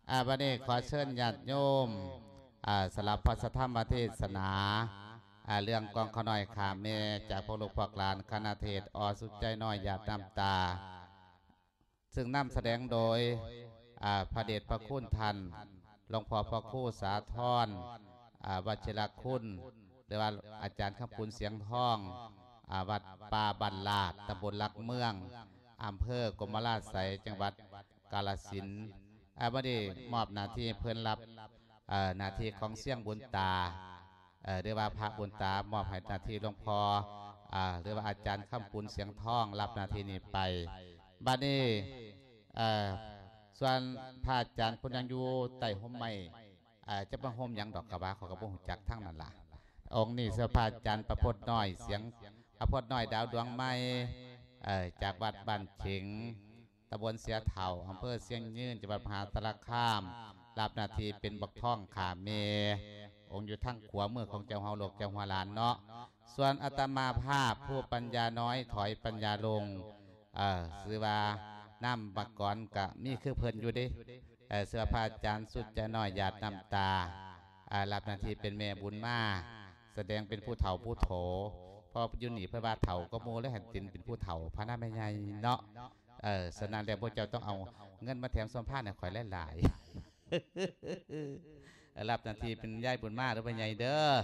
วันนี้ขอเชิญญาติโยมสลับพระธรรมเทศนาเรื่องกองขน้อยขาเมจากพวกลูกพวกหลานคณะเทศสุดใจน้อยหยาดน้ำตาซึ่งนำแสดงโดยพระเดชพระคุณท่านหลวงพ่อพระครูสาธรวัชิรคุณหรือว่าอาจารย์ข้าปุณเสียงทองวัดป่าบันลาดตำบลลักเมืองอำเภอกรมราชไสยจังหวัดกาฬสินธุ์วันนี้มอบหน้าที่เพื่อนรับหน้าที่ของเสี่ยงบุญตาเรียกว่าพระบุญตามอบให้หน้าที่หลวงพ่อเรียกว่าอาจารย์ข้าปุณเสียงทองรับหน้าที่นี้ไปบัดนี้ส่วนพระอาจารย์คนยังอยู่ใต้ห่มไม้จะมาห่มยังดอกกระบาของกระบุงจักทั้งนั้นล่ะองค์นี้เสื้อผ้าอาจารย์ประพจน์น้อยเสียงประพจน์น้อยดาวดวงไม้จากวัดบ้านเฉิงตำบลเสียเถ่าอำเภอเสียงยืนจังหวัดมหาสารคามรับหน้าที่เป็นบักท่องขาเมองค์อยู่ทั้งขวามือของเจ้าเฮาโลกเจ้าหัวลานเนาะส่วนอาตมาภาพผู้ปัญญาน้อยถอยปัญญาลงซื้อว่าน้ำบักก่อนกะมีคือเพิ่นอยู่ดิเสื้อผ้าอาจารย์สุดจะน้อยหยาดน้ำตารับหน้าที่เป็นแม่บุญมาแสดงเป็นผู้เฒ่าผู้โถพอยุนีเพื่อว่าเฒ่าก็โมและหันตินเป็นผู้เฒ่าพระน้าแม่ใหญ่เนาะสนานแล้วพวกเจ้าต้องเอาเงินมาแถมสมภาษณ์เนี่ยคอยหลายรับหน้าที่เป็นยายบุญมาหรือเป็นใหญ่เด้อ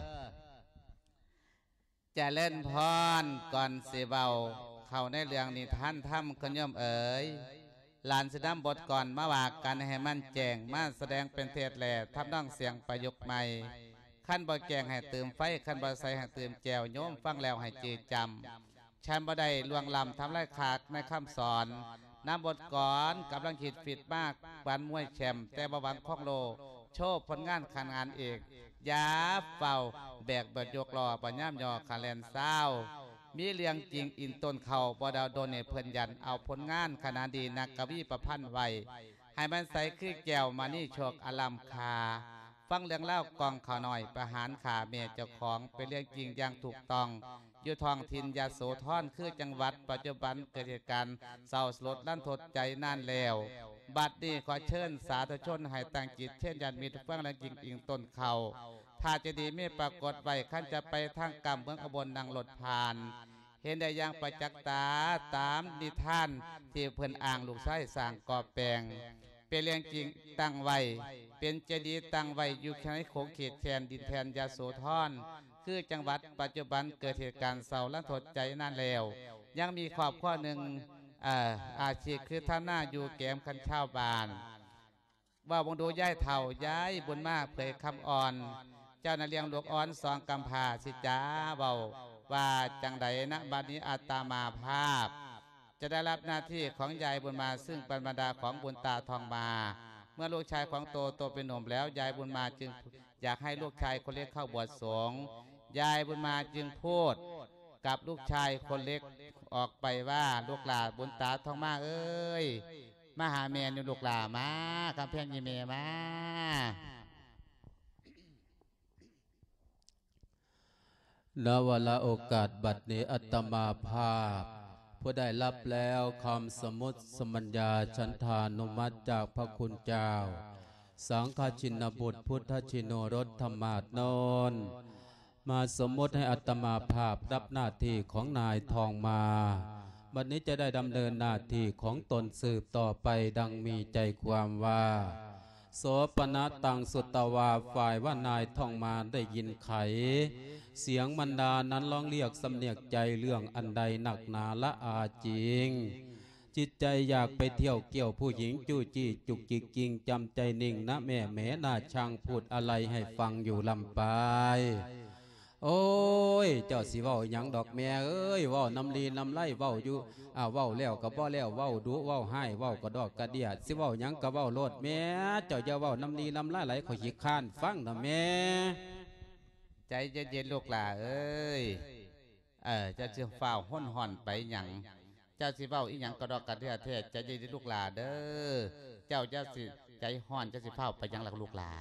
จะเล่นพรก่อนเสเบาเข้าในเรื่องนิทานถ้ำขย่อมเอ๋ยหลานสิน้ำบทก่อนมาว่ากันให้มันแจงมาแสดงเป็นเทศแหล่ทับน้องเสียงประยุกต์ใหม่ขั้นบ่แจงให้เติมไฟขั้นบ่ใส่ให้เติมแจวโยมฟังแล้วให้จืดจำฉันบ่ได้ลวงลำทำไรขากในคำสอนน้ำบทก่อนกำลังขีดฟิดมากวันมวยแชมแต่บวันข้องโลโชว์ผลงานขานงานเอกยาเฝ้าแบกเบิดยกรอปัญญามยอคาแลนเศร้ามีเรียงจริงอินต้นเขาบ่ดาวโดนเนเพื่อนยันเอาผลงานขนาดดีนักกวีประพันธ์ไว้ให้มันใสคือแก้วมานี่โชคอลัมคาฟังเรื่องเล่ากองข่าวหน่อยประหารขาเมียเจ้าของเป็นเรื่องจริงอย่างถูกต้องอยู่ท้องถิ่นยาโสธรคือจังหวัดปัจจุบันเกิดเหตุการณ์เศร้าสลดลั่นทดใจนานแล้วบัดนี้ขอเชิญสาธุชนให้ตั้งจิตเช่นยันมีทุกฟังและจริงอิงต้นเขาถ้าจะดีไม่ปรากฏไว้ขั้นจะไปทางกรรมเมืองขบวนนางรถผ่านเห็นได้อย่างประจักษ์ตาตามนิทานที่เพื่อนอ่างลูกไส้สร้างก่อแปลงเป็นเรื่องจริงตั้งไว้เป็นเจดีย์ตั้งไว้อยู่ในโขงเขตแทนดินแทนยาโสธรคือจังหวัดปัจจุบันเกิดเหตุการณ์เศร้าและทดใจนั่นแล้วยังมีขอบข้อหนึ่งอาชีพคือท่านหน้าอยู่แก้มคันเช่าบานว่าบงดูย้ายเถ่าย้ายบุญมากเผยคำอ่อนเจ้านาเลียงหลวงอ่อนสองกำพาสิจ้าเบาว่าจังใดนะบัดนี้อาตมาภาพจะได้รับหน้าที่ของยายบุญมาซึ่งเป็นบรรดาของบุญตาทองมาเมื่อลูกชายของโตเป็นหนุ่มแล้วยายบุญมาจึงอยากให้ลูกชายคนเล็กเข้าบวชสงฆ์ยายบุญมาจึงพูดกับลูกชายคนเล็กออกไปว่าลูกหลานบุญตาทองมาเอ้ยมาหาเมียนี่ลูกหลานมากำแพงยี่เมียมาณเวลาโอกาสบัดนี้อัตมาภาพผู้ได้รับแล้วคำสมุติสมัญญาฉันทานุมัติจากพระคุณเจ้าสังฆชินบุตรพุทธชิโนรสธรรมาสนนมาสมมติให้อัตมาภาพรับหน้าที่ของนายทองมาบัดนี้จะได้ดำเนินหน้าที่ของตนสืบต่อไปดังมีใจความว่าโสปณะตังสุตวาฝ่ายว่านายท่องมาได้ยินไขเสียงมันดานั้นร้องเรียกสำเนียกใจเรื่องอันใดหนักหนาละอาจริงจิตใจอยากไปเที่ยวเกี่ยวผู้หญิงจู้จี้จุกจิกจริงจำใจนิ่งนะแม่แม่น่าช่างพูดอะไรให้ฟังอยู่ลำปายโอ้ยเจ้าสิเว้าหยังดอกแม่เอ้ยเว้าน้ำลีน้ำไล่เว้าอยู่เว้าแล้วก็บ่แล้วเว้าดุเว้าให้เว้ากระดอกกระเดียดสิเว้าหยังก็เว้าโลดแม่เจ้าอย่าเว้าน้ำลีน้ำไล่ไหลเขาขี้ข้านฟังนะแม่ใจเย็นๆลูกหลาเอ้ยเจ้าสิฝ้าห้นห่อนไปหยังเจ้าสิเว้าอีหยังกระดอกกระเดียดเทศใจเย็นๆลูกหลาเด้อเจ้าสิใจห่อนเจ้าสิเฝ้าไปหยังหลักลูกหลา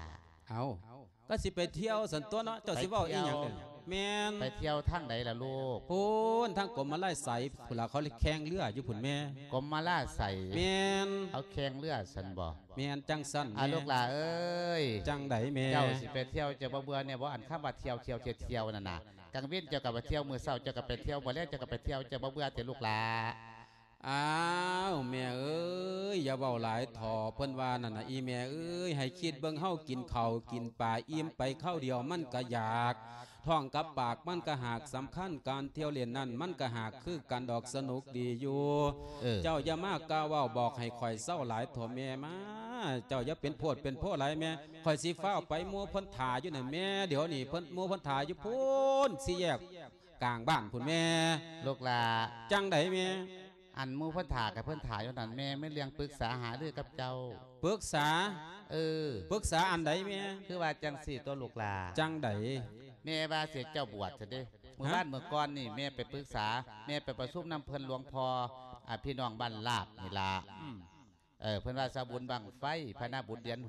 เอาก็สิไปเที่ยวสันตัวเนาะเจ้าสิเว้าอีหยังเด้อแม่นไปเที่ยวทางไหนล่ะลูกพูนทางกรมมาไล่ใสพุ่นล่ะเขาแข่งเรืออยู่พุ่นแม่กรมมาล่าใส่แม่นเขาแข่งเรือสันบ่แม่นจังซั่นลูกหล่าเอ้ยจังไดแม่เจ้าสิไปเที่ยวจะบ่เบื่อเนี่ยบ่อันคำว่าเที่ยวนั่นน่ะกลางเว้นเจ้าก็ไปเที่ยวมื้อเช้าเจ้าก็ไปเที่ยวบ่แลงเจ้าก็ไปเที่ยวจะบ่เบื่อแต่ลูกหล่าอ้าวแม่เอ้ยอย่าเว้าหลายถ่อเพิ่นว่านั่นน่ะอีแม่เอ้ยให้คิดเบิ่งเฮากินข้าวกินปลาอิ่มไปข้าวเดียวมันก็อยากท้องกับปากมันก็หากสำคัญการเที่ยวเล่นนั่นมันก็หากคือการดอกสนุกดีอยู่เจ้าอย่ามากล่าวเว้าบอกให้ข่อยเศร้าหลายถ่อแม่มาเจ้าอย่าเป็นโพดเป็นโพหลายแม่ข่อยสิฟ้าวไปมัวเพิ่นถ่าอยู่นั่นแม่เดี๋ยวนี้เพิ่นมัวเพิ่นถ่าอยู่พูนสิแยกกลางบ้านพุ่นแม่ลูกหล่าจังไดแม่อันมูเพิ่นถ่ากับเพิ่นถ่าอยู่นั่นแม่ไม่เลี้ยงปรึกษาหารือกับเจ้าปรึกษาปรึกษาอันใดแม่คือว่าจังสี่ตัวลูกหลาจังไดแม่ว่าเสียเจ้าบวชซะเด้เมื่อบ้านเมื่อก่อนนี่แม่ไปปรึกษาแม่ไปประชุมนำเพิ่นหลวงพ่อพี่น้องบ้านลาบนี่ล่ะเพิ่นว่าสาบุญบังไฟพระนาบุญเดือน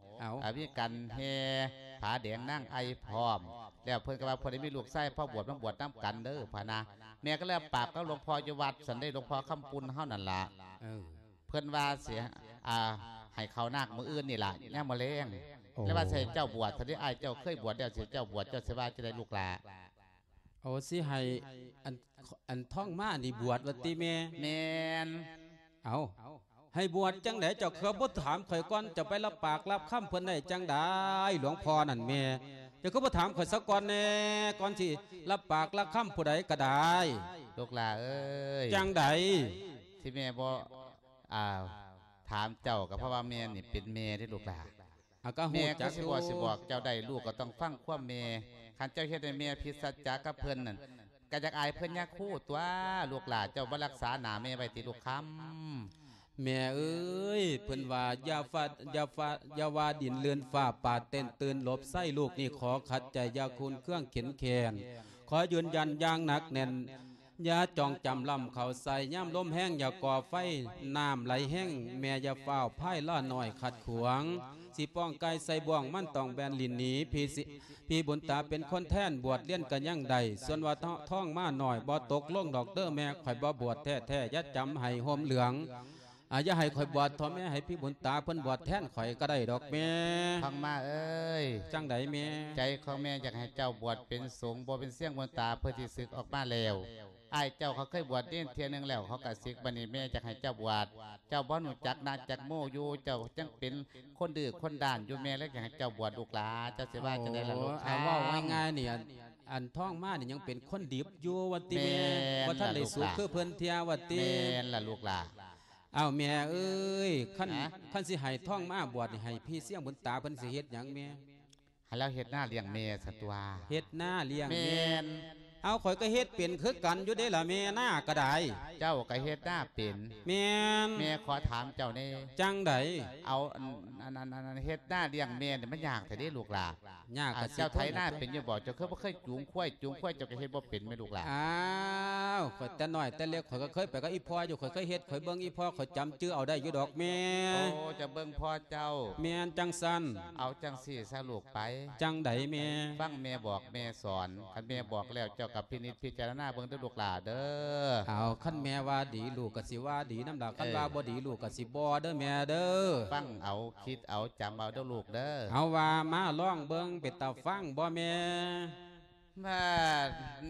6มีกันแห่ผาแดงนั่งไอพร้อมแล้วเพิ่นก็ว่าเพิ่นได้มีลูกไส้พ่อบวชน้ำบวชน้ำกันเด้อพะนะแม่ก็เลยปากก็หลวงพ่ออยู่วัดสันได้หลวงพ่อคำปุณเฮานั่นล่ะเพิ่นว่าเสียให้เขานาคมืออื่นนี่ล่ะย่ามะเร็งแล้วว่าเสียเจ้าบวชท่านที่อ้ายเจ้าเคยบวชแล้วเสียเจ้าบวชเจ้าเสว่าจะได้ลูกหลาโอ้สิให้อันท่องมานี่บวชวัติแม่แม่นเอาให้บวชจังไดเจ้าเคยบ่ถามข่อยก่อนจะไปรับปากรับคำเพิ่นได้จังไดหลวงพ่อนั่นแม่เดี๋ยวก็บ่ถามข่อยสักก่อนแน่ก่อนสิรับปากรับคำผู้ใดก็ได้ลูกหลาเอ้ยจังไดที่แม่บ่ถามเจ้าก็เพราะว่าแม่นี่เป็นแม่ที่ลูกหลาแม่ก็สิบอกเจ้าได้ลูกก็ต้องฟังความแม่คันเจ้าเฮ็ดให้แม่ผิดสัจจะกับเพิ่นนั่นก็จักอายเพิ่นยากคู่ตัวลูกหลาเจ้าบ่รักษาหน้าแม่ไว้ติลูกคำแม่เอ้ยเพิ่นว่าอย่าว่าดินเลือนฟ้าป่าเต้นตื่นหลบไส้ลูกนี่ขอขัดใจยาคุณเครื่องเข็นแขนขอยืนยันอย่างหนักแน่นอย่าจองจำลำเขาใส่ย่ำลมแห้งอย่าก่อไฟน้ำไหลแห้งแม่อย่าเฝ้าไพ่ล่อหน่อยขัดขวางสิป้องไก่ใส่บ่วงมันต้องแบนลินหนีพี่บุญตาเป็นคนแท่นบวชเลี้ยนกันยั่งใดส่วนว่าท่องมาหน่อยบ่ตกลงดอกเด้อแม่ข่อยบ่บวชแท้ยัดจำให้ห่มเหลืองอย่าให้ข่อยบวชทอแม่ให้พี่บุญตาเพิ่นบวชแทนข่อยก็ได้ดอกแม่ฟังมาเอ้ยจังไดแม่ใจของแม่อยากให้เจ้าบวชเป็นสงฆ์บ่เป็นเสี่ยงบุญตาเพื่อที่ศึกออกมาแล้วไอ้เจ้าเขาเคยบวชเทียนึงแล้วเขากระซิกบันนี้แม่จะให้เจ้าบวชเจ้าบ่หนุจักนาจักโมอยู่เจ้าจังเป็นคนดื้อคนด่านอยู่แม่แล้วอยากให้เจ้าบวชลูกหลาเจ้าเสียว่าจะได้ละลูกว่าง่ายๆนี่อันท่องมานี่ยังเป็นคนดิบอยู่วัติแม่ว่าท่านได้สูงคือเพิ่นเทียวัติแม่ละลูกหลาเอาแม่เอ้ยขั้นสิให้ท่องมาบวชให้พี่เสี่ยงบุญตาเพิ่นสิเฮ็ดหยังแม่ให้เราเฮ็ดหน้าเลี้ยงแม่สัตวาเฮ็ดหน้าเลี้ยงแม่เอาข่อยก็เฮ็ดเป็นคือกันอยู่ได้ล่ะแม่หน้าก็ได้เจ้าก็เฮ็ดหน้าเป็นแม่ขอถามเจ้าในจังไดเอาอันเฮ็ดหน้าเลี้ยงแม่เนี่ยมันยากแต่ได้ลูกหลายากเจ้าไถหน้าเป็นอยู่บ่เจ้าเคยจูงควายเจ้าก็เฮ็ดบ่เป็นไม่ลูกหลาอ้าวข่อยแต่น้อยแต่เล็กข่อยก็เคยไปกับอีพ่ออยู่ข่อยเคยเฮ็ดข่อยเบิ่งอีพ่อข่อยจำชื่อเอาได้อยู่ดอกแม่โอ้จะเบิ่งพ่อเจ้าแม่จังซั่นเอาจังสี่ซะลูกไปจังไดแม่ฟังแม่บอกแม่สอนคันแม่บอกแล้วเจ้ากับพินิจพิจารณาเบิ่งด้วยลูกหลาเด้อเอาคันแม่ว่าดีลูกก็สิว่าดีน้ำดาคันว่าบ่ดีลูกก็สิบ่เด้อแม่เด้อฟังเอาคิดเอาจำเอาเด้อลูกเด้อเอาว่ามาร้องเบิ่งเป็ดตาฟังบ่แม่มาเน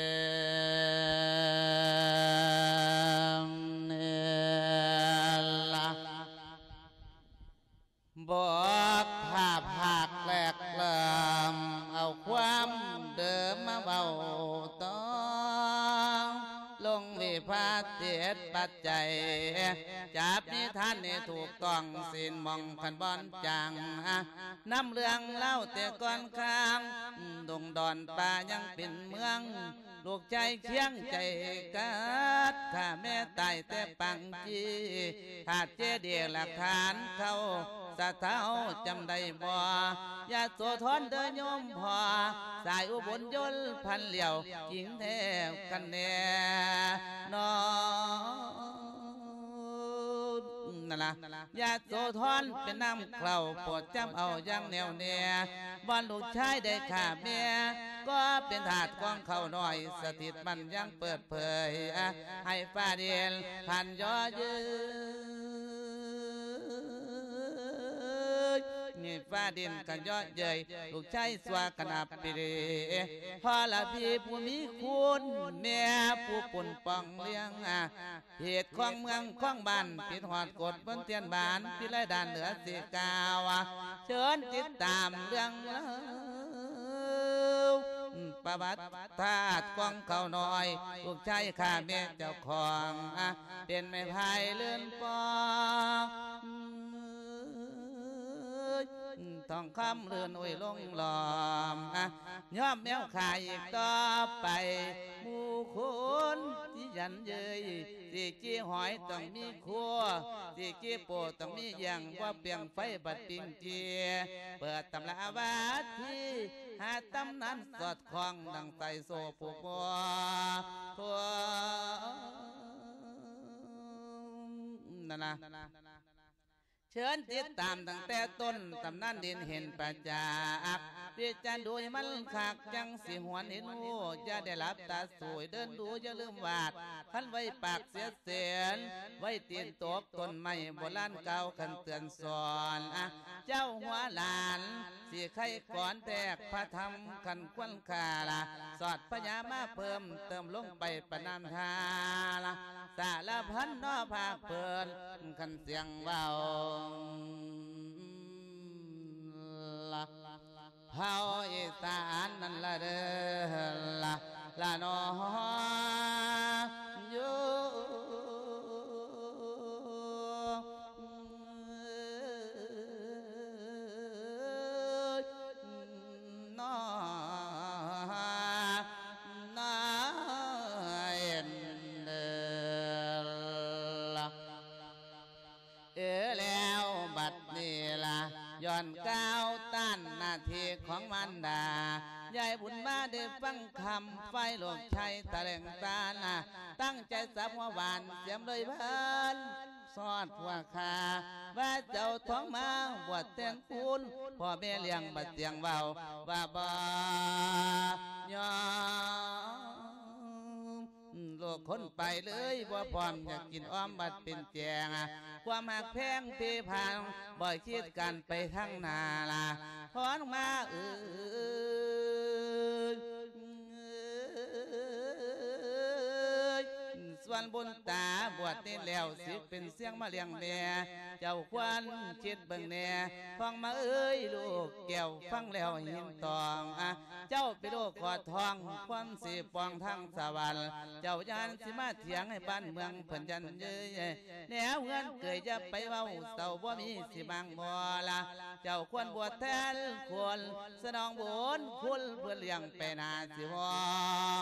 ละบอกภาพหักแหลกลำเอาความเดิมมาเบาต้องลงวิพากษ์เจ็ดปัจจัยจับนิทานนี่ถูกต้องสินมองขันบอนจังน้ำเรื่องเล่าแต่ก่อนข้างดงดอนป่ายังเป็นเมืองลูกใจเคียงใจกัดข้าแม่ตายแต่ปังจีขาดเจดีย์หลักฐานเขาสะเท้าจำได้บ่ยาโสธรเดินโยมพอสายอุบลยลพันเหลี่ยวหญิงแทวกันแน่นอนนั่นั่นล่ะยาโสธรเป็นน้ำเคล้าโปรดจำเอาอย่างแนวแน่บอนลูกชายได้ข่าเมียก็เป็นถาดของเขาหน่อยสถิตมันยังเปิดเผยให้ฟ้าเดียนผ่านย่อยืนี่ฟ้าดินกันยอดเย้ยลูกชายสวากนาปิเรพ่อละพี่ผู้มีคุณแม่ผู้ปุ่นปองเลี้ยงเหตุของเมืองของบ้านปิดหอดกดบนเทียนบานพิไลด่านเหนือสีกาวเชิญติดตามเรื่องประวัติธาตุของเขาหน่อยลูกชายข้าเมียเจ้าของเป็นไม่พายเลื่อนปองทองคำเลื่อนอุ้ยลงหลอมย่อมแมวขายอีกต่อไปหมู่คนที่ยันเย้ยสีจี้หอยต้องมีครัวสีจี้โปต้องมีอย่างว่าเปียงไฟบัดปิงเจียเปิดตำราบาทีหาตำนั้นสอดคล้องดังไตโซผูกบัวทั่วนั่นนะเชิญติดตามตั้งแต่ต้นตำนานดินเห็นประจักษ์พิจารณาดูมันคักจังสิหวนเห็นหูจะได้รับตาสวยเดินดูจะลืมวาดขันไว้ปากเสียเสียนไว้ตีนตบต้นไม้โบราณเก่าขันเตือนสอนเจ้าหัวหลานสีไข่ก่อนแตกพระธรรมขันควันคาละสอดพญามาเพิ่มเติมลงไปประนามทาละสารพันนอภาคเปินขันเสียงเบาเฮาอีสานนั่นละเด้อละนออยู่นอเอ็นเด้อแล้วบัดนี้ล่ะย้อนก้าวต้านหน้าที่ของมันดายายบุญมาได้ฟังคำไฟหลวงชัยแถลงตาตั้งใจสับหัวหวานเสียมเลยเพิ่นสอดหัวขาว่าเจ้าท้องมาบวชแต่งคุณพ่อแม่เลี้ยงบัดเสียงเบาว่าบ่ยอโลกคนไปเลยบ่พร้อมอยากกินอ้อมบัดเป็นแจงความหักแพงเพพังบ่อยคิดกันไปทั้งนาละพอนมาส่วนบุญตาบวชนี่แล้วสิเป็นเสียงมาเลี้ยงแม่เจ้าควันชิดเบิ่งแน่ฟังมาเอ้ยลูกแก้วฟังแล้วหินตองเจ้าไปลูกขอทองควันสีปองทั้งสวรรค์เจ้ายันสิมาเถียงให้บ้านเมืองเพิ่นยันเย้ยแนวเงินเกยจะไปเว้าเศร้าบ่มีสิบางบ่ละเจ้าควรบวชแทนควรสนองบุญคุณเพื่อเลี้ยงไปนาสิห้อง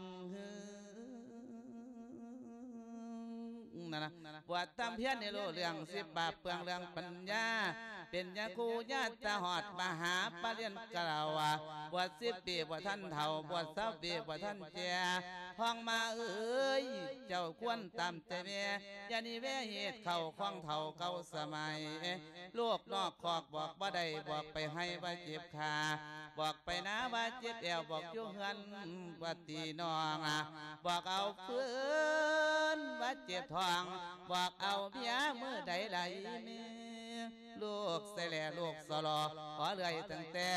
บวชตามเพียรในโลเรื่อง10 บาปเปลืองเรื่องปัญญาเป็นยาคูญาตาหอดมหาปริญญากล่าวบวช10 ปีบวชท่านเฒ่าบวช20 ปีบวชท่านแก่ห้องมาเอ้ยเจ้าควรตามใจแม่ยานิเวเหตุเข้าคล้องเฒ่าเก่าสมัยลูกนอกคอกบอกบ่ได้บอกไปให้ว่าเจ็บขาบอกไปนะว่าเจ็บแอวบอกยุ่งเงินว่าตีน้องบอกเอาฟื้นว่าเจ็บท้องบอกเอาเมียมือใดไหลเมียลูกใส่แหล่ลูกสลอขอเลื่อยตั้งแต่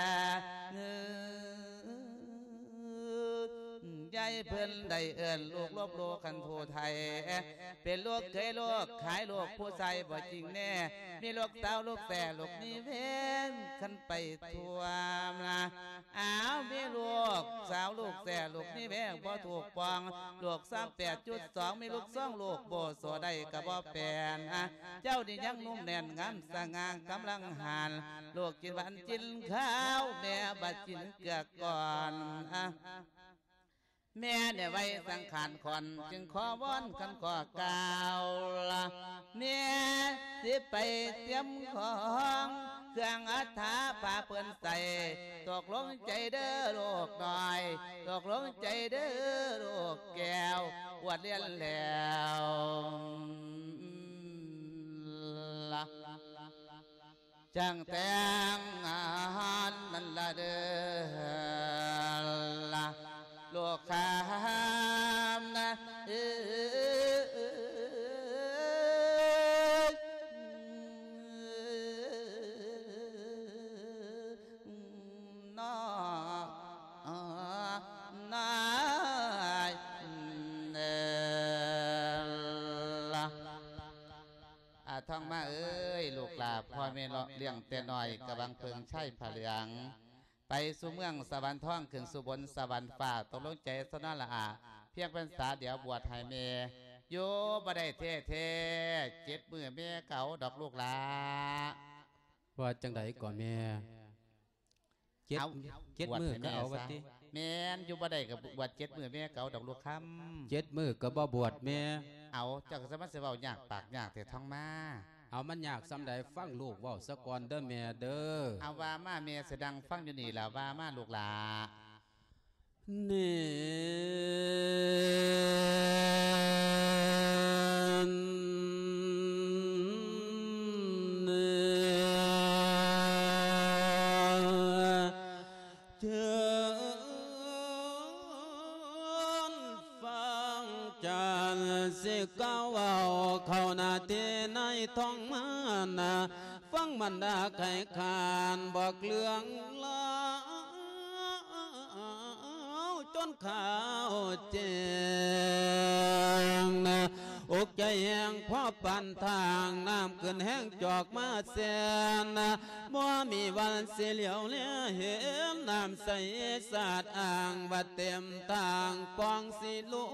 ยายเพิ่นได้เอิ้นลูกลบโลคันผู้ไทยเป็นลูกเคยลูกขายลูกผู้ใส่บ่จริงแน่มีลูกเต้าลูกแต่ลูกนี่เว้นขันไปทั่วนะอ้าวมีลูกสาวลูกแต่ลูกนี่แว้งบ่ถูกปองลูก38.2มีลูก2ลูกโบโซได้ก็บ่แปลนเจ้านี่ยังนุ่มแน่นงามสง่ากำลังหานลูกกินหวานกินข้าวแม่บัดกินเกลือก่อนแม่เนี่ยไว้สังขารคนจึงขอวอนคำขอกล่าวละแม่สิไปเตรียมของเครื่องอัฐาผ้าเปื้อนใส่ตกลงใจเด้อลูกหน่อยตกลงใจเด้อลูกแก้วอวดเรียนแล้วจังแต่งงานนั่นละเด้อละลูกค้ามนะนายท่องมาเอ้ยลูกหลาพ่อแม่เลี้ยงแต่น้อยกระบังเพิงใช่ผ้าเหลืองไปสู่เมืองสวรรค์ท่องขึ้นสู่บนสวรรค์ฟ้าตกลงใจสนั่นละเพียงเป็นสาเดี๋ยวบวชให้เมโยบ่ได้เท่เจ็ดมือแม่เก่าดอกลูกหลาว่าจังไดก่อนแม่เจ็ดมือก็เอาวัดติแม่นอยู่บ่ได้กับบวช7 มื้อแม่เก่าดอกลูกคำ 7 มื้อก็บ่บวชแม่เอาเจ้าก็สามารถสิเว้ายากปากยากแต่ท้องมาเอามันยากสำใดฟังลูกเว้าซะก่อนเด้อแม่เด้อเอาว่ามาแม่แสดงฟังอยู่นี่ล่ะว่ามาลูกหลาสิก้าวเอาเข้านาทีในท้องมันฟังมันดาไข่ขานบอกเรื่องลาวจนข่าวเจงอกใจแห้งพ่อปั่นทางน้ำขึ้นแห้งจอกมาเสียนบ่มีวันสิเหลียวเลี้ยเห็นน้ำใสสาดอ่างบัดเต็มทางปองสิลุ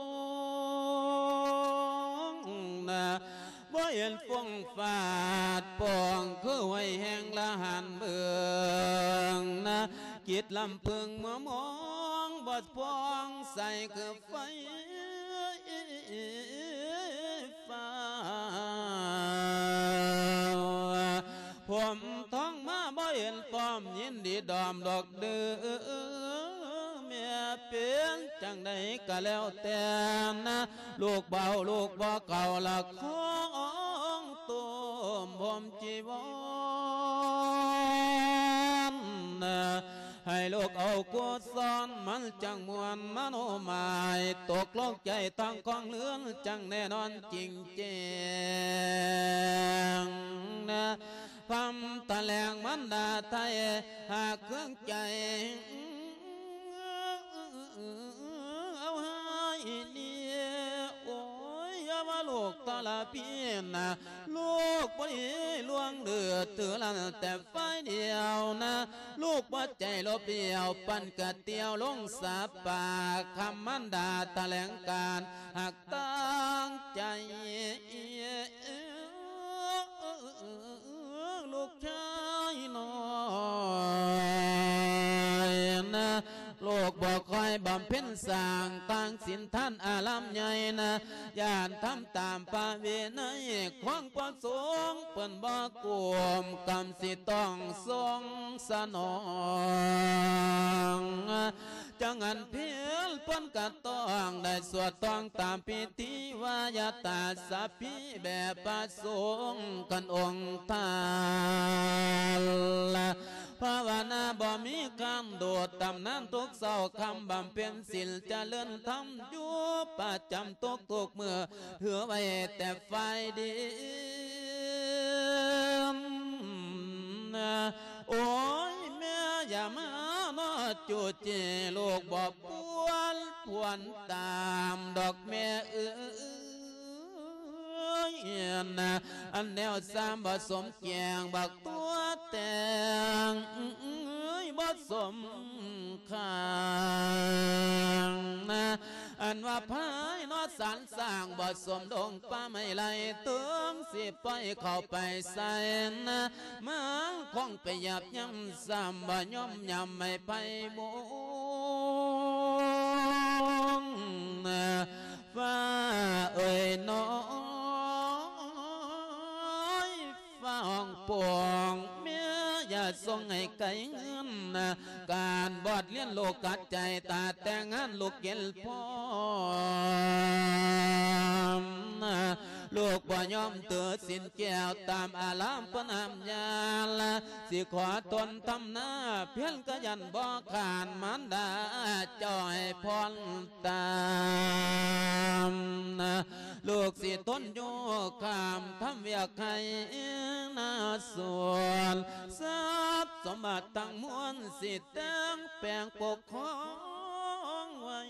บ่เห็นฟงฟาดปองคือไว้แห้งละหันเบืองจิตลำพึงมองบดพองใส่คือไฟฟ้าผมท้องมาบ่เห็นพร้อมยินดีดอมดอกเดือเมียเป็นจังใดก็แล้วแต่ลูกเบาลูกบ่เก่าละของตัวผมจีวรให้ลูกเอากุศลมันจังมวลมโนหมายตกลงใจทั้งของเลื่อนจังแน่นอนจริงแจ้งคำตะแลงมันดาไทยหากเครื่องใจเอาให้เนี่ยโอ้ยอย่ามาลูกตาลาเพียนลูกบ่ได้ล่วงเดือดถือละแต่ไฟเดียวลูกบ่ใจลบเดียวปั่นกะเตียวลงสาปากคำมันดาแถลงการหากตั้งใจลูกชายน้อยโลกบอกคอยบำเพ็ญสร้างตั้งศีลท่านอารามใหญ่ย่านทำตามพระวินัยความประสงค์เปิ้นบ่กวมกรรมสิต้องทรงสนองจังอันเพียรเปิ้นกะต้องได้สวดต้องตามพิธีวายตาสัพพิแบบประสงค์กันองค์ทานภาวนาบ่มีคำโดดตำนั้นทุกเศร้าคำบำเพ็ญศีลเจริญธรรมอยู่ประจำทุกเมื่อเถือไว้แต่ไฟดีโอ้ยแม่อย่ามาโนจุดเจลูกบ่ปวนพวนตามดอกแม่อันแนวสามบ่สมแกงบักตัวแต่งบ่สมข้างอันว่าพายนอสารสร้างบ่สมดงป้าไม่ไหลเติมสิไปเข้าไปใส่มันคงไปหยับย่ำซ้ำบ่ย่อมยำไม่ไปมงฟ้าเอ่ยน้อยฟ้าห้องปวงเมียอย่าส่งให้ไกลเงินการบอดเลี้ยนโลกกัดใจตาแต่งงานลูกเกลพอลูกบ่ยอมเตือสินแก้วตามอารามปนามยาลสิขอตนทำหน้าเพียงก็ยันบ่ขานมันดาจอยพรตามลูกสิต้นโยขามทำเวียกให้นาส่วนทรัพย์สมบัติตั้งมวลสิตั้งแปลงปกครองไว้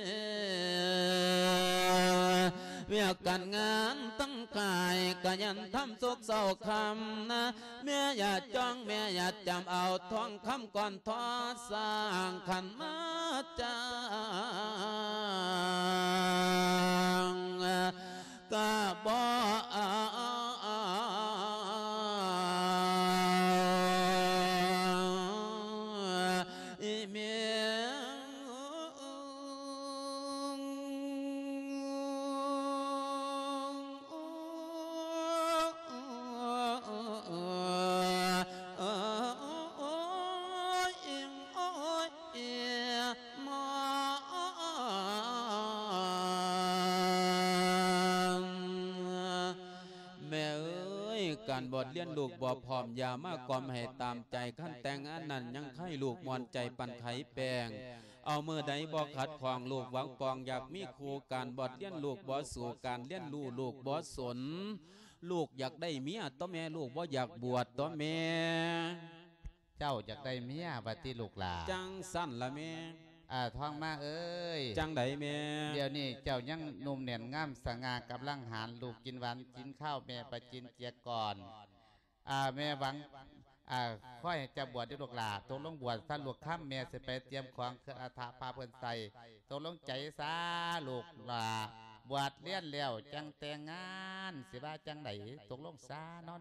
เวียกการงานตั้งกายก็ยันทำสุกเศร้าคำนะแม่อย่าจ้องแม่อย่าจำเอาทองคำก่อนทอสร้างขันมาจางก็บ่การบทเลี้ยนลูกบ่พร้อมยามากอมให้ตามใจขั้นแต่งอันนั้นยังไข่ลูกมอนใจปันไขแปลงเอามือใดบ่ขัดขวางลูกหวังปองอยากมีครูการบทเลี้ยนลูกบ่สู่การเลี้ยนลูกบ่สนลูกอยากได้เมียต้อแม่ลูกบ่อยากบวชต้อแม่เจ้าอยากได้เมียบัดนี้ลูกหลาจังสั้นละแม่ท้องมาเอ้ยจังไดแม่เดี๋ยวนี้เจ้ายังหนุ่มเนียนงามสง่ากำลังหารลูกกินหวานกินข้าวแม่ไปกินเจียก่อนแม่หวังค่อยจะบวชด้วยลูกหลาตกลงบวชท่านลูกข้ามแม่จะไปเตรียมของเครื่องอาถาพาเพิ่นใส่ตกลงใจซาลูกหลาบวชเลี้ยนแล้วจังแต่งงานสิว่าจังไหนตกลงซาเนาะ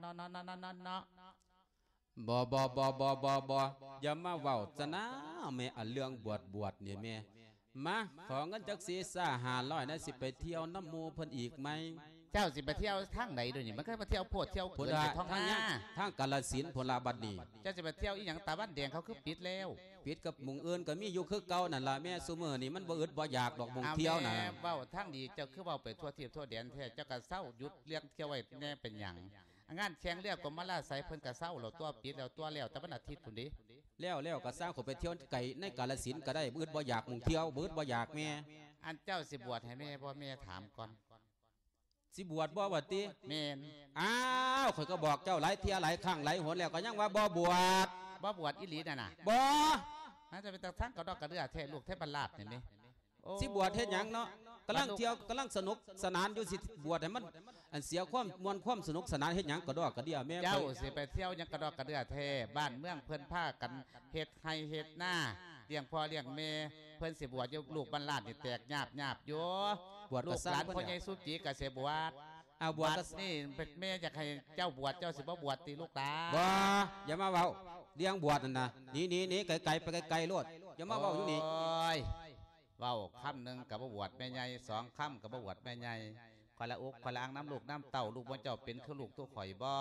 บ่อย่ามาเว้าจะนะแม่อันเรื่องบวชเนี่ยแม่มาขอเงินจัก400-500นะสิไปเที่ยวน้ำมูเพิ่นอีกไหมเจ้าสิไปเที่ยวทางไหนด้วยนี่มันก็ไปเที่ยวโพดเที่ยวเขื่อนท้องนาทางกาฬสินธุ์พลาบัดนี้เจ้าจะไปเที่ยวอีหยังตาบ้านแดงเขาคือปิดแล้วปิดกับมุงอื่นก็มีอยู่คือเก่านั่นล่ะแม่ซุมื้อนี่มันบ่อึดบ่อยากดอกมุงเที่ยวน่ะเว้าทางดีเจ้าคือเว้าไปทั่วทิศทั่วแดนแท้เจ้าก็เศร้าหยุดเลี้ยงเที่ยวไว้แน่เป็นหยังงานแข่งเรือกรมราชไสเพิ่นก็เศร้าแล้วตัวปิดแล้วตัวแล้วแต่วันอาทิตย์พุ่นดิแล้วก็สร้างคนไปเที่ยวไก่ในกาฬสินธุ์ก็ได้อึดบ่อยากมุงเที่ยวอึดบ่อยากแม่อันเจ้าสิบวชให้แม่บ่แม่ถามก่อนสิบวชบ่บัดติแม่นข่อยก็บอกเจ้าหลายเที่ยหลายครั้งหลายหนแล้วก็ยังว่าบ่บวชอีหลีน่ะบ่น่าจะเป็นตะทั้งกระดอกกระเดื่อแท้ลูกแท้บรรลัดนี่สิบวชเฮ็ดหยังเนาะกำลังเที่ยวกำลังสนุกสนานอยู่สิบวชให้มันอันเสียความมวลความสนุกสนานเฮ็ดหยังกระดอกกระเดื่อแม่เจ้าสิไปเที่ยวยังกระดอกกระเดื่อแท้บ้านเมืองเพิ่นพากันเฮ็ดไห้เฮ็ดหน้าเลี้ยงพ่อเลี้ยงแม่เพิ่นสิบวชอยู่ลูกบรรลัดนี่แตกหยาบอยู่บวชลูกหลานพ่อใหญ่สุจิก็สิบวชบวชนี่เป็นแม่อยากให้เจ้าบวชเจ้าสิบ่บวชตีลูกตาบ่อย่ามาเว้าเลี้ยงบวชนั่นน่ะนี่ไกลๆไปไกลๆโลดอย่ามาเว้าอยู่นี่เว้าคำหนึ่งกับบ่บวชแม่ใหญ่2คำกับบ่บวชแม่ใหญ่คนละอกคนละอังน้ำลูกน้ำเต่าลูกบ่เจ้าเป็นคือลูกตัวข่อยบ่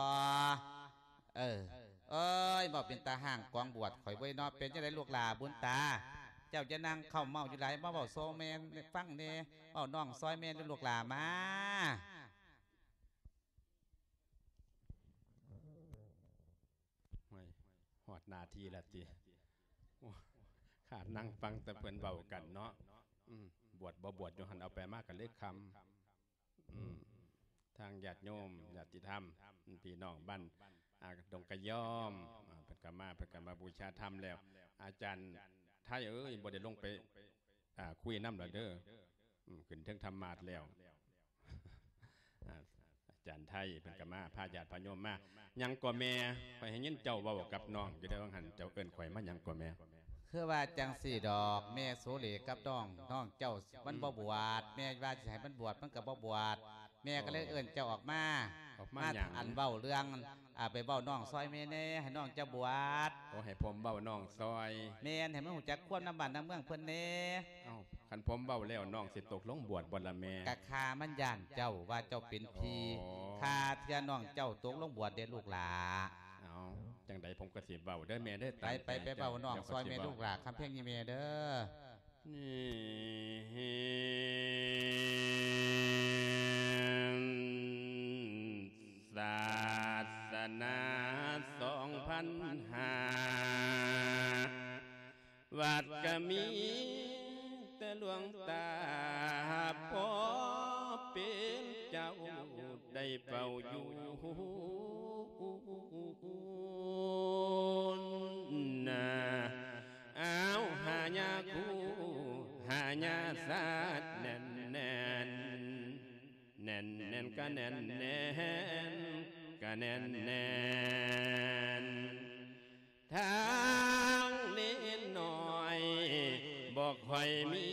บ่เป็นตาห่างกองบวชข่อยไว้นอเป็นจังได๋ลูกหลาบุญตาเจ้าจะนั่งเข้าเมาอยู่หลายมาเว้าโซแม่ฟังแน่เว้าน้องซอยแม่ลูกหลามาหอดนาทีละจีขาดนั่งฟังแต่เพิ่นเบากันเนาะบวชบ่บวชโยหันเอาไปมากกันเลขคำทางญาติโยมญาติธรรมพี่น้องบ้านดงกระย่อมเพิ่นก็มาบูชาธรรมแล้วอาจารย์ไทยบ่ได้ลงไปคุยน้ำหรอเด้อขึ้นเทิงธรรมาสแล้วอาจารย์ไทยเป็นกรรมาพาญาติพาโยมมายังก่อแม่ไปให้ยินเจ้าเว้ากับน้องอยู่ได้ว่าหันเจ้าเอิ้นข่อยมายังก่อแม่คือว่าจังสี่ดอกแม่โสเลกับน้องเจ้ามันบ่บวชแม่ว่าจะให้มันบวชมันก็บ่บวชแม่ก็เลยเอิ้นเจ้าออกมาอันเบ้าเรื่องไปเบ้าน้องซอยแม่เน่ให้น้องเจ้าบวชให้ผมเบ้าน้องซอยแม่ให้มันหูจักควบน้ำบ้านน้ำเมืองเพิ่นเน่คันผมเบ้าแล้วน้องสิตกลงบวชบ่ละแม่กะคามันย่านเจ้าว่าเจ้าเป็นพี่คาเทียน้องเจ้าตกลงบวชเด้ลูกหลาจังใดผมก็สิเบ้าเด้อแม่เด้อไปเบ้าน้องซอยแม่ลูกหลาคำเพียงนี้แม่เด้อนี่นา2005วัดก็มีแต่หลวงตาพอเป็นเจ้าได้เฝ้าอยู่นาเอาหาญาคู่หาญาสาดแน่นแน่นแน่นแน่นก็แน่นแน่นก็แน่นแน่นทางเน้นหน่อยบอกค่อยมี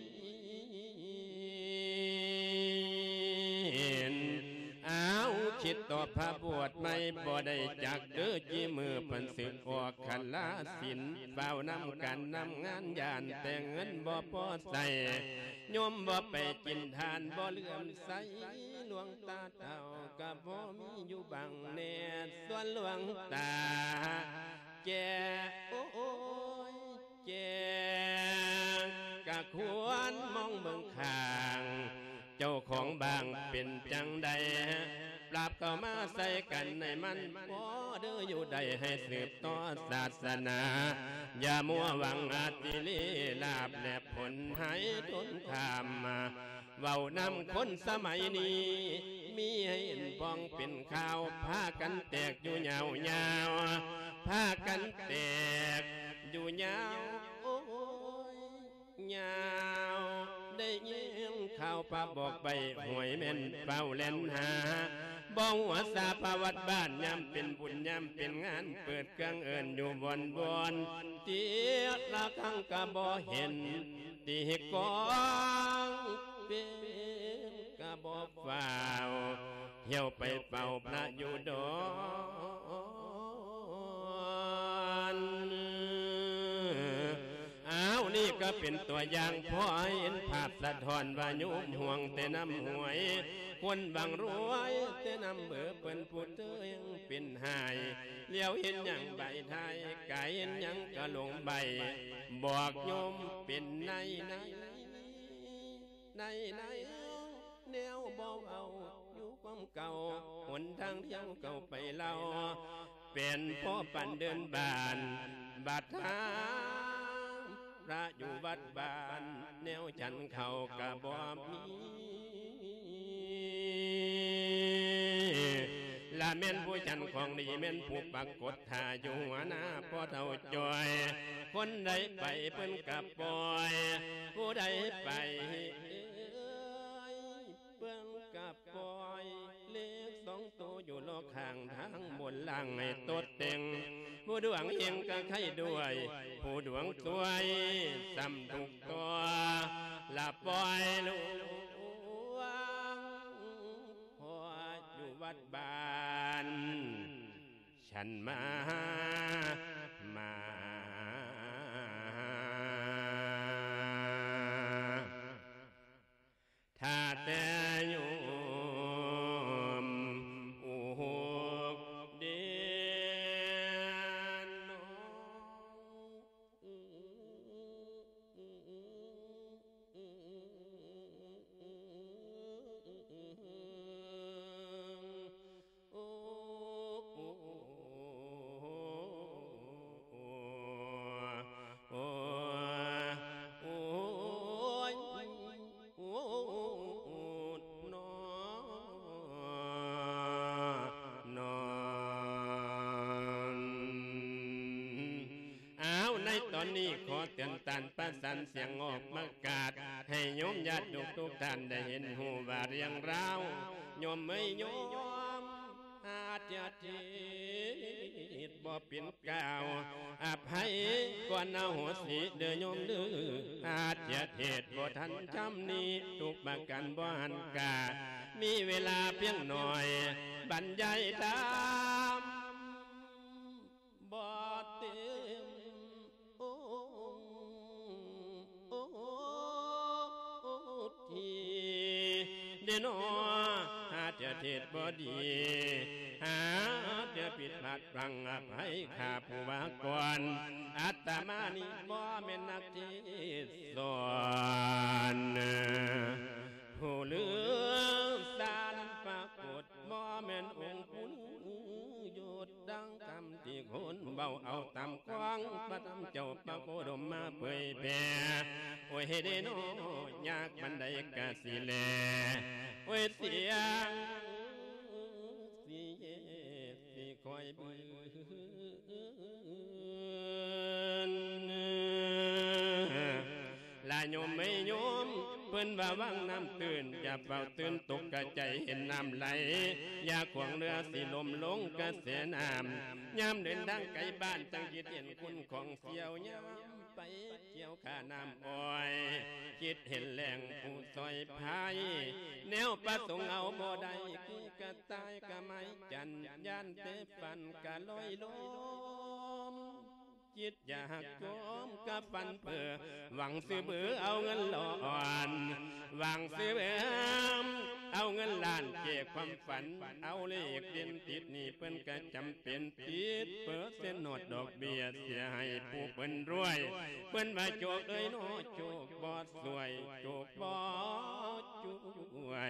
คิดต่อพระบวชไม่บ่ได้จักเด้อจีมือเพิ่นสึกออกขันลาสินเฝ้านำกันนำงานยานแต่เงินบ่พอใส่โยมบ่ไปกินทานบ่เลื่อมใสหลวงตาเต่าก็บ่มีอยู่บังแน่ส่วนหลวงตาแก่โอ้ยแก่ก็ควรมองเบิ่งข้างเจ้าของบางเป็นจังใดปราบเข้ามาใส่กันในมันพอเด้ออยู่ใดให้สืบต่อศาสนาอย่ามัวหวังอาติลีลาบและผลให้ทนทามมาเว้านำคนสมัยนี้มีให้เห็นปองเป็นข่าวพากันแตกอยู่ยาวยาวพากันแตกอยู่ยาวยาวได้ยินข่าวป้าบอกไปหวยแม่นเฝ้าเล่นหาบ้องหัวซาประวัติบ้านย้ำเป็นบุญย้ำเป็นงานเปิดเครื่องเอิญอยู่บนเตียละครั้งกะบ่เห็นตีกองเป็นกะบ่เฝ้าเที่ยวไปเฝ้าพระอยู่ดอนนี่ก็เป็นตัวอย่างพอเห็นภาพสะท้อนว่าโยมห่วงแต่น้ำหวยคนบางรวยแต่น้ำเบื่อเปิ้นพูดเธอยังเป็นหายเลี้ยวเห็นยังใบไทยกายเห็นยังกะหลงใบบอกโยมเป็นในแนวเบาเอาอยู่ความเก่าหนทางเที่ยวเก่าไปเล่าเป็นพ่อปั่นเดินบานบาดทาพระอยู่วัดบ้านแนวจันเขากะบ่มีละแม่นผู้จันของดีแม่นผู้ปักกดท่าอยู่หัวหน้าพ่อเท่าจอยคนใดไปเพิ่นกับปล่อยผู้ใดไปเพิ่นกับปล่อยเลข2ตัวอยู่ล้อข้างทางบนล่างให้ตดเต็งผู้ดวงเองก็ใครด้วยผู้ดวงสวยซ้ำทุกตัวละปล่อยลูกพออยู่วัดบ้านฉันมาถ้าแต่อยู่ตอนนี้ขอเตือนตันประสานเสียงออกมากาดให้โยมญาติทุกท่านได้เห็นหูว่าเรียงราวโยมไม่โยมอาจจะทิดบ่เป็นกาวอภัยก่อนเอาหัวสีเดือโยมดื้ออาจจะเทศบ่ทันจำนี้ทุกบักกันบ่หันกามีเวลาเพียงหน่อยบรรยายตามบ่เต็มทีเดนอหาจะเทศบ่ดีหาจะผิดพลาดพลั้งอภัยข้าผู้ว่าก่อนอาตมานี่บ่แม่นนักเทศสอนผู้เลือสารปรากฏบ่แม่นองค์ผู้โยเบาเอาตามกว้างประทำเจ้าปะโคดมมาเผยแผ่โอ้ยเฮเดโนยากบันไดกะสิแลโอ้ยเสียงสิคอยบืนลาโยมไม่โยมเพิ่นว่าวังน้ำตื่นอย่าเป่าตื่นตกกระใจเห็นน้ำไหลอย่าขวางเรือสิลมลงกระเสียน้ำยามเดินทางไกลบ้านจังคิดเห็นคุณของเสียวยามไปเกี่ยวข้าน้ำอ้อยคิดเห็นแหล่งผู้ซอยพายแนวประสงค์เอาบ่ได้คือกระตายกะไม้จันยานเตฟันกะลอยลมจิตอยากโจมกับปันเปื่อหวังซื้อเบื่อเอาเงินหลอนหวังซื้อเบื่อเอาเงินล้านเก็บความฝันเอาเลขเด่นติดนี่เปิ้นก็จำเป็นติดเปิดเส้นโนดดอกเบี้ยเสียให้ผู้เปิ้นรวยเปิ้นว่าโจกเอ้ยโนโจกบอดสวยโจกบอดจุย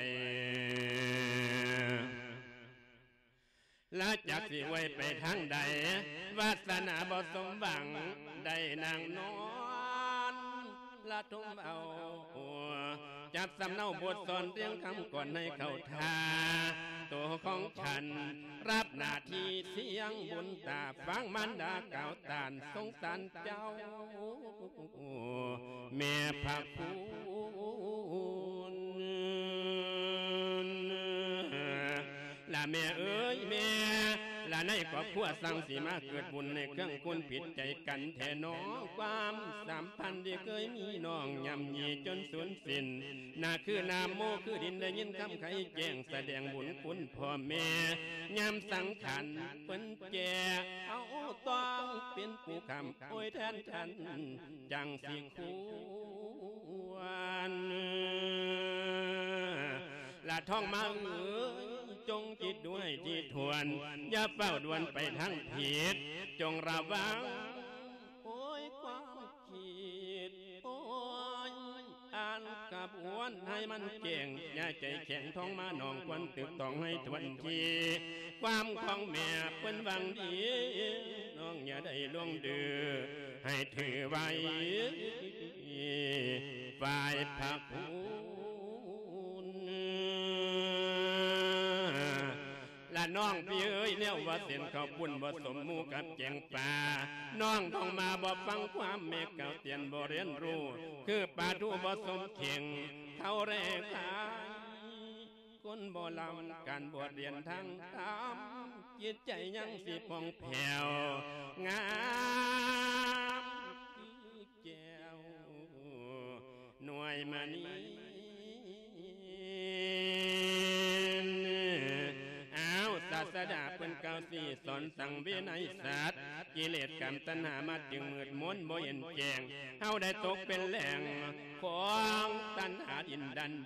ละจากสิไว้ไปทางใดวาสนาบ่สมหวังได้นางนอนละทุ่มเอาจับสำเนาบทสอนเรียงคำก่อนให้เข้าท่าตัวของฉันรับหน้าที่เสียงบุญตาฟังมันดาเก่าตานสงสารเจ้าแม่พระคุณละแม่เอ้ยแม่ละในครอบครัวสั่งสีมาเกิดบุญในเครื่องคุณผิดใจกันแท่น้องความสัมพันธ์ที่เคยมีน้องยำยีจนสูญสิ้นน่าคือน้ำโมคือดินได้ยินคำไขแจ้งแสดงบุญคุณพ่อแม่ยำสังขันเปิ้นแจเอาต้องเป็นผู้คำโอ้ยแทนฉันจังสิควรละท่องมาจงจิตด้วยที่ทวนอย่าเฝ้าด่วนไปทั้งผิดจงระวังโอ้ยความคิดโอ้ยอ่านกับวนให้มันเก่งอย่าใจแข็งท้องมาหนองควันตึกต้องให้ทวนทีความของแม่เป็นวังดีน้องอย่าได้ล่วงดื้อให้ถือไว้ฝ่ายพระคุณละน้องพี่เอ้ยเนี่ยว่าเส้นข้าวปุ้นบ่สมมูกับแจงป่าน้องต้องมาบ่ฟังความเมฆเก่าเตียนบ่เรียนรู้คือป่าทูบ่สมเข่งเขาแรกขายคนบ่ลำการบวชเรียนทางธรรมจิตใจยังสิพองแผ่วงามคือแก้วหน่วยมานี้ศาสดาเป็นเก่าสี่สอนสั่งวินัยศาสตร์กิเลสกรรมตัณหามาจึงมืดมนบ่เห็นแจ้งเฮาได้ตกเป็นแหล่งของตัณหาดินดัน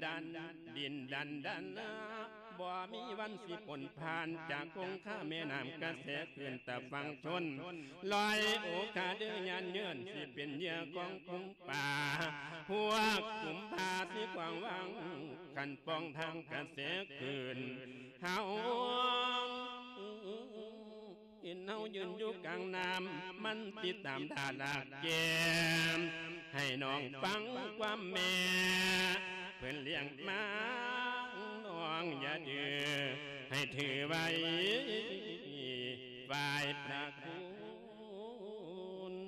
บ่มีวันสิผลผ่านจากคงข้าแม่น้ำกระแสขึ้นแต่ฟังชนลอยโอกาเดือยานเยื่นสิเป็นเหยื่อของคงป่าพวกกลุ่มพาสิกว้างวังกันปองทางกระแสขึ้นเฮาอินเฮายืนอยู่กลางน้ำมันติดตามดาลากแกมให้น้องฟังความแม่เพื่อนเลี้ยงมาน้องอย่าดื้อให้ถือไว้ฝ่ายพระคุณ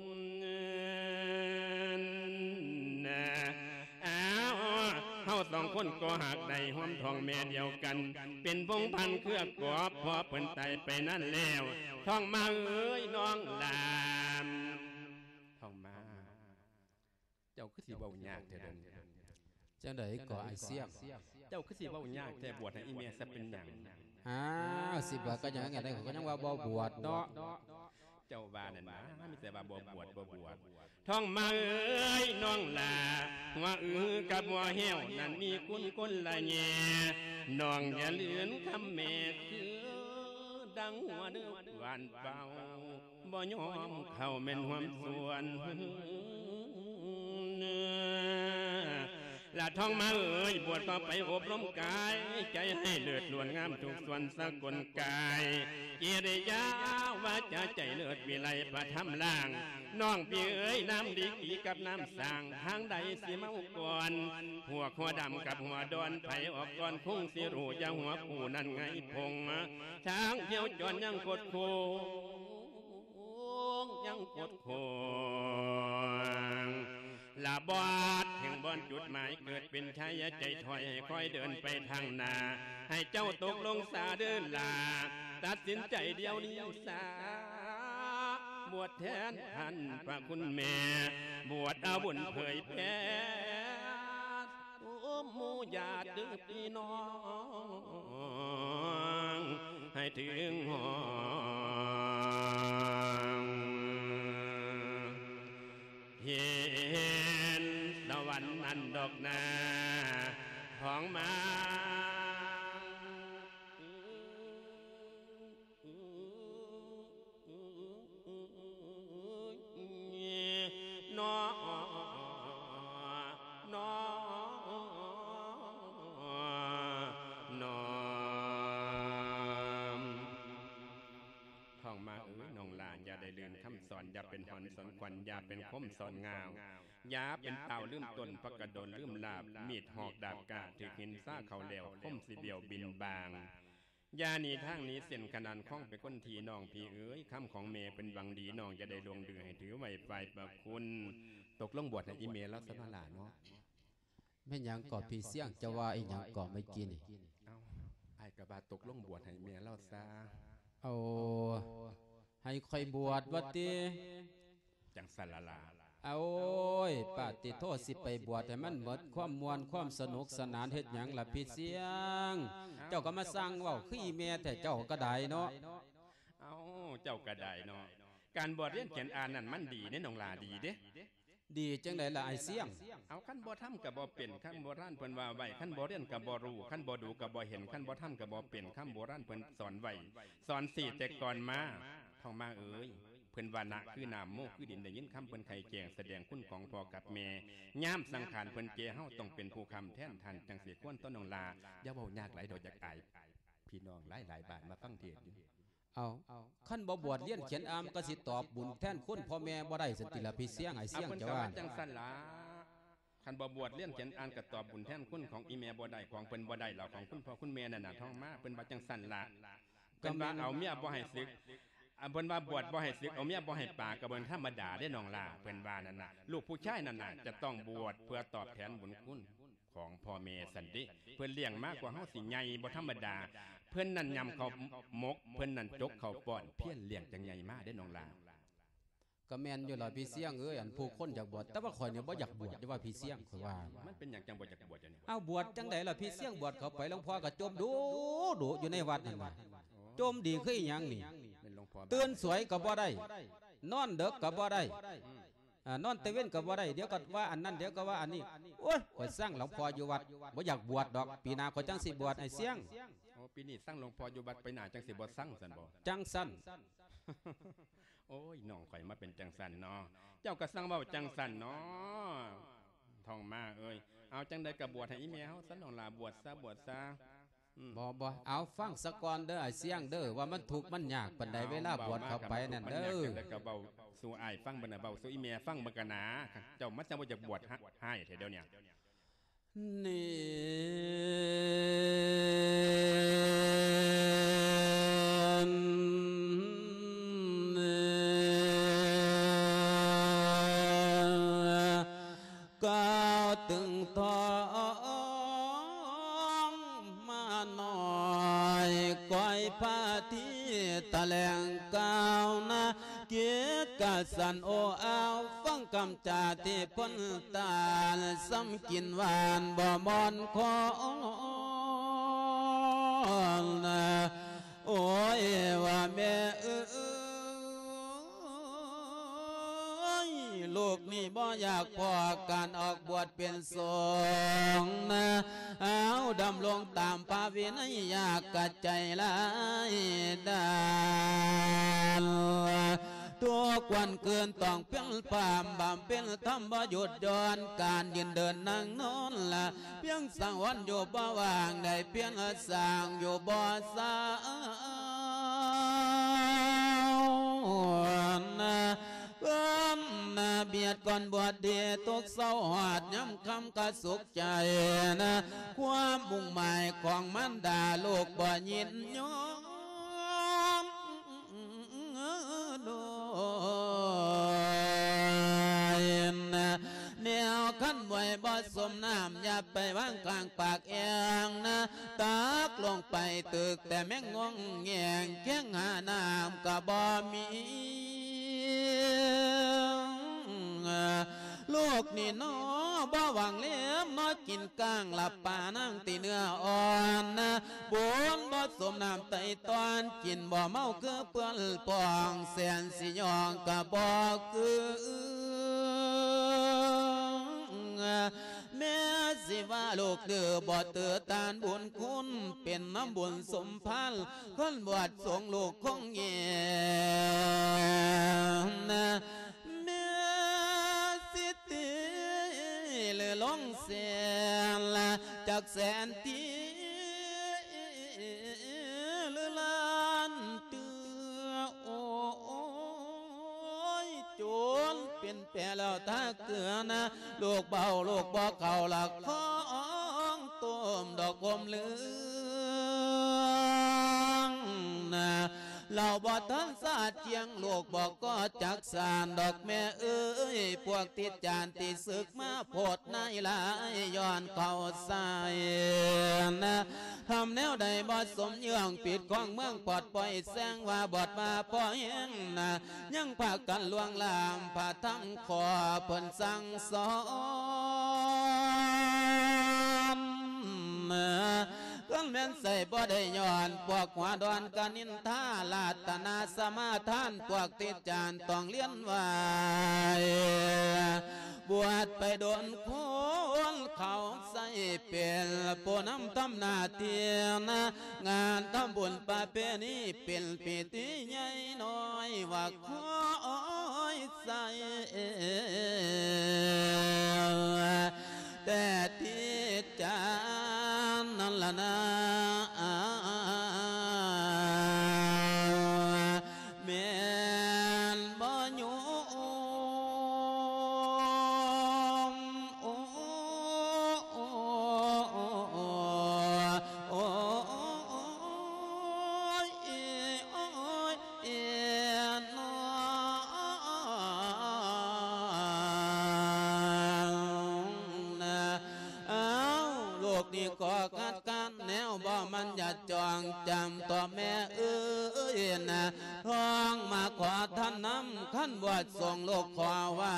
เฮาสองคนก็หักได้ห้อมทองแม่เดียวกันเป็นพงพันเครือกอบพอเปิ้นไตไปนั่นแล้วท่องมาเอ้ยน้องลามท่องมาเจ้าคือสิเว้ายากแท้เด้อจังไดก่อไอเสียมเจ้าคือสิเว้ายากแต่บวชให้อีแม่ซะเป็นหยังสิบวชก็ยังไงได้ก็ยังว่าบ่บวชเนาะเจ้าว่านั่นนะมีแต่ว่าบ่บวชท่องมาเอ้ยน้องลาหัวกับหัวเหี้ยวนั่นมีคุณคนละแง่น้องอย่าเลือนคำแม่คือดังหัวเดือหวานเบาบ่ยอมเข้าแม่นหวมส่วนละท้องมาเอ่ยบวชก็ไปอบรมกายใจให้เลือดล้วนงามทุกส่วนสกุลกายกิริยาวาจาใจเลือดวิไลประทับล่างน้องพี่เอ๋ยน้ำดีกีกับน้ำสางทางใดสิเมาก่อนหัวดำกับหัวดอนไผออกก่อนพุ่งสิรู้ยังหัวผู้นั่นไงพงช้างเที่ยวจอนยังกดโคยังกดโคลาบอดถึงบอนจุดหมายเกิดเป็นชายใจถอยให้ค่อยเดินไปทางหน้าให้เจ้าตกลงสาเดินลาตัดสินใจเดียวนี้สาบวชแทนท่านพระคุณแม่บวชเอาบุญเผยแผ่หมู่ญาติพี่น้องให้ถึงห้องเห็นตะวันนั้นดอกนาของมาอย่าเป็นหอนสอนควันอย่าเป็นคมสอนงาวอย่าเป็นเต่าลืมตนพระกระโดนลืมลาบมีดหอกดาบกาถือหินซ่าเขาเหลวคมสิเบียวบินบางยานีทางนี้เส้นขนานคล้องไปก้นทีน้องพี่เอ๋ยคำของเมเป็นวังดีน้องจะได้ลงดือให้ถือไว้ไฟประคุณตกลงบวชในอีเมลแล้วสมาลาเนาะแม่ยังก่อพี่เสี่ยงจะว่าอีหยังก่อไม่กินเอาไอ้กระบาตกลงบวชให้เมลแล้วซาเอาให้คอยบวชวัดตีจังสลาลาเอาปาติโทษสิไปบวชแต่มันหมดความมวลความสนุกสนานเฮ็ดหยังล่ะพี่เสียงเจ้าก็มาสร้างเว้าขี้แม่แต่เจ้าก็ได้เนาะเอาเจ้าก็ได้เนาะการบวชเรียนเขียนอ่านนั่นมันดีเด้น้องลาดีเด้ดีจังได๋ล่ะไอ้เสียงเอาขั้นบ่ทำกับบ่เป็นขั้นโบราณเพิ่นว่าไว้ขั้นบ่เรียนกับบ่รู้ขั้นบ่ดูกับบ่เห็นขั้นบ่ทำกับบ่เป็นขั้นโบราณเพิ่นสอนไว้สอนสี่แต่ก่อนมาท้องมาเอ๋ยเพิ่นวานะคือน้ำโมคือดินได้ยินคำเพิ่นไข่แจงแสดงคุณของพ่อกับแม่ย่ามสังขารเพิ่นเจเฮาต้องเป็นผู้คำแทนทันจังสิควรต้นน้องลาอย่าเว้ายากหลายดอกจากอายพี่น้องหลายบาทมาฟังเทศน์อยู่เอาขั้นบ่บวชเรียนเขียนอ่านก็สิตอบบุญแทนคุณพ่อแม่บ่ได้สันติละพี่เสียงไอ้เสียงจะว่าจังสั่นล่ะคันบ่บวชเรียนเขียนอ่านก็ตอบบุญแทนคุณของอีแม่บ่ได้ของเพิ่นบ่ได้หรอกของคุณพ่อคุณแม่นั่นน่ะท้องมาเพิ่นว่าจังสั่นล่ะเพิ่นว่าเอาเมียบ่ให้ศึกเพิ่นว่าบวชบ่ให้ศึกเอาเมียบ่ให้ป่าก็เบิ่งธรรมดาได้น้องล่ะเพิ่นว่านั่นน่ะลูกผู้ชายนั่นน่ะจะต้องบวชเพื่อตอบแทนบุญคุณของพ่อแม่สันติเพิ่นเลี้ยงมากกว่าเฮาสิใหญ่บ่ธรรมดาเพิ่นนั่นยำเขามกเพิ่นนั่นจกเขาป้อนเพี้ยนเลี้ยงจังใหญ่มากได้น้องล่ะก็แม่นอยู่ล่ะพี่เสียงเอ้ยอันผู้คนอยากบวชแต่ว่าข่อยเนี่ยบ่อยากบวชจะว่าพี่เสียงข่อยว่ามันเป็นหยังจังบ่อยากบวชจังนี่เอาบวชจังได๋ล่ะพี่เสียงบวชเข้าไปหลวงพ่อก็จมดูอยู่ในวัดนั่นน่ะจมดีคืออีหยังนี่ตื่นสวยก็บ่ได้นอนดึกก็บ่ได้นอนตะเว้นก็บ่ได้เดี๋ยวก็ว่าอันนั้นเดี๋ยวก็ว่าอันนี้โอ้ยข่อยสร้างหลวงพ่ออยู่วัดบ่อยากบวชดอกปีหน้าข่อยจังสิบวชไอ้เสียงโอ้ปีนี้สร้างหลวงพ่ออยู่วัดไปหน้าจังสิบ่สร้างซั่นบ่จังซั่นโอ้ยน้องข่อยมาเป็นจังซั่นเนาะเจ้าก็สร้างเว้าจังซั่นเนาะท่องมาเอ้ยเอาจังได๋ก็บวชให้อีแม่เฮาซะน้องล่ะบวชซะบ่เอาฟังสะก่อนเด้อไอ้เสียงเด้อว่ามันทุกข์มันยากปานใดเวลาบวชเข้าไปนั่นเด้อแล้วก็เว้าสู่อ้ายฟังบ่น่ะเว้าสู่อีแม่ฟังบ่กันนะเจ้ามันจังบ่อยากบวชให้แท้เดี๋ยวนี้ก้าวตึงทองมาหน่อยก้อยพาที่ตะแหลงก้าวนะเกียรกะสันโอเอาฟังคำจาที่พ้นตาซ้ำกินหวานบ่มอนคอนโอ้ยว่าแม่ลูกนี่บ่อยากพอการออกบวชเป็นสงฆ์นะเอาดำลงตามพระวินัยอยากกะใจลายดานททุกวันเกินต้องเป็นปามบำเป็นธรรมบ่หยุดย้อนการยืนเดินนั่งนอนละเพียงสังวันอยู่บ่ว่างได้เพียงสร้างอยู่บ่สาเบียดก่อนบวชเดียตกเศร้าหอดย้ำคำกระสุขใจนะความมุ่งหมายของมันดาโลกบ่ยินยอมโดยแนวขั้นไว้บ่สมน้ำอย่าไปวางกลางปากเองนะตักลงไปตึกแต่แม่งงงแงงแข้งหาน้ำก็บ่มีโลกนี่น้อบ่หวังเลี้ยมน้อกินก้างหลับป่านั่งตีเนื้ออ่อนนะบนบ่สมน้ำไตตอนกินบ่เมาคือเปื้อนปองแสนสิยองก็บ่คือแม่สิว่าโลกเดือบ่เตือตานบุญคุณเป็นน้ำบุญสมพันธ์คนบวชสงโลกคงเงียแม่สิติเลลงเสียละจากแสนตีเลล้านเตือโอ้ยโจรเป็นแปรแล้วตาเกลือนะลูกเบาลูกบ่เก่าหลักของต้มดอกอมเหลืองนะเราบ่ทันสาดเจียงลูกบอกก็จักสานดอกแม่เอ้ยพวกติดจานติดศึกมาโพดในหลายย้อนเข้าใส่นะทำแนวใดบ่สมเยื่องปิดของเมืองปลอดปล่อยแสงว่าบอดมาพอเห็นนะยังพากันลวงลามพาทั้งขอเพิ่นสั่งสอนกันแม่นใส่บ่ได้ย้อนพวกหัวดอนกันนินทาลาตนาสมาทานพวกติดจานต้องเลี้ยนไว้บวชไปโดนคนเขาใส่เป็นผู้นำทำหน้าที่นะงานทำบุญประเพณีเป็นพิธีใหญ่น้อยว่าคอยใส่แต่ที่จานนั่นล่ะนะแม่นบ่ยมโอ้ยโอ้ยนอโลกนี้ก็กัดกันแนวบ่มันอย่าจองจำต่อแม่เอ้ยนะท้องมาขอท่านน้ำขั้นบวชส่งโลกขอไว้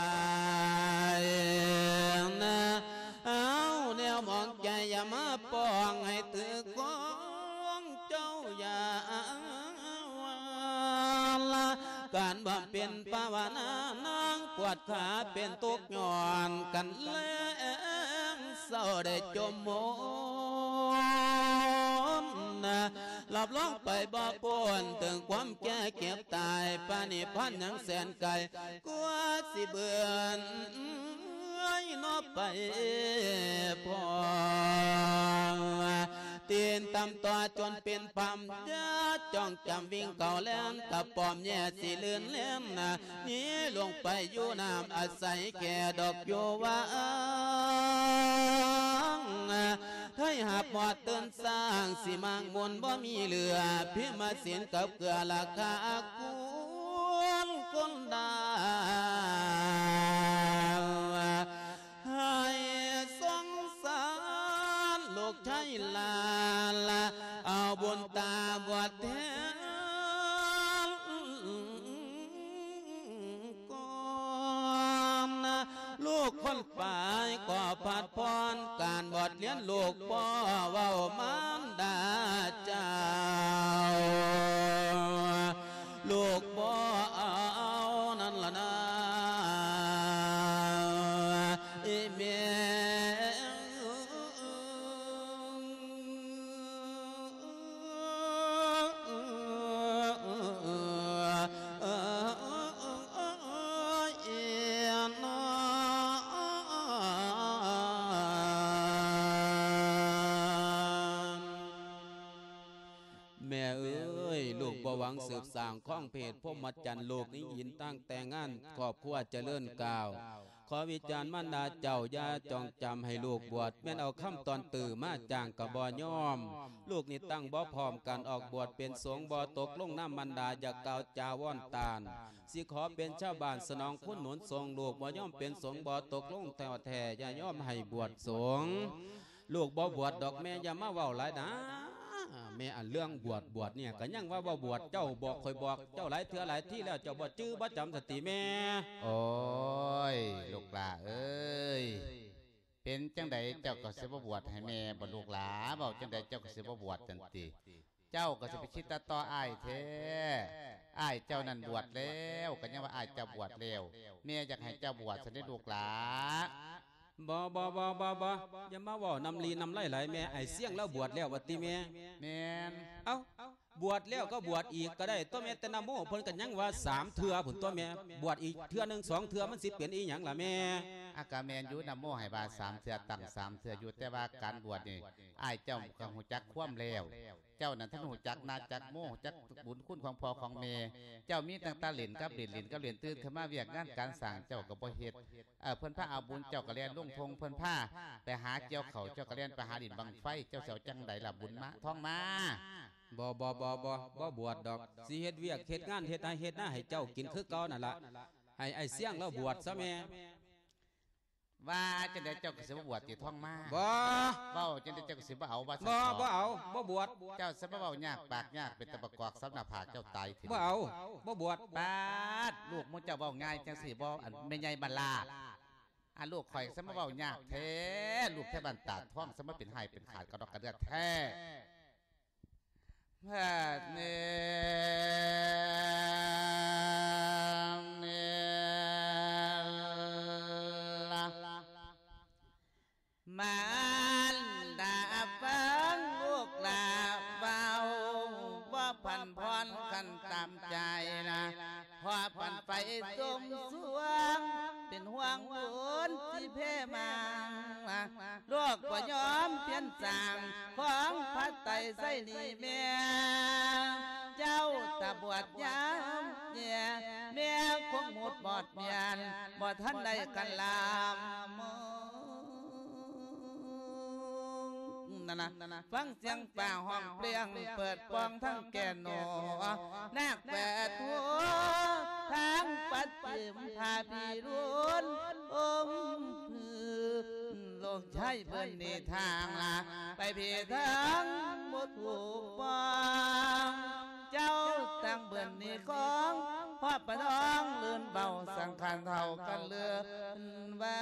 นะแนวมองใจอย่ามาปองให้ตือของเจ้าอย่าวาละการบำเพ็ญภาวนานางปวดขาเป็นตุกย้อนกันแรงเศร้าได้จมมนนะหลับล้องไปบ่ปนถึงความแก่เก็บตายปานิพันยังแสนไกลกว่าสิเบื่อนอไปพอตีนตำตัวจนเป็นพัมจ้าจ้องจำวิ่งเก่าแล่นตะปอมแย่สิเลื่อนเล่นนะนี้ลงไปอยู่น้ำอาศัยแก่ดอกโยวางให้หับหมอดเตือนสร้างสิมังมนบ่มีเหลือพิมาเสียนกับเกลือราคาคุณคนดาให้สงสารโลกใช้ลาเอาบนตาบวชแทนก่อนลูกคนป่ายก็ผัดพรการบวชเลี้ยนลูกพ่อเว้ามารดาเจ้าลูกบ่เอานั่นล่ะนะแม่วังสืบสร้างข้องเพศพรหมจรรย์โลกนี้ยินตั้งแต่งานครอบครัวเจริญก้าวขอวิจารณ์มารดาเจ้าอย่าจองจำให้ลูกบวชแม่นเอาคำตอนตื่มาจ้างกับบ่ยอมลูกนี่ตั้งบ่พร้อมกันออกบวชเป็นสงฆ์บ่ตกลงน้ำมันดาอยากกล่าวจาว่อนตาลสิขอเป็นชาวบ้านสนองคุณหนุนทรงลูกบ่ยอมเป็นสงฆ์บ่ตกลงแต่แท้อย่ายอมให้บวชสงฆ์ลูกบ่บวชดอกแม่อย่ามาเว้าหลายนะแม่อันเรื่องบวชเนี่ยก็ยังว่าบ่บวชเจ้าบอกคอยบอกเจ้าหลายเทื่อหลายที่แล้วเจ้าบ่จื้อบ่จำสติแม่โอ้ยลูกหลาเอ้ยเป็นจังใดเจ้าก็สิบ่บวชให้แม่บ่ลูกหลาเว้าจังใดเจ้าก็สิบ่บวชจังติเจ้าก็สิไปคิดต่ออ้ายแท้อ้ายเจ้านั่นบวชแล้วก็ยังว่าอ้ายเจ้าบวชแล้วแม่อยากให้เจ้าบวชซะได้ลูกหลาบ่อย่ามาว่านำลีนำไล่ไหลแม่ไอเสี่ยงแล้วบวชแล้ววัติแม่แม่นเอ้าบวชแล้วก็บวชอีกก็ได้ตัวแม่แต่นโมเพิ่นกันยังว่า3เทื่อผุนตัวแม่บวชอีกเทื่อนึง2เทื่อมันสิเปลี่ยนอีหยังล่ะแม่อากาแม่นอยู่นโมให้บา3เทื่อตั้ง3เทื่ออยู่แต่ว่าการบวชนี่อ้ายเจ้าก็ฮู้จักความแล้วเจ้านั้นท่านฮู้จักนาจักโมจักบุญคุณของพ่อของแม่เจ้ามีตั้งตาเหรียญกับเหรียญตื่นขึ้นมาเวียกงานการสร้างเจ้าก็บ่เฮ็ดเพิ่นพาเอาบุญเจ้าก็เรียนลงทงเพิ่นพาไปหาเกี่ยวเขาเจ้าก็เรียนไปหาดินบังไฟเจ้าเสียวจังใดล่ะบุญมาท่องมาบ่บวชดอกสิเฮ็ดเวียกเฮ็ดงานเฮ็ดหน้าให้เจ้ากินคือเก่านั่นล่ะให้ไอ้เสี่ยงแล้วบวชซะแม่ว่าจังได๋เจ้าก็สิบ่บวชติท่องมาบ่เว้าจังได๋เจ้าก็สิบ่เอาบ่เอาบ่บวชเจ้าสิบ่เว้ายากปากยากเป็นตะประกอบสับหน้าผากเจ้าตายถิ่บ่เอาบ่บวชปาดลูกมึงเจ้าเว้าง่ายจังสิบ่อันแม่ใหญ่บัลลาลูกข่อยสิมาเว้ายากแท้ลูกแค่บ้านตาดท้องสิมาเป็นไห้เป็นขาดกระดอกกระเดือกแท้พระเนมันดาฟังลูกลาเบาว่าพันพรกันตามใจนะพอปันไปสมสวงเป็นห่วงบุญที่เพ่มาโลกก็ยอมเปลี่ยนจางของพระไตรไสนีแม่เจ้าตาบวชยามเนี่ยแม่คงหมดบอดเมียนบ่ทันได้กันลามนะฟังเสียงป่าห้องเปลี่ยงเปิดปองทั้งแก่นโนนักแปดหัวทั้งปัดจิมพาพีรุนพือโลกใช้เพิ่นนี่ทางละไปพีทั้งหมดถูกปองเจ้าตั้งเบิ่นนี่ของพ่อปะน้องลื่นเบาสังขารเท่ากันเลือว่า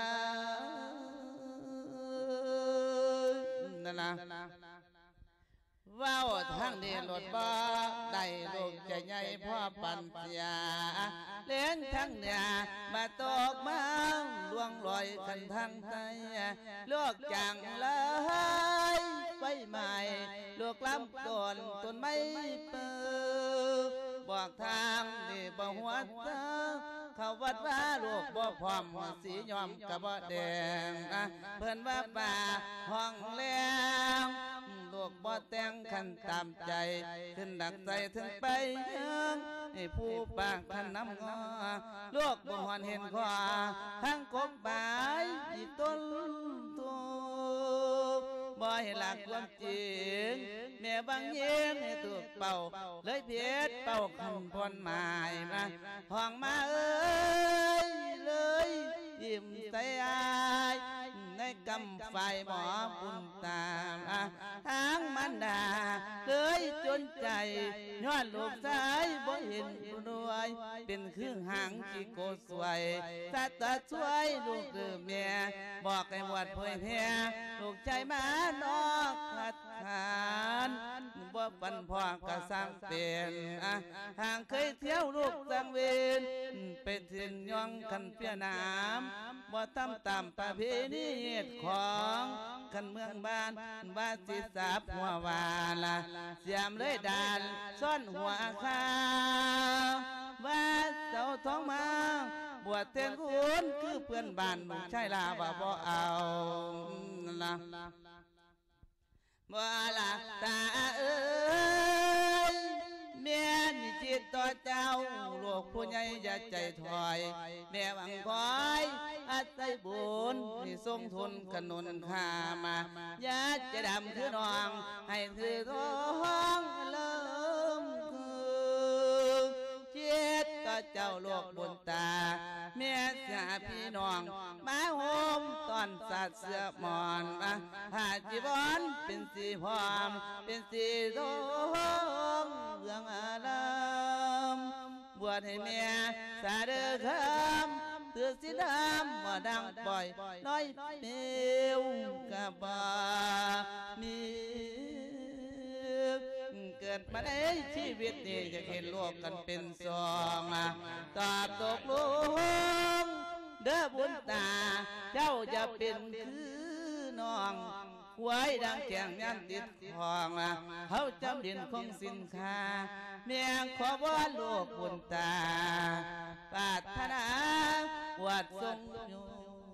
นั่นนะว้าวทางนี้รถบ่ได้ลูกจะใหญ่พ่อปัญญาเลี้ยงทั้งเนี่ยมาตกมาล่วงลอยกันทั้งใจลูกจังเลยไฟใหม่ลูกลำต้นไม่เปิดบอกทางนี่บ่หัวเธอเขาวัดว่าลูกบ่พร้อมสียอมกะบ่แดงเพิ่นว่าป่าห้องแรงลูกบ่แต่งขันตามใจขึ้นดักใจถึงไปยังให้ผู้ปากขันน้ำงอลูกบ่หวนเห็นขวาทั้งกบบ่ายอีต้นตัวบ่ให้หลักความจริงแม่บางเย็นให้ตัวเป่าเลยเพียรเป่าคำพรหมายมาห้องมาเอ้ยเลยยิ้มใส่อายในกำไฟหมอบุญตามทางมันดาเลยจนใจย้อนลูกชายบ่เห็นรวยเป็นเครื่องหางที่โกสวยสัตว์ช่วยลูกเดือเมียบอกให้วัดเผยแพร่ลูกใจมานอกขัดขานบ่ปันพ่อกระสังเป็นทางเคยเที่ยวลูกสังเวนเป็นถึงย่องกันเปียน้ำบ่ทำตามประเพณีของกันเมืองบ้านว่าสิสาบหัววาลาเสียมเลยดานซ่อนหัวข้าวว่าเสาท้องมาบวชเต้นคุณคือเพื่อนบ้านลูกชายลาว่าบ่เอาละบ่ละตาเอ้ยแม่นี่จิตต่อเจ้าลูกผู้ใหญ่อย่าใจถอยแม่หวังคอยอาศัยบุญที่ทรงทุนขนุนข้ามาอย่าจะดำคือน้องให้ถือท้องเริ่มคือจิตต่อเจ้าลูกบุญตาแม่เสียพี่น้องมาโฮมตอนสัตว์เสือหมอนมาหาจีบอนเป็นสีพร้อมเป็นสีทองเรื่องอารามบวชให้แม่สาเดือคำเตือสีดำมาดังปล่อยน้อยเปวกับบามีเกิดมาในชีวิตนี้จะเห็นโลกกันเป็นสองตอบตกลงเด้อบุญตาเจ้าจะเป็นคือน้องไว้ดังแก่งยันติดของเขาจำเด่นของสินค้าเมียงขอว่าลูกบุญตาปรารถนาวัดทรงอยู่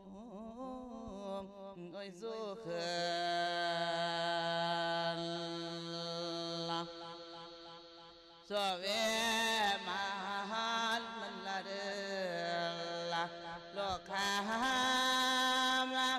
โอ้ยสู้เขินสวเวมามันละเดละโลกามา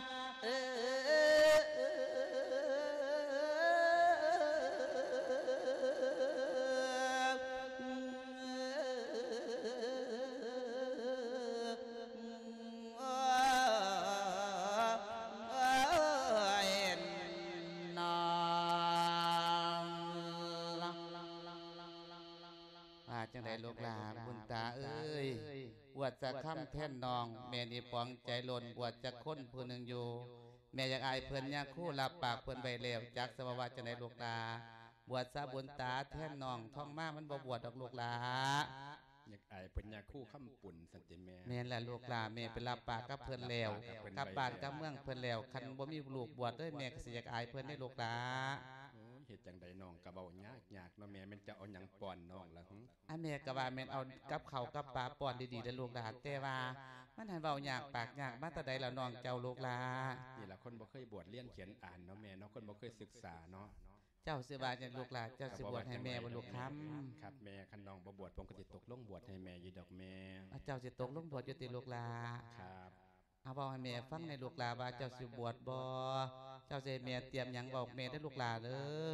จังไดลูกหลานบุญตาเอ้ยบวชจะค้ำแท่นนองแม่นี่ปองใจล้นบวชจะค้นผู้หนึ่งอยู่แม่อยากอายเพิ่นยาคู่รับปากเพิ่นใบเลี้ยวจากสภาวะจังไดลูกหลาบวชซาบุญตาแท่นนองท่องมามันบ่บวชดอกลูกหลาอยากอายเพิ่นยาคู่ค้ำปุ่นสันติแม่แม่นแหละลูกหลาแม่เป็นรับปากกับเพิ่นแล้วกับบ้านกับเมืองเพิ่นแล้วคันบ่มีลูกบวชด้วยแม่ก็สิอยากอายเพิ่นได้ลูกหลาเหตุจังใดน้องกะเบายากเนาะแม่มันจะเอาหยังป้อนน้องล่ะอันแม่ก็ว่าแม่นเอากับข้าวกับปลาป้อนดีๆได้ลูกหลานแต่ว่ามันหันเว้ายากปากยากมาแต่ใดแล้วน้องเจ้าลูกหลานี่ล่ะคนบ่เคยบวชเรียนเขียนอ่านเนาะแม่เนาะคนบ่เคยศึกษาเนาะเจ้าสิบาจังลูกหลานเจ้าสิบวชให้แม่บ่ลูกคำครับแม่คันน้องบ่บวชผมก็สิตกลงบวชให้แม่อยู่ดอกแม่เจ้าสิตกลงบวชอยู่ติลูกหลาครับเอาบอกให้แม่ฟังในลูกหลาว่าเจ้าสิบวชบ่เจ้าสิแม่เตรียมหยังบอกแม่ได้ลูกหลาเด้อ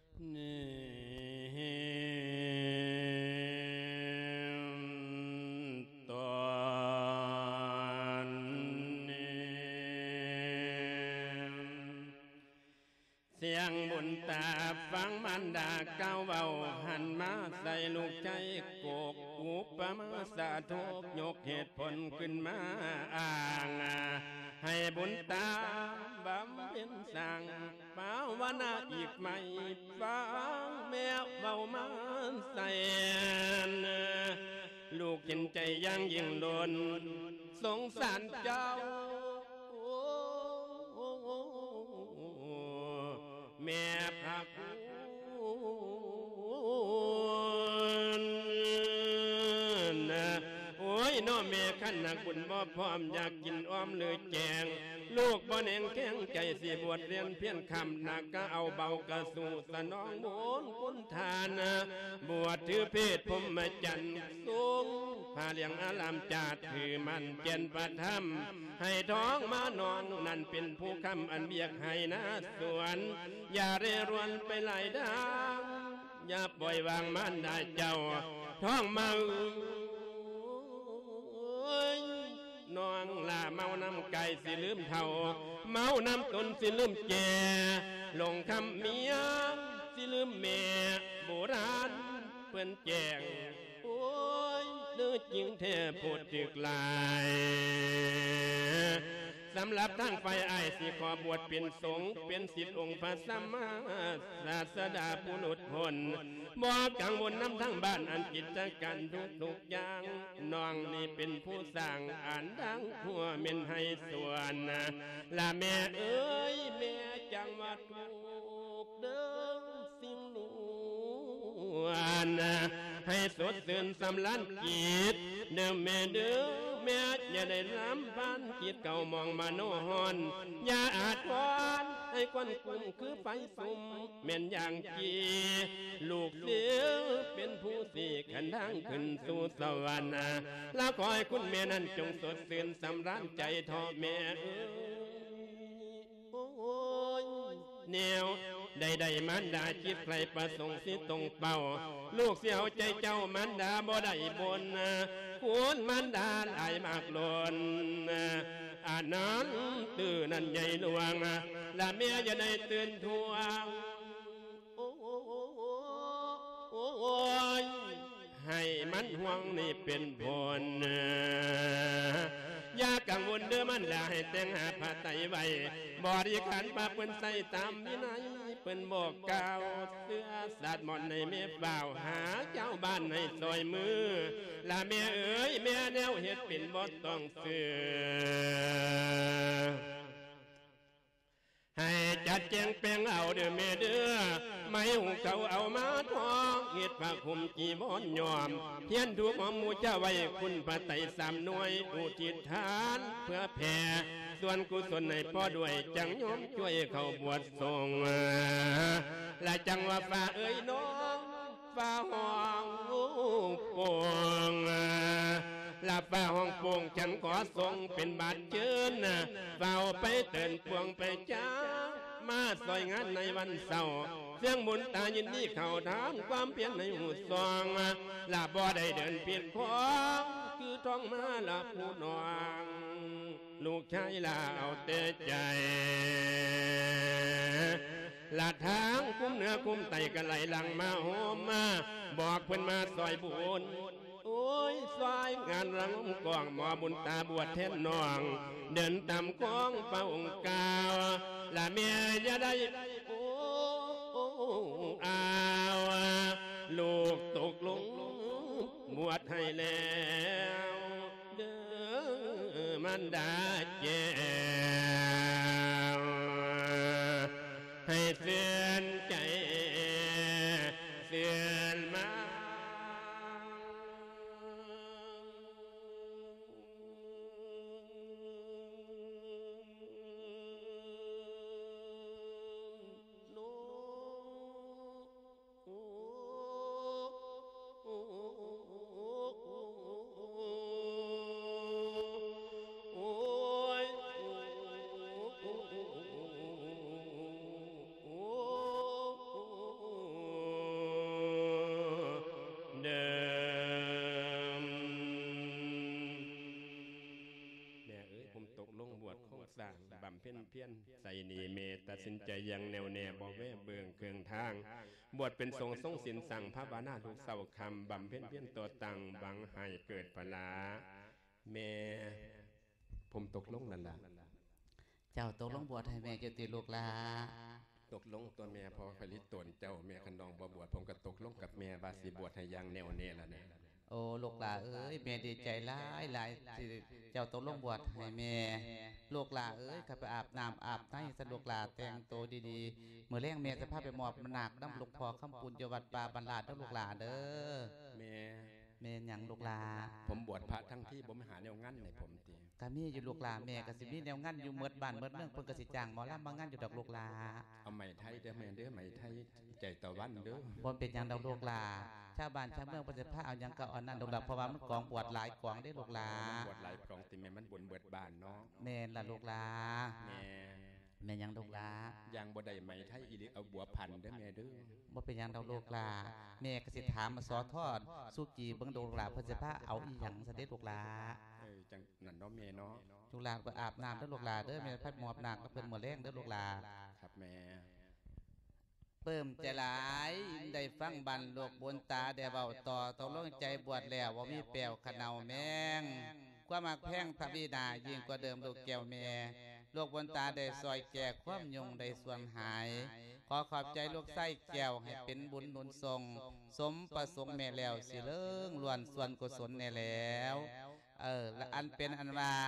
นี่ตอนนี้เสียงบุญตาฟังมันดาเก้าเบาหันมาใส่ลูกใจโกกอุปมาสาธุยกเหตุผลขึ้นมาอ้างให้บุญตาบำเพ็ญสั่งภาวนาอีกไม่ฟังแม่เบามันใส่ลูกเห็นใจยังยิ่งโดนสงสารเจ้าแม่พระคุณโอ้ยน้อแม่ขันนักบุญบ่พร้อมอยากกินอ้อมเลยแจงลูกบ่เน่งแข็งใจสิบวชเรียนเพียงคำนักก็เอาเบากระสู่สนองบุญคุณทานบวชถือเพศพรหมจรรย์สูงพาเลี้ยงอารามจาดถือมันเจนประทับให้ท้องมานองนั่นเป็นผู้คำอันเบียกให้นาสวนอย่าเร่รวนไปไหลดังอย่าปล่อยวางมันได้เจ้าท้องมาน้องลาเมาน้ำไก่สิลืมเท่าเมาน้ำตนสิลืมแก่ลงคำเมียสิลืมแม่โบราณเปิ้นแจงโอ้ยเนื้อจริงแท้โพดจึกลายสำหรับทางไฟไอสิขอบวชเป็นสงฆ์เป็นศิษย์องค์พระสัมมาศาสดาผู้หลุดพ้นบ่กังวลน้ำทั้งบ้านอันกิจการทุกอย่างน้องนี่เป็นผู้สร้างอ่านดังหัวเม่นให้ส่วนลาแม่เอ้ยแม่จังว่าถูกเดิมสิ่งล้วนให้สดตื่นสำลันจิตเดิมแม่เด้อแม่อย่าได้ลำพันจิตเก่ามองมาโนหอนอย่าอาจวอนให้ควันกุ่มคือไฟสุ่มแม่นอย่างจีลูกเสียเป็นผู้สี่ขันทางขึ้นสู่สวรรค์แล้วขอให้คุณแม่นั้นจงสดชื่นสำราญใจทอแม่โอ้ยแนวใดๆมันดาจิตใครประสงค์สิตรงเป้าลูกเสียวใจเจ้ามันดาบ่ได้บนคุณมันดาหลายมากล้นอันนั้นตื่นนั่นใหญ่หลวงและเมียจะได้ตื่นทวงโอ้ยให้มันห่วงนี่เป็นผลอย่ากังวลเด้อมันได้ให้แต่งหาผ้าไตไว้บริการป้าเปิ้นใส่ตามวินัยเปิ้นบอกกล่าวเสื้อสัตว์หมอนในเมียเปล่าหาเจ้าบ้านในซอยมือละแม่เอ๋ยแม่แนวเฮ็ดเป็นบ่ต้องเสือให้จัดแจงแปลงเอาเด้อแม่เด้อไม่หุงเขาเอามาทองเฮ็ดผ้าคลุมจีบอนยอมเพียนถูกหอมมูเจ้าไว้คุณพระไตรสามหน่วยอุทิศทานเพื่อแผ่ส่วนกุศลในพ่อด้วยจังยอมช่วยเขาบวชทรงและจังว่าฟ้าเอ้ยน้องฟ้าห้องโป่งลาฟ้าห้องโป่งฉันขอส่งเป็นบาทเชิญเฝ้าไปเตือนพวงไปจ้ามาซอยงานในวันเสาร์เสียงบุญตายินดีเข้าทางความเพียรในหูซองลาบ่ได้เดินเปลี่ยนของคือท้องมาลาผู้นองลูกชายลาเอาแต่ใจลาทางคุ้มเนื้อคุ้มไตกันไหลหลังมาโฮมมาบอกเพิ่นมาซอยบุญโอ้ยซอยงานรังกองหมอบุญตาบวชแทนน้องเดินตามกองพระองค์กาวละเมียจะได้โอ้อาวลูกตกลงบวชให้แล้วเด้อมันดาเจ้ให้เสื่อนใจเสื่อนมาบำเพ็ญเพียรใส่นีเมตตัดสินใจยังแนวแน่บ่แว่เบืองเคืองทางบวชเป็นทรงทรงศีลสั่งพระบานาทุกเสาคำบำเพ็ญเพียรตัวตังบังให้เกิดพลาแม่ผมตกลงนั่นล่ะเจ้าตกลงบวชให้แม่เจ้าติลูกหลาตกลงตัวแม่พอผลิตตนเจ้าแม่คันดองบ่บวชผมก็ตกลงกับแม่ว่าสิบวชให้ยังแนวแน่ละเนี่ยโอ้ลูกหลาเอ้ยแม่ดีใจหลายหลายที่เจ้าตกลงบวชให้แม่ลูกหลาเอ้ยข้าไปอาบน้ำอาบในสะลูกหลาแต่งตัวดีๆเมื่อแรงแม่จะพาไปมอบหนักน้ำลูกพอคำปุญญวัดป่าบรรลาดทั้งลูกหลาเด้อแม่หยังลูกหลาผมบวชพระทั้งที่ผมหาแนวงั้นในผมตีกะมีอยู่ลูกหลาแม่กะสิมีแนวงั้นอยู่เมื่อบ้านเมื่อเมืองเพิ่นกะสิจ้างหมอลำมางั้นอยู่ดอกลูกหลาเอาไหมไทยเด้อแม่เด้อไหมไทยใจตะวันเด้อบ่เป็นหยังดอกลูกหลาชาวบ้านชาวเมืองเพิ่นสิพาเอาหยังก็เอานั่นลูกหลาเพราะว่ามันกองบวชหลายกองได้ลูกหลาบวชหลายกองติแม่มันบุญเบิดบ้านเนาะแม่นล่ะลูกหลาแม่ยังลูกหลายังบ่ได้ไหมไทยอีหลีเอาบัวพันเด้อแม่เด้อบ่เป็นหยังดอกลูกหลาแม่ก็สิถามมาสอทอดสุจีเบิ่งลูกหลาเพิ่นสิพาเอาอีหยังซะเด้ลูกหลาจังนั่นเนาะแม่เนาะลูกหลาก็อาบน้ำเด้อลูกหลาเด้อแม่พัดหมอบหนักก็เพิ่นมื้อแลงเด้อลูกหลาครับแม่เพิ่มใจหลายได้ฟังบันโลกบนตาได้เบาต่อตกลงใจบวชแล้วว่ามีแปลวขนาวแมงความมักแพงพระบิดายิ่งกว่าเดิมลูกแก้วแม่โลกบนตาได้ซอยแก่ความยงได้ส่วนหายขอขอบใจลูกไส้แก้วให้เป็นบุญหนุนทรงสมประสงค์แม่แล้วสิเลิ่งล้วนส่วนกุศลแน่แล้วและอันเป็นอันว่า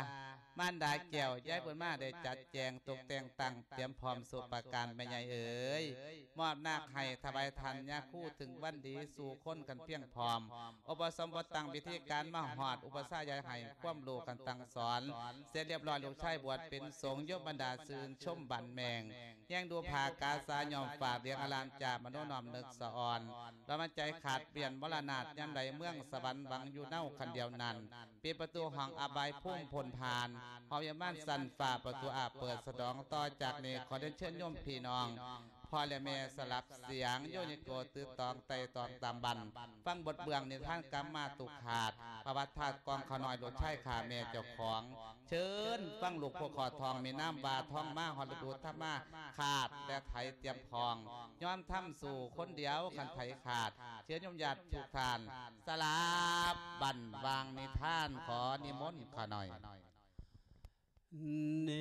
มารดาแก้วย้ายบุญมาได้จัดแจงตกแต่งตั้งเตรียมพร้อมสู่ประการแม่ใหญ่เอ๋ยมอบนาคให้ถวายทันยาคู่ถึงวันดีสู่คนกันเพียงพร้อมอุปสมบทตั้งวิธีการมาหอดอุปสายายให้ความรู้กันตั้งสอนเสร็จเรียบร้อยลูกชายบวชเป็นสงฆ์ยกบรรดาซื่นชมบันแมงแย่งดูผากาสายอมฝากเรียงอารามจ่ามโนนอมนึกสะอ่อนเรามาใจขาดเปลี่ยนมรณะยามใดเมืองสวรรค์บังอยู่เน่าคันเดียวนั้นปิดประตูห้องอบายพุ่งพลผ่านพอยาม่านสันฝ่าประตูอาเปิดสะดองต่อจากนี้ขอเดินเชิญโยมพี่น้องพ่อและแม่สลับเสียงโยนิโกตื้อตองไตตองตามบันฟังบทเบื้องในท่านกัมมาตุขาดประวัติธาตุกองขน้อยหลดใช่ขาแม่เจ้าของเชิญฟังลูกพวกขอทองมีน้ำบาทองมาหอดดูทับมาขาดและไถเตรียมพองย้อมทำสู่คนเดียวขันไถขาดเชิญโยมญาติทุกท่านสลับบันวางในท่านขอนิมนต์ขอหน่อยเน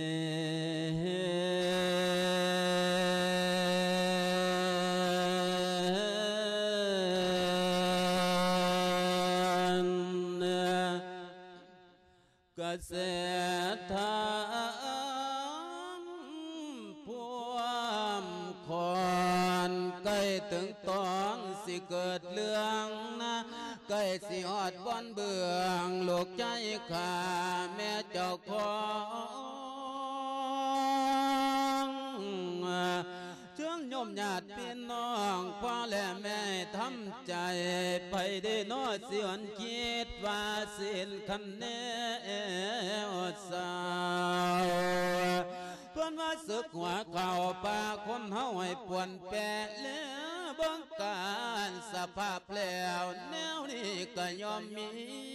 กษตรทางพวมคอนใกล้ถึงตอนสิเกิดเรื่องนะใกล้สิหอดบอนเบื้องลูกใจข้าแม่เจ้าของเชิญโยมญาติพี่น้องพ่อและแม่ทำใจไปได้น้อยเสียนคิดว่าสิ้นคันแนวสาวเพื่อนว่าสึกหัวเข่าป่าคนเฮาให้ปวนแปะแล้วบังการสภาพแล้วแนวนี้ก็ยอมมี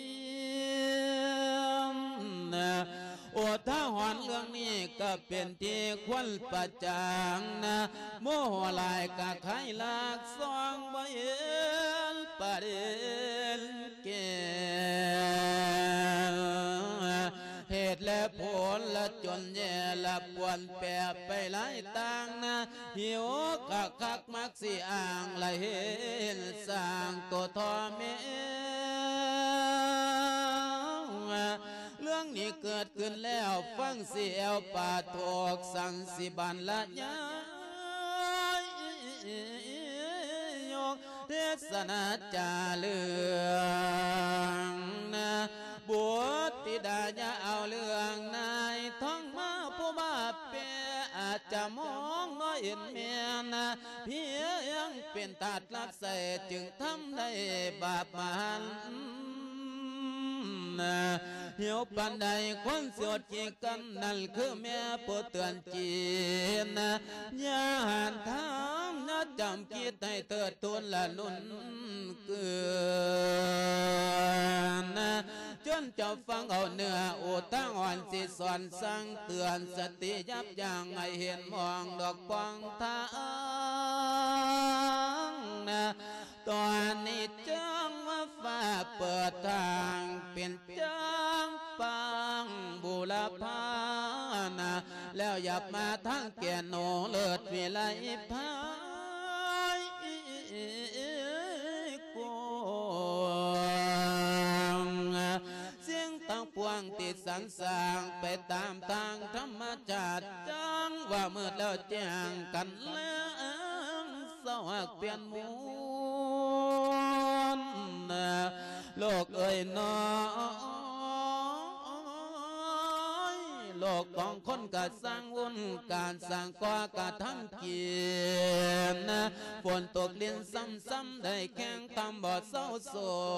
โอท้าหอนเรื่องนี้ก็เป็นที่ควรประจังนะโมโหลายกะไข่ลากซองบ่เห็นประเด็นแก่เหตุและผลละจนแย่ละปวนแปรไปหลายต่างนะหิวคักมักสิอ่างละเห็นสร้างตัวทอแม่เรื่องนี้เกิดขึ้นแล้วฟังเสียวป่าทอกสั่งสิบันละยายกเทศนาจาเลืองนะบัวติดาจะเอาเรื่องนายท้องมาผู้บาปเปียอาจจะมองน้อยเห็นเมียนะเพียงเป็นตัดลักใส่จึงทำได้บาปมันเหี่ยวปันใดคนเสียดจีกันนั่นคือแม่ผู้เตือนจีนอย่าหันทำอย่าจำคิดให้เติดทุนละนุ่นเกินจนเจ้าฟังเอาเนื้ออุทั้งอ่อนสิสอนสั่งเตือนสติยับยั้งให้เห็นมองดอกปองทางตอนนี้จังว่าฟ้าเปิดทางเป็นจังปังบุรพานะแล้วหยับมาทั้งแก่นโนเลิศวิไลพายกงเสียงตั้งปวงติดสันสางไปตามทางธรรมชาติจังว่าเมื่อแล้วแจ้งกันแล้วสวักเปลี่ยนมูโลกเอ่ยน้อยโลกของคนก็สร้างวุ่นการสร้างก่อกะทั้งเกียนฝนตกเลี้ยนซ้ำๆได้แข่งทำบ่อเศร้าโศ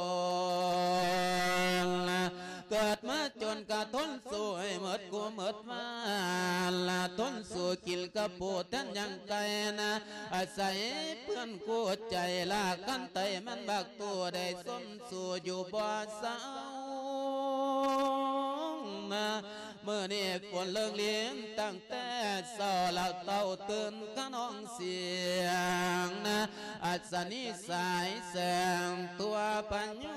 กเกิดมาจนกะทนสู้ให้หมดกูหมดมาละทนสู้กินกระปูท่านยังไกลนะอาศัยเพื่อนกู้ใจลากันไตมันบักตัวได้ส้มสู่อยู่บ่อเศร้าเมื่อนี้ฝนเลิกเลี้ยงตั้งแต่เศร้าเราเต้าตื่นขนองเสียงอัศนีสายแสงตัวปัญญู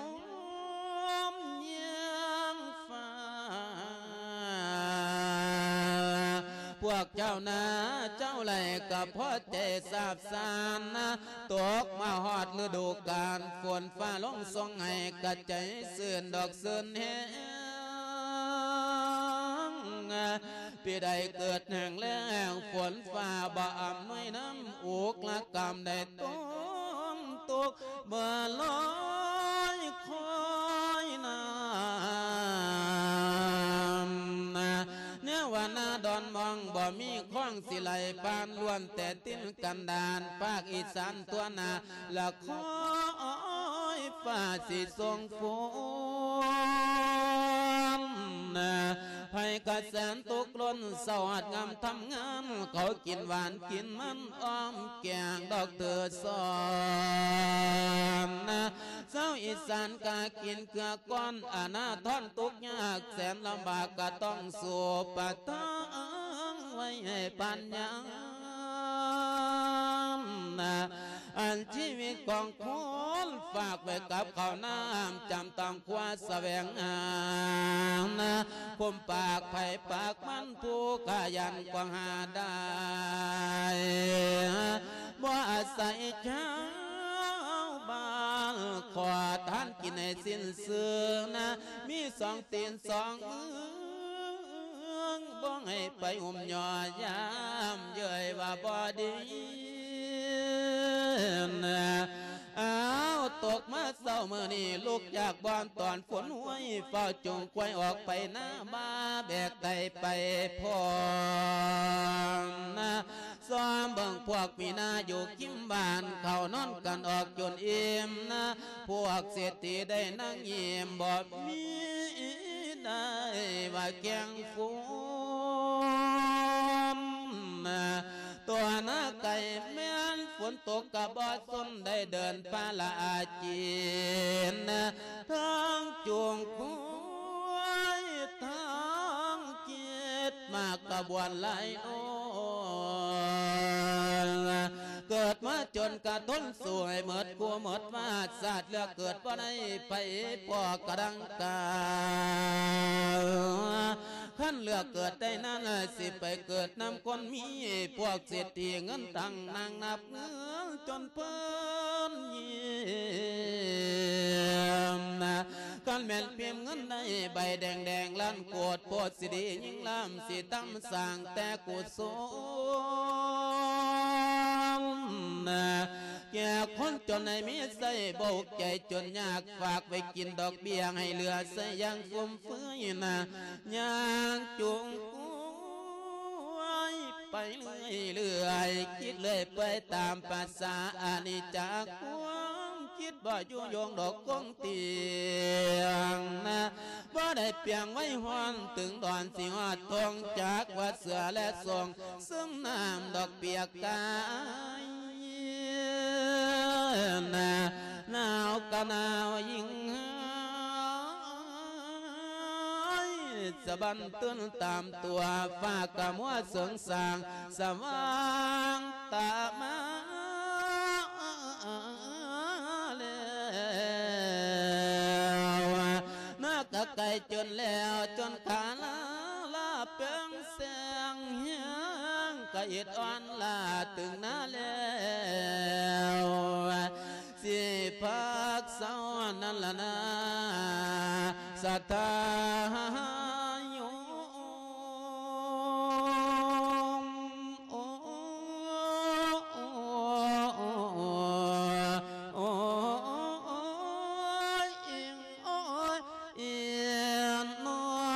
พวกเจ้านาเจ้าไหลกับพ่อเจสาบสานตกมาหอดฤดูกาลฝนฟ้าลงทรงให้กระใจเสื่อนดอกเสื่อนแหงปีใดเกิดแห่งแล้งฝนฟ้าบ่อำนวยน้ำอุกละกรรมได้ต้มตกเมื่อลอยคอยน้ำเนี่ยว่านาดอนมองบ่มีข้องสิไหลปานล้วนแต่ติ้นกันดานภาคอีสานตัวนาละคอยฟ้าสิทรงฝนให้กระแสนตกล้นสวัสดงามทำงานเขากินหวานกินมันอ้อมแกงดอกเตือสอนเจ้าอีสานกากินเกลือก้อนอาณาท่อนตุกยากแสนลำบากก็ต้องสู้ปะทังไว้ให้ปัญญาอันชีวิตของคนฝากไว้กับข้าวน้ำจำต้องคว้าแสวงหาคุมปากไผ่ปากมันผู้ขยันกว่าหาได้บ่อาศัยเช้าบ้านขอท่านกินให้สิ้นเสื่อมีสองตีนสองมือบ่ให้ไปย่อยามเย้ยว่าบ่ดีเอาตกมาเศร้าเมื่อนี้ลูกจากบ้านตอนฝนห้วยเฝ้าจงควายออกไปหน้าบ้าแบกไตไปพอซ้อมเบิ่งพวกมีนาอยู่กิมบ้านเขานอนกันออกจนอิ่มพวกเศรษฐีได้นั่งยิ้มบ่มีได้ว่าแกงฟูมตัวนาไก่แม่นฝนตกกะบ่สนได้เดินพาละอาจีนทั้งจูงคุยทั้งเกียรติมากกระบวนไหลโอเกิดมาจนกระต้นสวยหมดกัวหมดมาศาสตร์เลือกเกิดบ่ได้ไปปอกกระดังกาขั้นเลือกเกิดได้นั่นสิไปเกิดนำคนมีพวกเศรษฐีเงินตังนางนับเงินจนเพิ่นยิ้มกันแม่นเพียมเงินได้ใบแดงแดงล้านโกดโพดสิดียิ่งล้ำสิตั้มสร้างแต่กุศลแก่คนจนให้มีใส่โบกใจจนยากฝากไปกินดอกเบี้ยให้เหลือใส่ยังฟุ่มเฟือยยางจุงกุ้ยไปเรื่อยคิดเลยไปตามภาษาอานิจจาความคิดบ่อยู่ยงดอกกงเตียงบ่ได้เปียงไว้หอนถึงดอนสิหอดทองจากวัดเสือและทรงซึ่งน้ำดอกเปียกกายหนาวก็หนาวยิ่งสะบันตื้นตามตัวฟ้ากะมัวเสริงสางสว่างตามาแล้วน่ากะไกลจนแล้วจนขาลาเปียงแสงเฮียงกะอิดอ่อนลาถึงหน้าแล้วสิพักเศร้านั่นละนะสัทธาโยมโอ้ยอิงโอ้ยเอียนน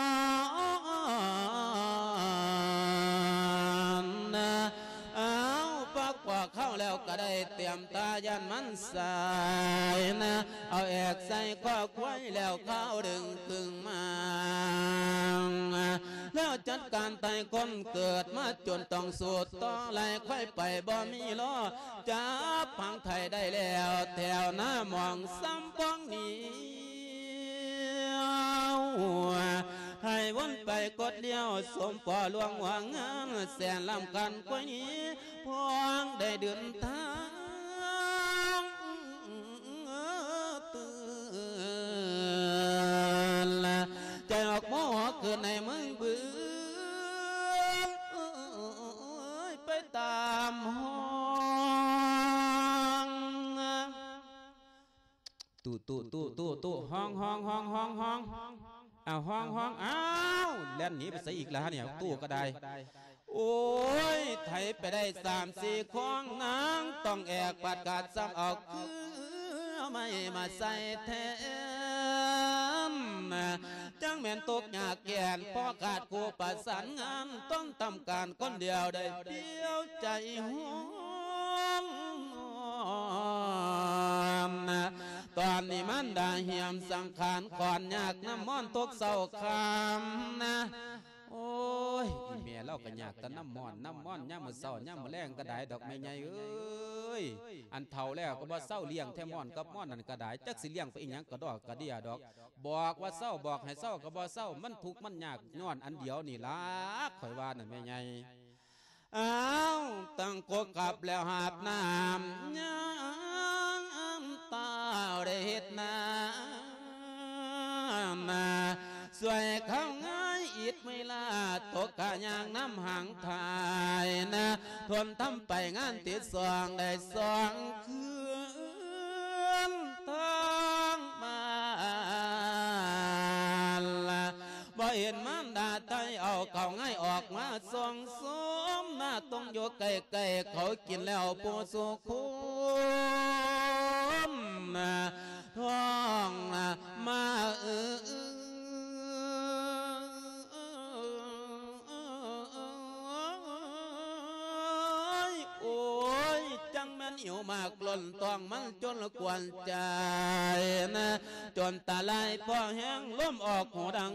อนเอาปักกว่าเข้าแล้วก็ได้เตรียมตายันมันสายเอาแอกใส่ข้อควายแล้วเข้าดึงคึงมาแล้วจัดการไต่คนเกิดมาจนต้องสูดต่อไหลควายไปบ่มีล้อจับพังไทยได้แล้วแถวหน้ามองซ้ำป้องนี้ให้วนไปกดเลี้ยวสมปอหลวงหวังงานแสนลำกันกว่านี้พวงได้เดินทางตื่นใจออกโมโหคืนในมึงเบื่อไปตามห้องตู้ห้องอ้าวห้องอ้าวแล่นหนีไปใส่อีกแล้วเนี่ยตู้ก็ได้โอ้ยไถไปได้3-4ของนางต้องแอกปัดกาดซ้ำออกคือไม่มาใส่แทนจังแม่นตกยากแก่นพอขาดกูประสานงานต้องทำการคนเดียวได้เดียวใจห่วงตอนนี้มันได้เหี่ยมสังขารก่อนยากน้ำมอนตกเศร้าคำนะโอ้ยอีเมียเล่ากันยากแต่น้ำมอนย่ามมือเศร้าย่ามมือแรงก็ได้ดอกไม้ใหญ่เอ้ยอันเท่าแล้วก็บ่เศร้าเลี้ยงแท้มอนกับมอนนั่นก็ได้จักสิเลี้ยงไปอีหยังก็ดอกกระเดียดอกบอกว่าเศร้าบอกให้เศร้าก็บ่เศร้ามันทุกข์มันยากย้อนอันเดียวนี่ล่ะข่อยว่านั่นแม่ใหญ่อ้าวตั้งกกกลับแล้วหาบน้ำน้ำตาได้เฮ็ดนาสวยเข้าง่ายอิดไม่ลาตกกะยางน้ำหางทายนะทนทำไปงานติดสองได้2 คืนทั้งมาละบ่เห็นมันดาไทยเอาเขาง่ายออกมาส่งสมมาต้องอยู่ไกลๆเขากินแล้วปูสุขุมท้องมาหิวมากล้นต้องมันจนกวนใจนะจนตาลายพอแห้งล้มออกหูดัง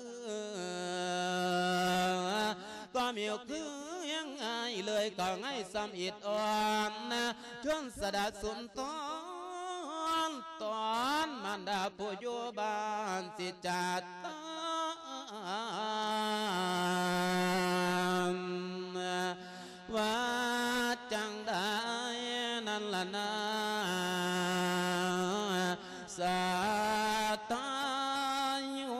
ก็มีคือยังไงเลยก็ไงซ้ำอิดอ่อนนะจนสะดัดสุนตอนมันดาผู้อยู่บ้านสิจัดว่าจังได้นั่นล่ะนะสาตายุ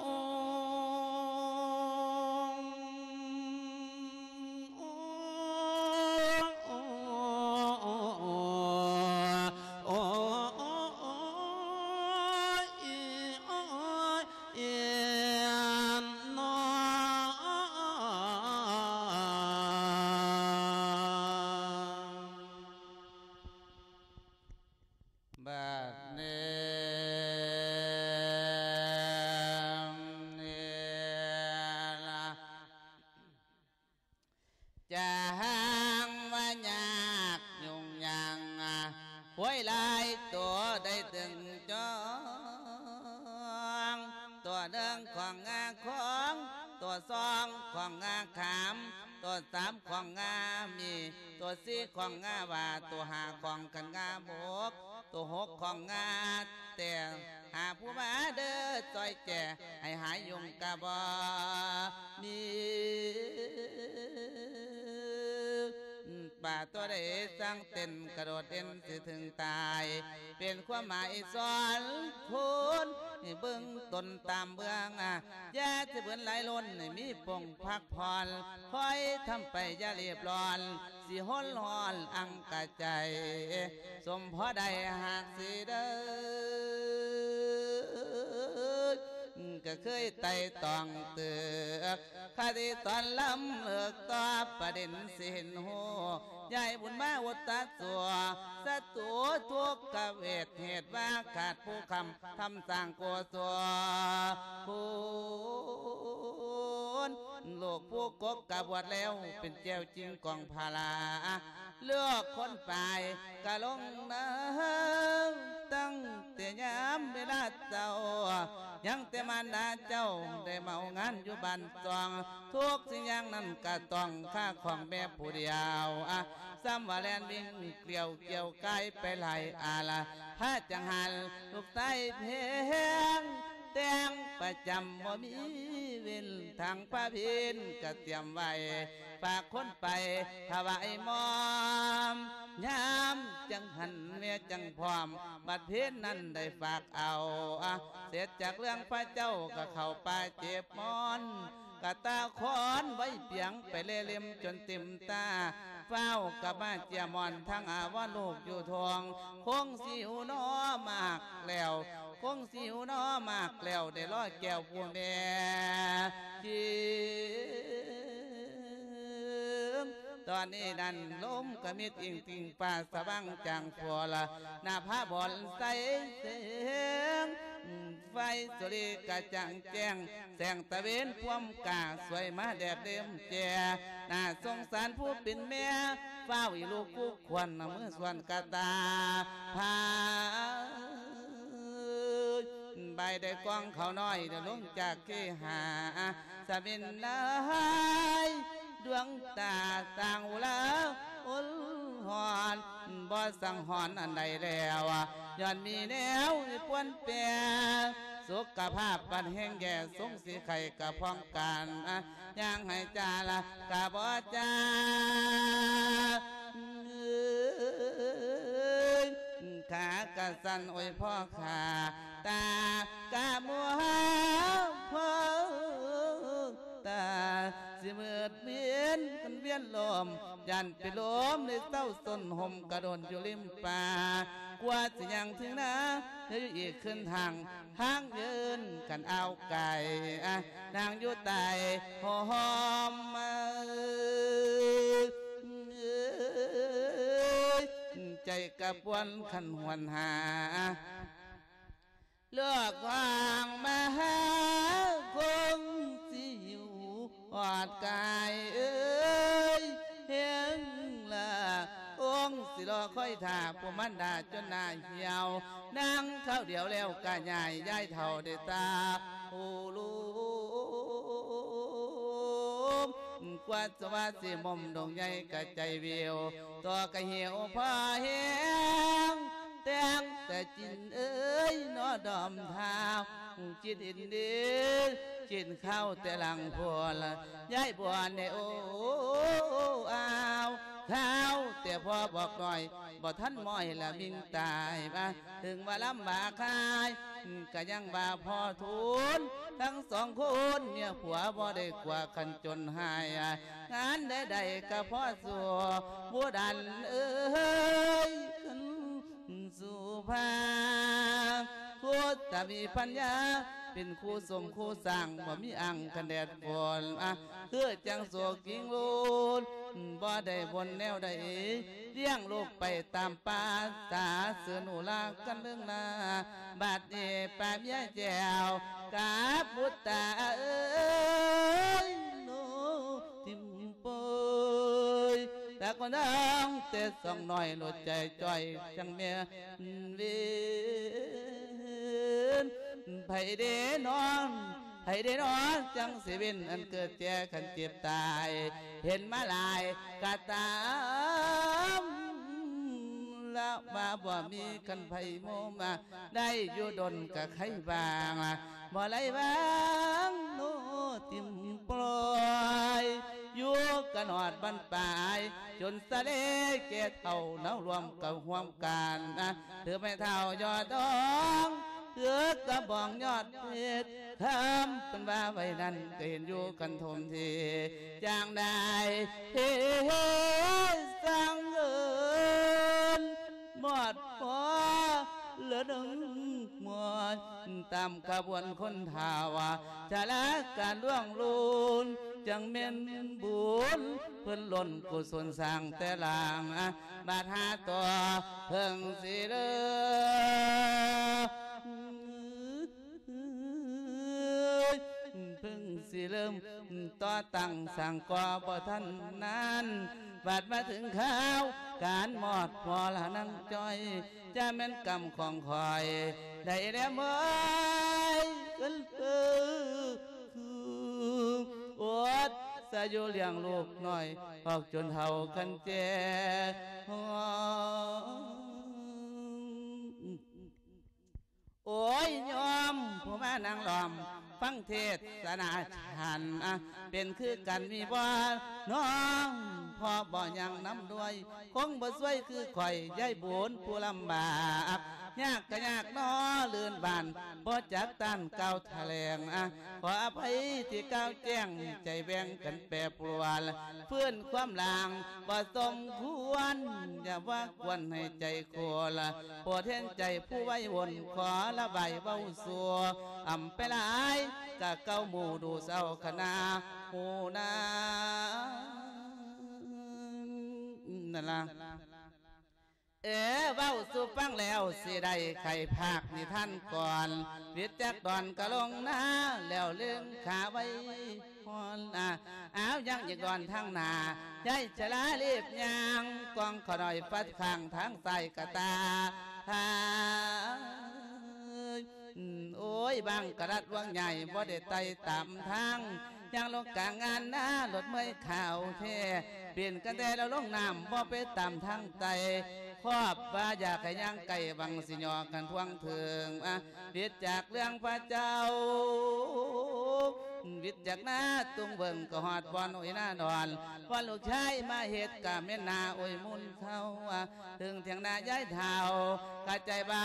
จะห่างว่ายากยุ่งยังหวยลายตัวได้ตึงจองตัวเดิงของงาของตัว2ของงาขามตัว3ของงามีตัว4ของงาว่าตัว5ของกันงาบกตัว6ของงาแต่หาผู้มาเด้อจอยแก่ให้หายยุงกะบ่มีป่าตัวใดสร้างเต้นกระโดดเด่นสิถึงตายเป็นความหมายสอนคุณให้เบิ่งตนตามเบื้องอย่าจะเบิ่นไหลล้นให้มีปงพักผ่อนคอยทำไปอย่าเรียบร้อนสิห้นหอนอังกะใจสมพอใดหากสิเด้อก็เคยไต่ตองเตือกคดีตอนลำเลิกต่อประเด็นสิเห็นหัวยายบุญมาวัตสัวสัตัวทุกกเวทเหตุว่าขาดผู้คำทำสร้างกัวสัวคุณลูกผู้กบกบวดแล้วเป็นเจ้าจริงกองพาราเลือกคนไปกะลงน้ำตั้งแต่ยามเวลาเจ้ายังแต่มันดาเจ้าได้เมางานอยู่บ้านจองทุกสิ่งอย่างนั้นก็ต้องค่าของแม่ผู้เดียวซ้ำว่าแลนวิ่งเกลียวเกี่ยวไกลไปไหลอาละถ้าจังหันลูกใต้เพงแต่งประจำบ่มีเว้นทางพระพินก็เตรียมไว้ฝากคนไปถวายมอมยามจังหันเมียจังพร้อมบัดเพ็ญนั้นได้ฝากเอาเสร็จจากเรื่องพระเจ้าก็เข้าไปเจ็บมอนกะตาคอนไว้เปียงไปเล่เล่มจนเต็มตาเฝ้ากับมาเจียมอนทั้งอาว่าลูกอยู่ทองคงสิวน้อมากแล้วคงสิวน้อมากแล้วได้ร้อยแก้วผู้แม่จีตอนนี้นั่นลมกระมิดอิงติงป่าสะบังจังฟัวละหน้าผ้าบอลใสเสียงไฟสุริกระจังแจ้งแสงตะเวนพวมกาสวยมาแดดเดิมแจน่าสงสารผู้เป็นแม่เฝ้าอีลูกผู้ควันมือส่วนกระตาพาใบได้กองเขาน้อยเดี๋ยวลงจากขี้หาสะบินลายดวงตาต่างอุลาอุลหอนบ่สังหอนอันใดแล้วย้อนมีแนวปวนเปียสุขภาพปันแห้งแย่สงสีไข่กะพองกันย่างให้จาละกะบ่จาขากะสันโอ้ยพ่อขาตากะมัวพ่อตาสิมืดเวียนกันเวียนลมยันไปลมในเต้าต้นห่มกระโดนอยู่ริมป่ากว่าสิยังถึงนะเฮ้ยอีกขึ้นทางทางยืนกันเอาไก่นางอยู่ใต้หอมใจกระปวนขันหวนหาเลือกวางมาหาคงสิอยู่หอดกายเอ้ยเห็นละองค์สิรอค่อยถ่าผู้มันดาจนหน้าเหี่ยวนั่งเข้าเดียวแล้วกะใหญ่ย้ายเท่าได้ตาผู้ลูกกว่าสวัสดิมุมดงใหญ่กะใจเวียวตัวกะเหี่ยวพาแห้งแต่งแต่จินเอ้ยนอดอมเท้าจินอินดีจินเข้าแต่หลังพอละย้ายบัวในโอ้อ้าวข้าวแต่พอบอกหน่อยบ่ท่านม้อยละมิงตายมาถึงว่าลำบากคายก็ยังบ่าพอทุนทั้งสองคนเนี่ยผัวบ่ได้กว่าขันจนหายงานใดๆก็พอสัวบัวดันเอ้ยสุภาพูดแต่มีปัญญาเป็นคู่สมคู่สั่งบ่มีอังกันแดดฝนคือจังโศกกิงลูนบ่ได้บนแนวใดเลี้ยงลูกไปตามป่าตาเสือหนูลากันเรื่องนาบาดเจ็บปามยาแจวกาบุตตาเอ้ยโนทิมปอยแต่ก็น้องเตะสองหน่อยหลุดใจจ่อยจังเมียเวียนไผเดนอนไผเดนอนจังสิวินอันเกิดแก่ขันเจ็บตายเห็นมาลายกะตามแล้วมาบ่มีกันไผโมมาได้อยู่ดนกะไข่บางบ่ไหลบางโนติมปล่อยอยู่กันหอดบันปลายจนสะเลเกตเท่าเน่ารวมกับห่วมกันเธอไม่เท่ายอดดองเถือกระบองยอดเพชรคำเป็นว่าไว้นั้นก็เห็นอยู่กันทมทีจางได้เฮ้สังเอินหมดพอเหลือดึงหมดตามขบวนคนทาวาจะละการล่วงลุนจังเม่นบุญเพิ่นล้นกุศลสร้างแต่ลางบาดหาตัวเพิ่งสิเด้อเพิ่งสิเริ่มต่อตั้งสั่งก่อบ่ทันนั้นบาดมาถึงข้าวการหมอดพอละนั่งจ้อยจะแม่นกรรมของคอยได้แล้วเมื่อยกันอดสายุเลี้ยงลูกหน่อยออกจนเท่ากันแก่โอ้ยยอมผู้มานางหลอมฟังเทศนาฉันเป็นคือกันมีบ่น้องพ่อบ่ยังน้ำด้วยคงบ่สวยคือข่อยยายบุญผู้ลำบากยากก็ยากน้อลื่นบานบ่จักต้านเก่าแถลงขออภัยที่เก่าแจ้งใจแบ่งกันแปรปรวนเพื่อนความลางบ่สมควรอย่าว่าควรให้ใจโคละโปรดเห็นใจผู้ไว้วนขอระบายเว้าสัวไปหลายกะเก้าหมู่ดูเศร้าคณะหูนานั่นล่ะเว้าสู่ฟังแล้วสิได้ไข่ภาคนิท่านก่อนวิทจักดอนกะลงนาแล้วเรื่องขาไว้ฮอนอ้าวยังอีกดอนทางหน้าใจชลารีบยางกองขน่อยฟัดข้างทางใส่กะตาโอ้ยบางกระดัดวังใหญ่บ่ได้ไต่ตามทางยังลงกลางงานหน้ารถเมื่อยข่าวเทเปลี่ยนกันแต่เราลงน้ำบ่ไปตามทางไต่ครอบว่าอยากให้ย่างไก่บังสิยอกันทวงถึงวิทย์จากเรื่องพระเจ้าวิทย์จากหน้าตุงเบิ่งก็หอดบอลโอ้ยหน้านอนว่าลูกชายมาเหตุกะเม่นนาโอ้ยมุนเขาถึงเถียงนาย้ายเท้ากะใจเบา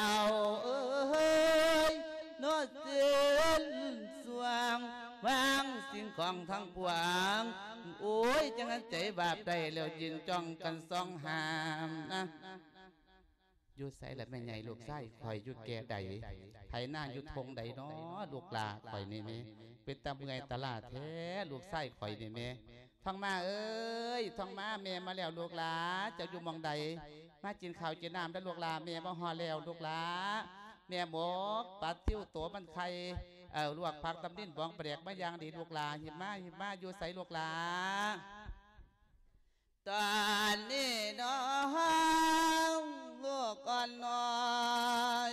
โน้ตเสียนสว่างวางสิ่งของทั้งปวงโอ้ยจังใจบาปได้แล้วจินจ้องกันซ่องหามยุดใส่และแม่ใหญ่ลูกไส้คอยยุดแก่ใดไถหน้ายุดทงใดเนาะลูกลาคอยนี่เมเป็นตาเมื่อยตลาดแท้ลูกไส้คอยนี่เมท่องมาเอ้ยท่องมาเมมาแล้วลูกลาจะอยู่มองใดมาจินข้าวจินน้ำได้ลูกลาเมมาห่อแล้วลูกลาเมียหมกปัดติ้วตัวมันไข่ลวกผักตำลิ้นบองเปรียกมะยางดีลูกลาหิมะอยู่ใส่ลูกลาตอนนี้น้องลูกอ่อนน้อย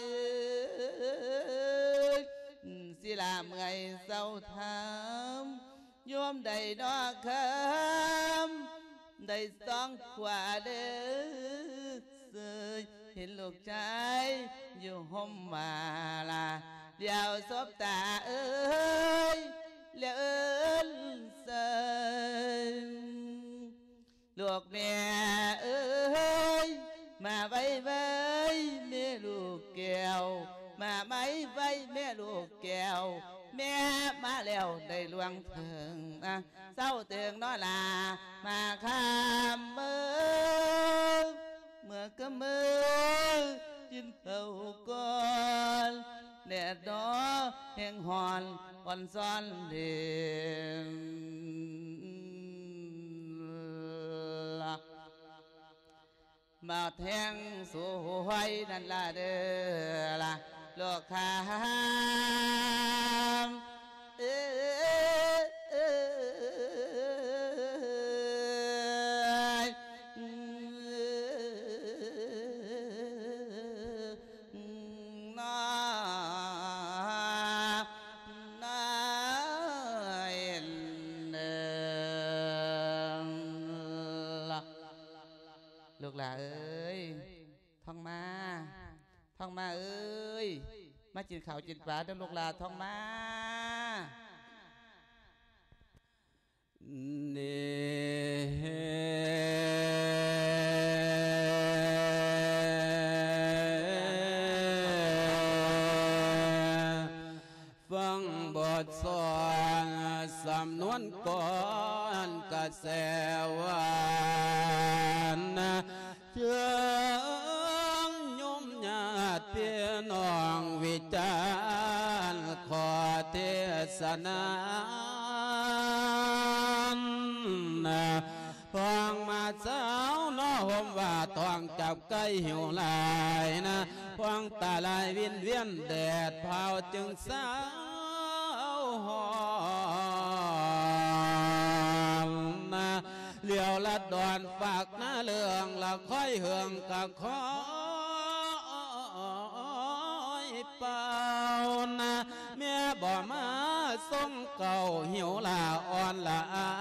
สิลาเมื่อยเศร้าทำโยมได้ดอกคำได้สองขวาเด้อเห็นลูกชายอยู่ห่มมาลาเดี๋ยวสบตาเอ้ยเลื่อนเสนลูกแม่เอ้ยมาไว้แม่ลูกแก้วมาไว้แม่ลูกแก้วแม่มาแล้วได้ลวงถึงเศร้าเตืองน้อลามาข้ามเมื่อก็มือจินเท่าก่อนแดดดอแห่งหอนวันซ้อนเดียงมาแทงสวยนั่นละเด้อละลูกค้าลูกหลาเอ้ยท่องมาเอ้ยมาจินข่าวจินปลาเด้อลูกหลาท่องมาเนฟังบทสอนสำนวนก่อนกระแสวานเชิงยมญาติพี่น้องวิจารณ์ขอเทศนาฟังมาเจ้าน้อห่มว่าต้องจับไก่หิวลายฟังตาลายวินเวียนแดดเผาจึงสาวหอมเลี้ยวละดอนฝากหน้าเลืองละค่อยเหืองกะคอยเป่าแม่บ่มาส่งเก่าหิวลาอ่อนละ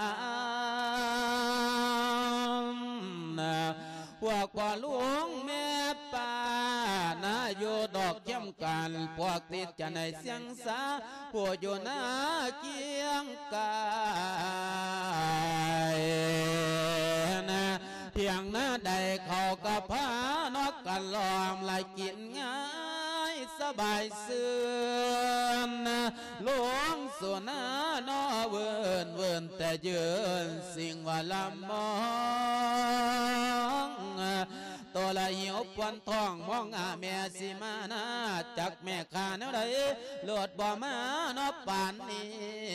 ว่าก่อหลวงแม่ป่าอยู่ดอกเข้มกันพวกติดจะในเสียงสาพวกอยู่หน้าเกียงกายเพียงหน้าใดเขากะพานกกันล้อมไล่กินงาบายเสื่อมหลวงสุนาโนเวินเวินแต่ยืนสิ่งว่าลำมองตัวละหิวปวนท้องมองแม่สิมานาจากแม่ข้าเนื้อใดโลดบ่มานอป่านนี้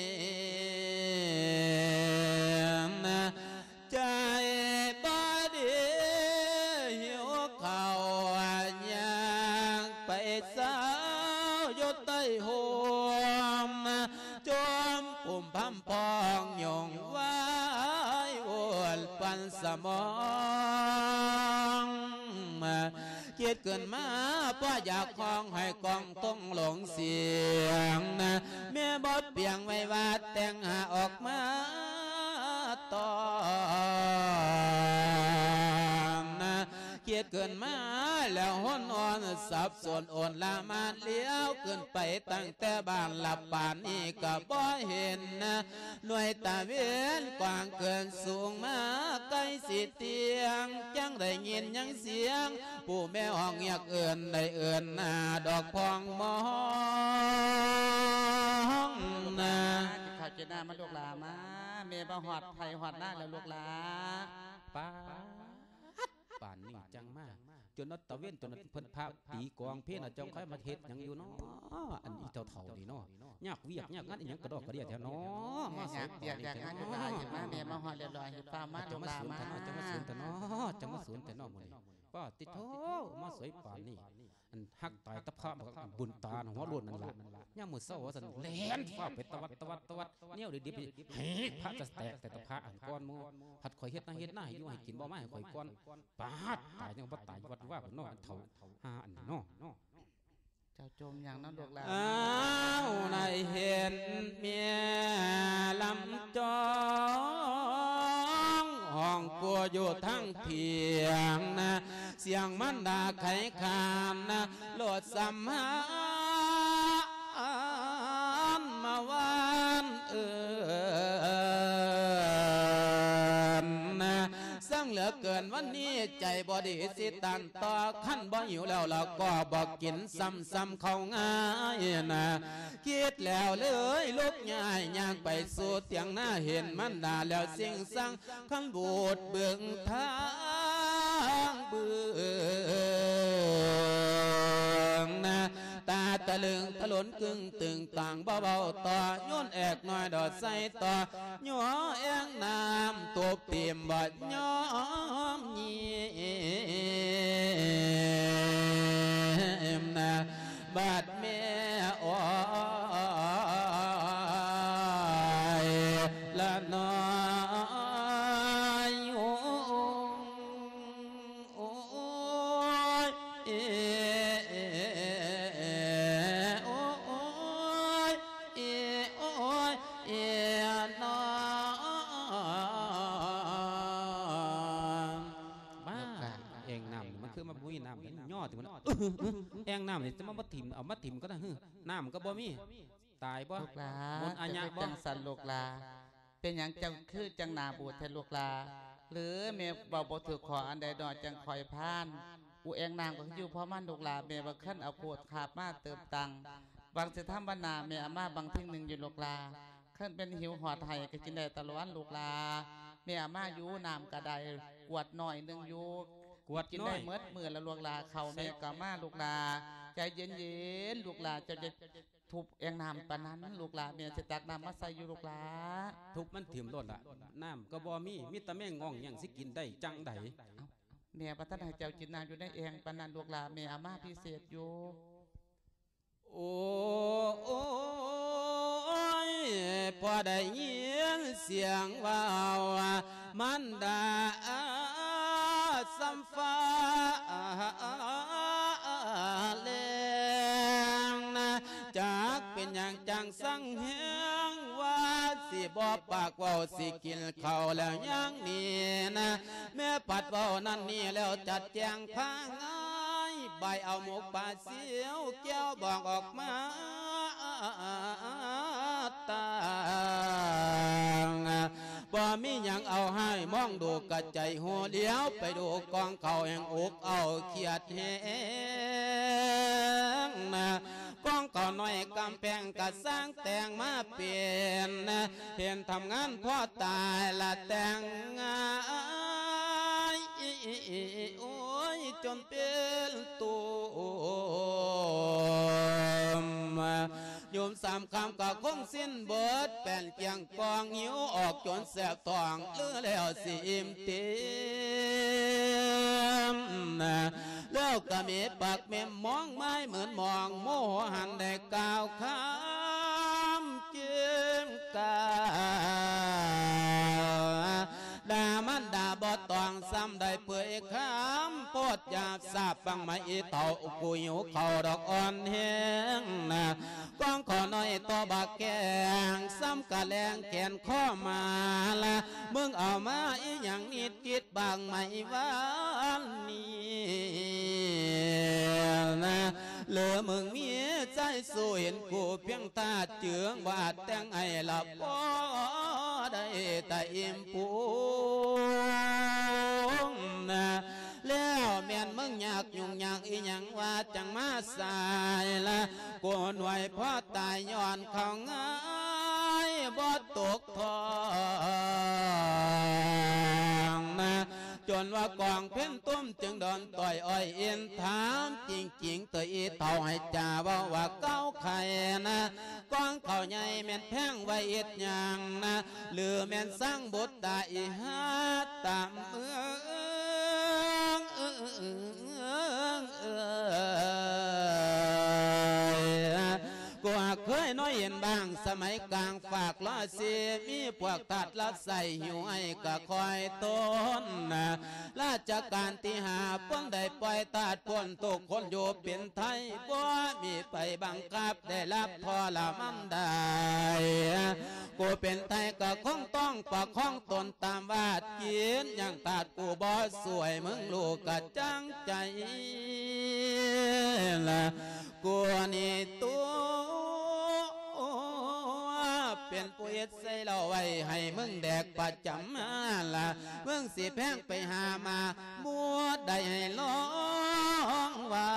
ใจบ่ดีหิวข้าวยางไปสาวอยู่ใต้ห่มจมปุ่มพำพองยงไว้อวนปันสมองคิดเกินมาป้าอยากคล้องให้กองต้องหลงเสียงแม่บดเปียงไว้ว่าแต่งหาออกมาต่อเกียดเกินมาแล้วห้อนอ่อนสับส่วนอ่อนละมาเลี้ยวเกินไปตั้งแต่บ้านหลับป่านนี้ก็บ่เห็นหน่วยตาเวียนกว้างเกินสูงมาใกล้สิเตียงจังได้ยินยังเสียงผู้แม่ห้องเงียกเอื่นได้เอื่นหน้าดอกพองมองข้าวเจน่ามาลูกหลามาเมย์มาหอดไทยหอดหน้าแล้วลูกหลาป้าป่านนี้จังมากจนนัดตะเว้นจนนัดเพิ่นพาตีกองเพี้ยนจงค่อยมาเฮ็ดหยังอยู่เนาะอันอีเจ้าเถ่านี่เนาะยากเวียกยากงานอีหยังกระดอกกระเดียแถวเนาะมาอยากเปียกอยากงานอยู่ได้เห็นมาเมย์มาหอดเรียบร้อยเห็นฟ้ามาลูกหลามาจังมาสวนแต่เนาะจังมาสวนแต่เนาะมื้อนี้ป้าติโธมาสวยป่านนี้อันหักตายตะพะบุญตาหัวโล้นนั่นล่ะย่ามมื้อเช้าว่าซั่นแล่นฟ้าไปตะวัดแนวดิบๆเฮ้พระจะแตกแต่ตะพะอันก่อนหมู่ผัดข่อยเฮ็ดนาให้อยู่ให้กินบ่มาให้ข่อยก่อนปาดตายจังบ่ตายวัดว่าพุ่นเนาะอันเฒ่าอันนี้เนาะเจ้าจมอย่างนั้นลูกหลาในเห็นเมียลำจองห้องกลัวอยู่ทั้งเพียงเสียงมันด่าไขคานโลดสัมหารมาวันสั่งเหลือเกินวันนี้ใจบอดีสิตันต่อขั้นบ่หิวแล้วเราก็บอกกินซ้ำเข้าง่ายคิดแล้วเลยลุกง่ายย่างไปสู่เตียงหน้าเห็นมันด่าแล้วสิ่งสั่งขั้นบูดเบื้องทางเบื้องตาตะลึงถลนกึ่งตึงต่างเบาๆต่อโยนแอกน้อยดอดใส่ต่อหย่อแองน้ำตัวเปี่ยมบัดย้อมยิ้มบาดแม่อ้อยละน้อยโอ้ยย่อถึงมันแองน้ำนี่จะมาถิ่มเอามาถิ่มก็ได้น้ำก็บ่มีตายบ่บนอัญญาจังสันลูกลาเป็นอย่างจังคือจังนาบูดแทนลูกลาหรือเมย์บอกบ่ถือขออันใดดอจังคอยพานอูแองน้ำก็อยู่เพราะมันลูกลาเมย์บางขั้นเอาโกดขาบมาเติมตังบางสิทำบรรณาเมย์อามาบางทิ้งหนึ่งอยู่ลูกลาขั้นเป็นหิวหอดไห้ก็กินได้ตลอดลูกลาเมย์อามาอยู่น้ำกระไดกวดหน่อยนึงอยู่กวดกินได้เมื่อมือละลูกลาเขาเมกามาลูกลาใจเย็นลูกลาจะทุบเองน้ำปานนั้นลูกลาเมียจะตักน้ำมาใส่อยู่ลูกลาทุบมันถิ่มรถละน้ำก็บ่มีแต่แม่งองอย่างสิกินได้จังไดเมียประทัดให้เจ้าจินนาอยู่ได้เองปานนั้นลูกลาเมียอามาพิเศษอยู่โอ้ยพอได้ยินเสียงว่าวมันด่าสัมฟ้าเลงจากเป็นอย่างจังสังเฮียงว่าสิบอปากว่าสิกินข้าวแล้วยังนี่แม่ปัดว่านั่นนี่แล้วจัดแจงพังง่ายใบเอาหมกปลาเสียวแก้วบอกออกมาตาบ่มีหยังเอาให้มองดูกระใจหัวเลี้ยวไปดูกองเขาแห่งอกเอาเขียดแหงนะกองเขาน้อยกำแพงกะสร้างแต่งมาเปลี่ยนนะเห็นทำงานพ่อตายละแต่งงานโอ้ยจนเป็นตัวโยมสามคำก็คงสิ้นเบิดแป่นเกียงกองหิวออกจนแสบท้องเลือแล้วสิอิ่มเต็มแล้วก็มีปากเมมมองไม้เหมือนมองโมหันได้กล่าวคำเจียงกาด่ามันด่าบ่ตองซ้ำได้เปื่อยคำโพดหยาบสาบฟังไม่เต่ากูหิวเขาดอกอ่อนแห้งนะกองขอน้อยตัวบักแกงซ้ำกะแรงแขนข้อมาละมึงเอามาอีหยังนิดกิดบางไม่วันนี้นะเหลือมึงมีใจสู้เห็นกูเพียงตาเจืองบาดแต่งไอ้ละบ่ได้แต่อิ่มปูนะแล้วแม่นมึงอยากยุ่งยากอีหยังว่าจังมาสายละกูหน่วยพ่อตายย้อนเขาง่ายบ่ตกทองนะจนว่ากองเพ่นตุ้มจึงโดนต่อยอ้อยเอ็นถามจริงๆตัวอีเท่าให้จ่าว่าเก้าไข่นะกองเขาใหญ่แม่นแพงไว้เอ็ดอย่างนะหรือแม่นสร้างบุตรตาอีหาตามกูเคยน้อยเห็นบางสมัยกลางฝากล้อเสียมีพวกตัดลัดใส่หิวไอ้ก็คอยต้นนะราชการที่หาป้นได้ปล่อยตัดป้นตกคนอยู่เป็นไทยบ่มีไปบังคับได้รับพอละมันได้กูเป็นไทยก็คงต้องประคองตนตามวาดเกียนอย่างตัดกูบ่สวยมึงลูกกะจังใจละกูนี่ตัวเป็นผู้เฮ็ดใส่เราไว้ให้มึงแดกประจำล่ะมึงสิแพงไปหามาบัวได้ให้ร้องว่า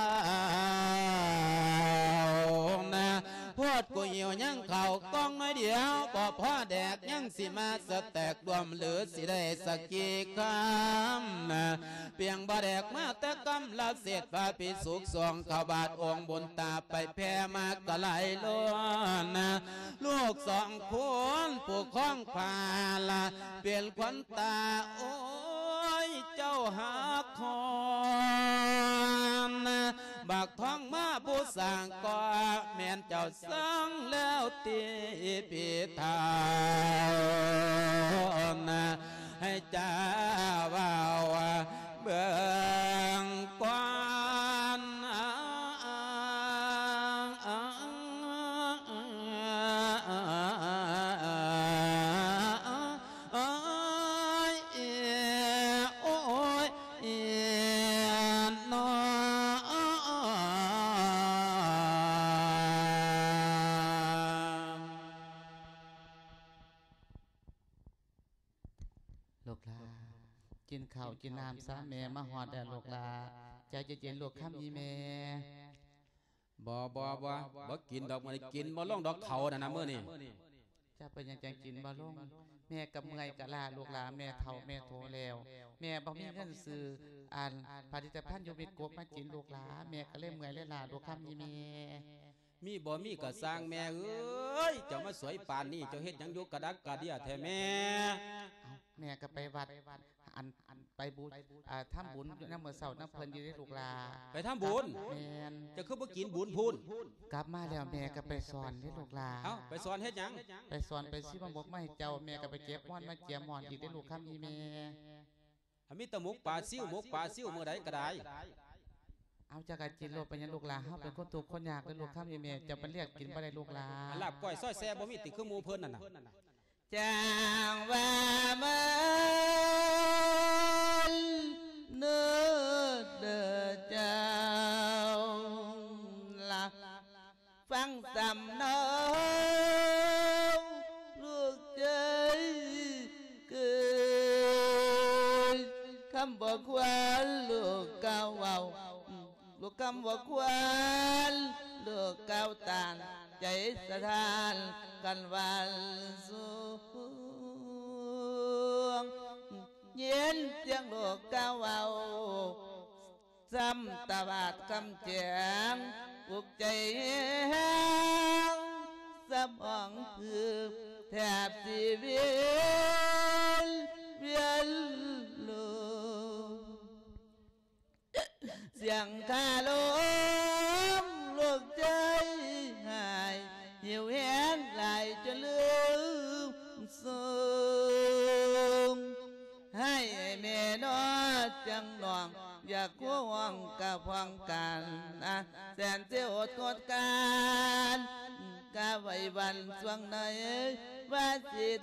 นะพวดกูเหี่ยวยังเข่ากองน้อยเดียวบ่พอแดกยังสิมาสแตกรวมหรือสิได้สักกี่คำนะเพียงบ่แดกมาแต่กำละเศษพาพิสุกสองข้าวบาทองบนตาไปแพ่มากะไหลล้วนนะลูกสองคนผู้คล้องพาละเปลี่ยนขวัญตาโอ้ยเจ้าหาคอนนะบักท้องมาผู้สร้างก่อแม่นเจ้าสร้างแล้วตีปีทาวนะให้เจ้าว่าเบื้องกว้านลูกลากินข้าวกินน้ำซะแม่มาหอดแต่ลูกลาใจจะเย็นลูกข้ามยีแม่บ่กินดอกมันกินบ่ล่องดอกเขานะมื้อนี้จะเป็นยังจังกินบ่ลงแม่กับเมื่อยกะลาลูกลาแม่เฒ่าแม่โตแล้วแม่บ่มีเงินซื้ออ่านผลิตภัณฑ์อยู่มีกบมากินลูกลาแม่ก็เลยเมื่อยเลยล่ะลูกข้ามยีแม่มีบ่มีก็สร้างแม่เอ้ยเจ้ามาสวยปานนี้เจ้าเฮ็ดหยังอยู่กระดักกระเดียแท้แม่แม่ก็ไปวัดอันไปบุญทำบุญน้ำเมื่อเสาร์น้ำเพลินอยู่ในลูกลาไปทำบุญแม่จะคือบ่กินบุญพูนกลับมาแล้วแม่ก็ไปสอนที่ลูกลาเอ้าไปสอนเฮ็ดหยังไปสอนไปซิมาบอกไม่เจ้าแม่ก็ไปเก็บม่อนมาเจียมม่อนอีกได้ลูกข้ามยีแม่มีตะมุกปลาซิ่วมุกปลาซิ่วเมื่อใดก็ได้เอาจากการกินโลกไปยังลูกลาเฮาเป็นคนถูกคนยากเลยลูกข้ามยีแม่จะไปเรียกกินบ่ได้ลูกลาลาบก้อยซอยแซ่บ่มีติคือหมู่เพิ่นนั่นน่ะจางว่ามันเนื้อเด้อเจ้าลักฟังสำเนาลูกใจคำบอกควรลูกเก้าเว้าลูกคำบอกควรลูกเก้าตานใจสถานกันวันสูงเย็นเสียงลูกเก้าเว้าซ้ำตาบาดคำเจียงปลุกใจแห้งสะบองคือแทบชีวิตเวียนลูเสียงคาลมลูกใจหายหิวแห้งไหลจนลืมสูงให้แม่นอจังหลองอยากควงกับพองกันแสนเสียอดกดการกะไว้วันสวงในว่าสิท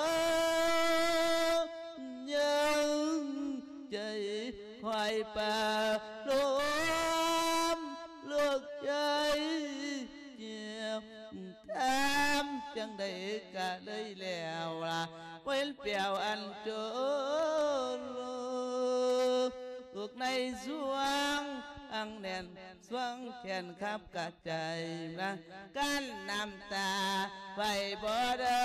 องยังใจคอยป่าลมลูกใจเจียวทำจังได้กะเลยแล้วล่ะเว้นเปียวอันโจลูกในสวงอังแน่นสวงแขนขับกะใจนะกันน้ำตาไปบ่ได้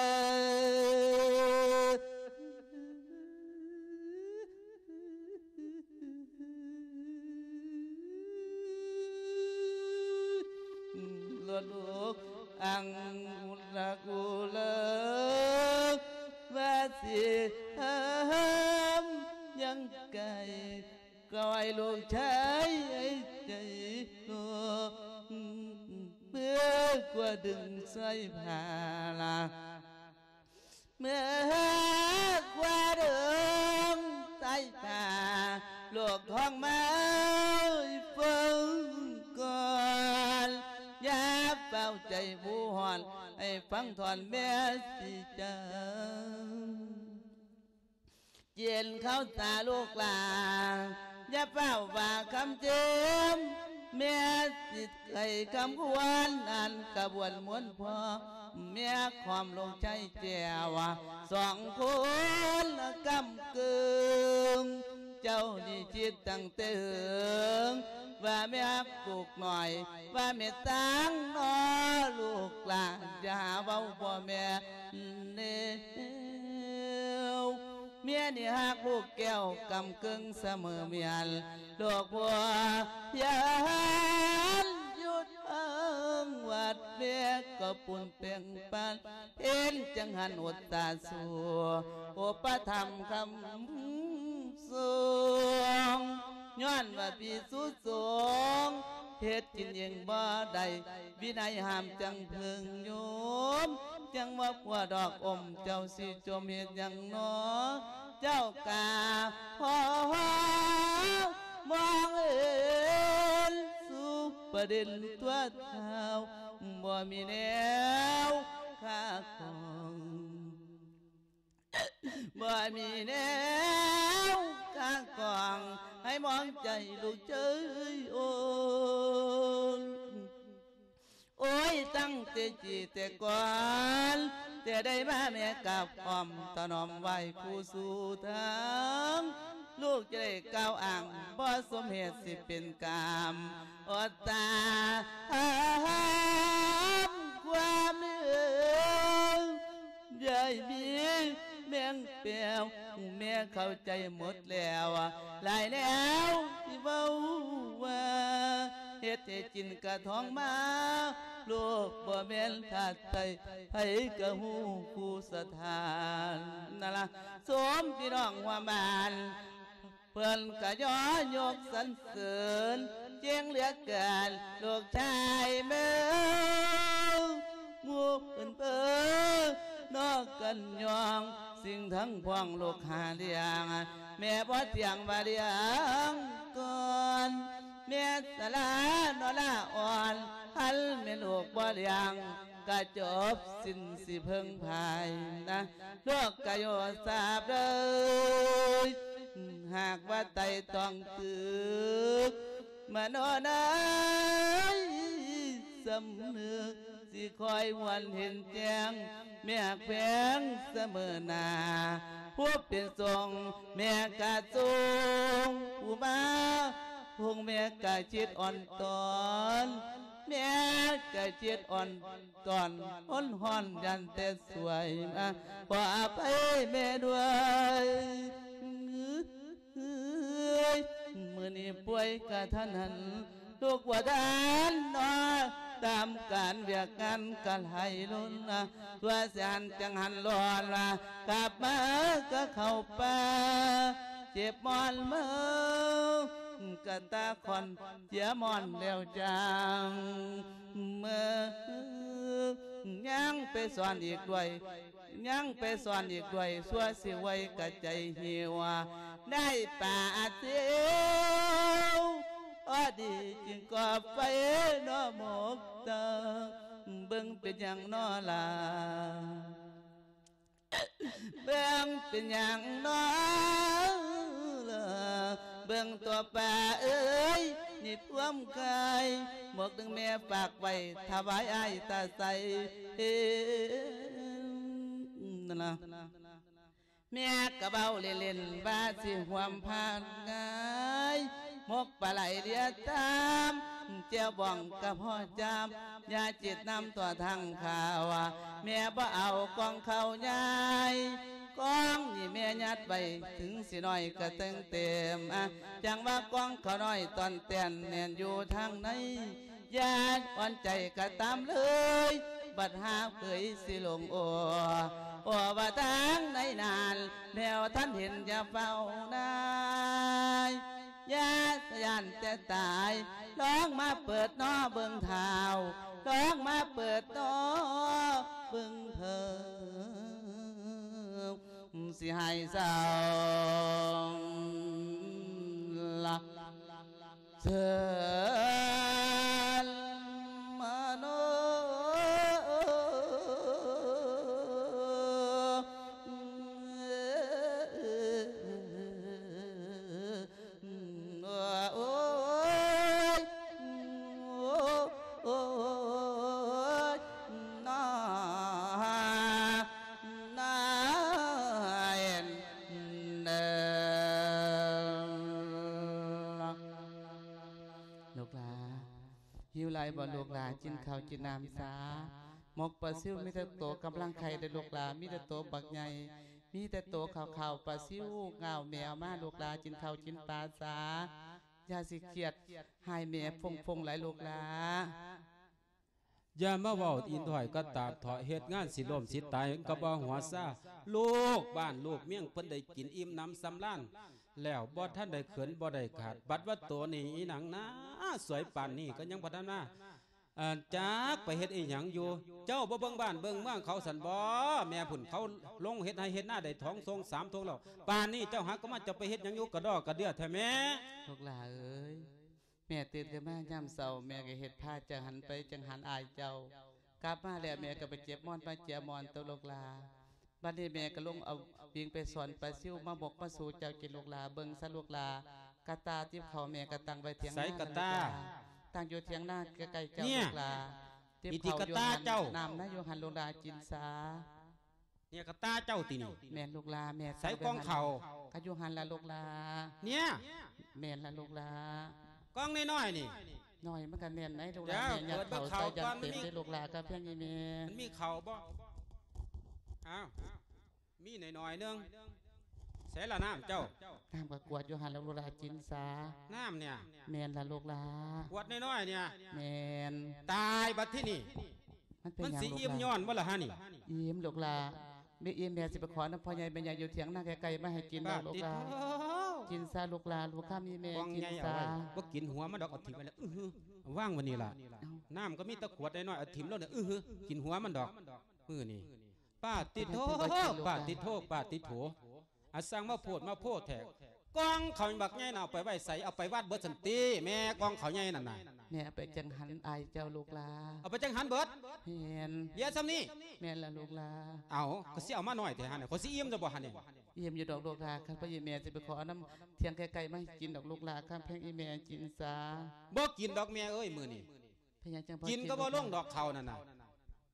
ลูกอังรักกูเลิกว่าสิทำยังไกลก็ให้ลูกชายให้ใจลูกเมื่อกว่าดึงสายผ้าละเมื่อกว่าดึงสายผ้าลูกท้องมาฟังก่อนอย่าเฝ้าใจผู้หอนให้ฟังถอนแม่สิจ้าเย็นเขาตาลูกลาอย่าเฝ้าว่าคำเจิมแม่สิไข่คำควรอันกระบวนม้วนพอแม่ความลงใจแจวสองคนกำกึ่งเจ้านี่จิตตั้งเตืองว่าแม่ปลูกหน่อยว่าแม่ตั้งนอลูกหลานจะหาเบาพ่อแม่เนียวเมียนี่หักลูกแก้วกำกึ่งเสมอเมียนลูกบัวยานหยุดเอิงวัดเมียก็ปุ่นเปียงปานเอ็นจังหันอดตาสัวโอปธรรมคำสูงย้อนว่าพี่สุดสงเฮ็ดกินเองบ่ได้วินัยห้ามจังพึงโยมจังว่าผัวดอกอมเจ้าสิจมเฮ็ดยังหนอเจ้ากาพอมองเห็นสู่ประเด็นตัวเท้าบ่มีแนวข้าของบ่มีแนวข้ากองให้มองใจลูกเจ้ยโอ้ยตั้งแต่จีแต่ก่อนแต่ได้มาแม่กับออมตะนอมไว้ผู้สู่ทางลูกจะได้ก้าวอ่างบ่สมเหตุสิเป็นกรรมอดตาความเอื้อใหญ่มีแมงเปียวแม่เข้าใจหมดแล้วหลายแล้วที่เบาว่าเฮ็ดให้จินกระท้องมาลูกบ่แม่นขาดใจให้กะหูคู่สถานนั่นล่ะสมพี่น้องว่าบ้านเพิ่นกะย้อยกสรรเสริญเจียงเหลือเกินลูกชายเมื่องูเพิ่นเปิ้นอกกันยองสิ่งทั้งพวงลูกหาเลี้ยงแม่บ่เที่ยงว่าเลี้ยงก่อนแม่สลานอละอ่อนหันแม่ลูกบ่เลี้ยงก็จบสิ้นสิเพิ่งภายนะลูกก็โยทราบเลยหากว่าไตต้องตึกมโนนายสำนึกสิคอยวันเห็นแจ้งแม่แพงเสมอหนาผู้เป็นทรงแม่กะสูงผู้มาพงแม่กะจิตอ่อนตอนแม่กะจิตอ่อนตอนอ่อนห่อนยันแต่สวยมาขออภัยแม่ด้วยมือนี้ป่วยกะท่านหันลูกว่าดานนอตามการเวียกงานกันให้ลุ้นตัวแสนจังหันรอนละกลับมาก็เข้าป่าเจ็บมอนมือกะตาคอนเจียมอนแล้วจังเมื่อยังไปสอนอีกด้วยยังไปสอนอีกด้วยสัวสิไว้กะใจเหี่ยวได้ป่าเทียวอดีจึงก่อไฟนอหมกตาเบิ่งเป็นอย่างนอลาเบิ่งเป็นอย่างนอเบิ่งตัวป่าเอ้ยนี่ท่วมกายหมกดึงแม่ฝากไว้ถวายอ้ายตาใสนั่นนะแม่กะเบาเล่นๆว่าสิหวมผ่านง่ายมกปลาไหลเดียตามเจ้าบ้องกะพ่อจามยาจิตนำตัวทางข่าวแม่บ่เอากองเขาใหญ่กองนี่แม่ยัดไว้ถึงสิน้อยก็เต็งเต็มจังว่ากองเขาน้อยตอนเตียนแน่นอยู่ทางไหนญาติอ่อนใจก็ตามเลยบัดหาเผยสิลงโอว่าทางในนานแล้วท่านเห็นจะเฝ้านายยาสยานแต่ตายร้องมาเปิดน้อเบิ่งเท้าร้องมาเปิดน้อเบิ่งเธอสิให้เศร้าละเธอมาโนหิวไหลบ่ลูกหลาจินข้าวจินน้ำสาหมกปลาซิวมีแต่โตกำลังไข่ได้ลูกหลามีแต่โตบักใหญ่มีแต่โตขาวๆปลาซิวเงาแมวมาลูกหลาจินข้าวจินปลาสายาสิเกียดหายแม่ฟงไหลลูกหลาอย่ามาเว้าอินถอยก็ตามถอยเหตุงานสิล่มสิตายก็บ่หัวซาลูกบ้านลูกเมี่ยงเพิ่นได้กินอิ่มน้ำสำล้านแล้วบ่ท่านได้เขินบ่ได้ขาดบัดว่าตัวนี้อีหนังนะสวยปานนี้ก็ยังบ่ทันมาจากไปเฮ็ดอีหยังอยู่เจ้าบ่เบิ่งบ้านเบิ่งเมืองเขาสันบ่แม่พุ่นเขาลงเฮ็ดให้เฮ็ดหน้าได้ท้องทรง3ทงแล้วป่านนี้เจ้าหาก็มาจะไปเฮ็ดหยังอยู่กระดอกกระเดือแท้แม่ลูกหลาเอ้ยแม่ตื่นขึ้นมายามเช้าแม่ก็เฮ็ดผ้าจังหันไปจังหันอายเจ้ากลับมาแล้วแม่ก็ไปเจ็บมอนไปเจียมอนตัวลูกหลาบัดนี้แม่ก็ลงเอาวิ่งไปสอนปลาซิวมาบอกมาสู่เจ้ากินลูกหลาเบิ่งซะลูกหลากะตาที่เขาแม่ก็ตั้งไว้เถียงหน้ากะตาตั้งอยู่เถียงหน้าใกล้ๆเจ้าลูกหลาที่เขากะตาเจ้าน้ำนะโยหันลูกหลาจินสาเนี่ยกะตาเจ้าตินี่แม่ลูกหลาแม่ใส่กองเขากะโยหันละลูกหลาเนี่ยแม่ละลูกหลากองน้อยๆนี่น้อยมันก็แน่นไหนลูกหลาแม่ยัดเขาใส่ยันเต็มได้ลูกหลาก็เพียงนี้แม่มันมีเข่าบ่อ้าวมีหน่อยๆนึงเสละน้ำเจ้าน้ำก็กวดโยหันละลูกหลาจินสาน้ำเนี่ยแม่ละลูกหลากวดน้อยๆเนี่ยแม่นตายบัดที่นี่มันสิอิ่มย้อนบ่ล่ะฮะนี่อิ่มลูกหลาไม่อิ่มแม่สิไปขอน้ำพ่อใหญ่แม่ใหญ่อยู่เถียงหน้าไกลๆมาให้กินลูกหลากินซาลูกหลาลูกข้ามีแม่กินซาบ่กินหัวมันดอกเอาถิ่มไปแล้วว่างวันนี้ล่ะน้ำก็มีตะขวดน้อยๆเอาถิ่มแล้วเนี่ยกินหัวมันดอกมื้อนี้ป้าติโถป้าติโถป้าติโถอาสั่งมาโพดแทกกองเขาบักใหญ่น่ะเอาไปไว้ใส่เอาไปวาดเบิดสันติแม่กองเขาใหญ่นั่นน่ะแม่ไปจังหันอายเจ้าลูกหลาเอาไปจังหันเบิดเห็นเยอะซ้ำนี่แม่ละลูกหลาเอาก็สิเอามาหน่อยแต่หันเนี่ยเขาสิอิ่มจะบ่หันเนี่ยอิ่มอยู่ดอกลูกหลาครับพ่อแม่สิไปขอน้ำเทียงไกลๆมากินดอกลูกหลาข้ามแพงอีแม่กินซาบ่กินดอกแม่เอ้ยมื้อนี้กินก็บ่ลงดอกเขานั่นน่ะ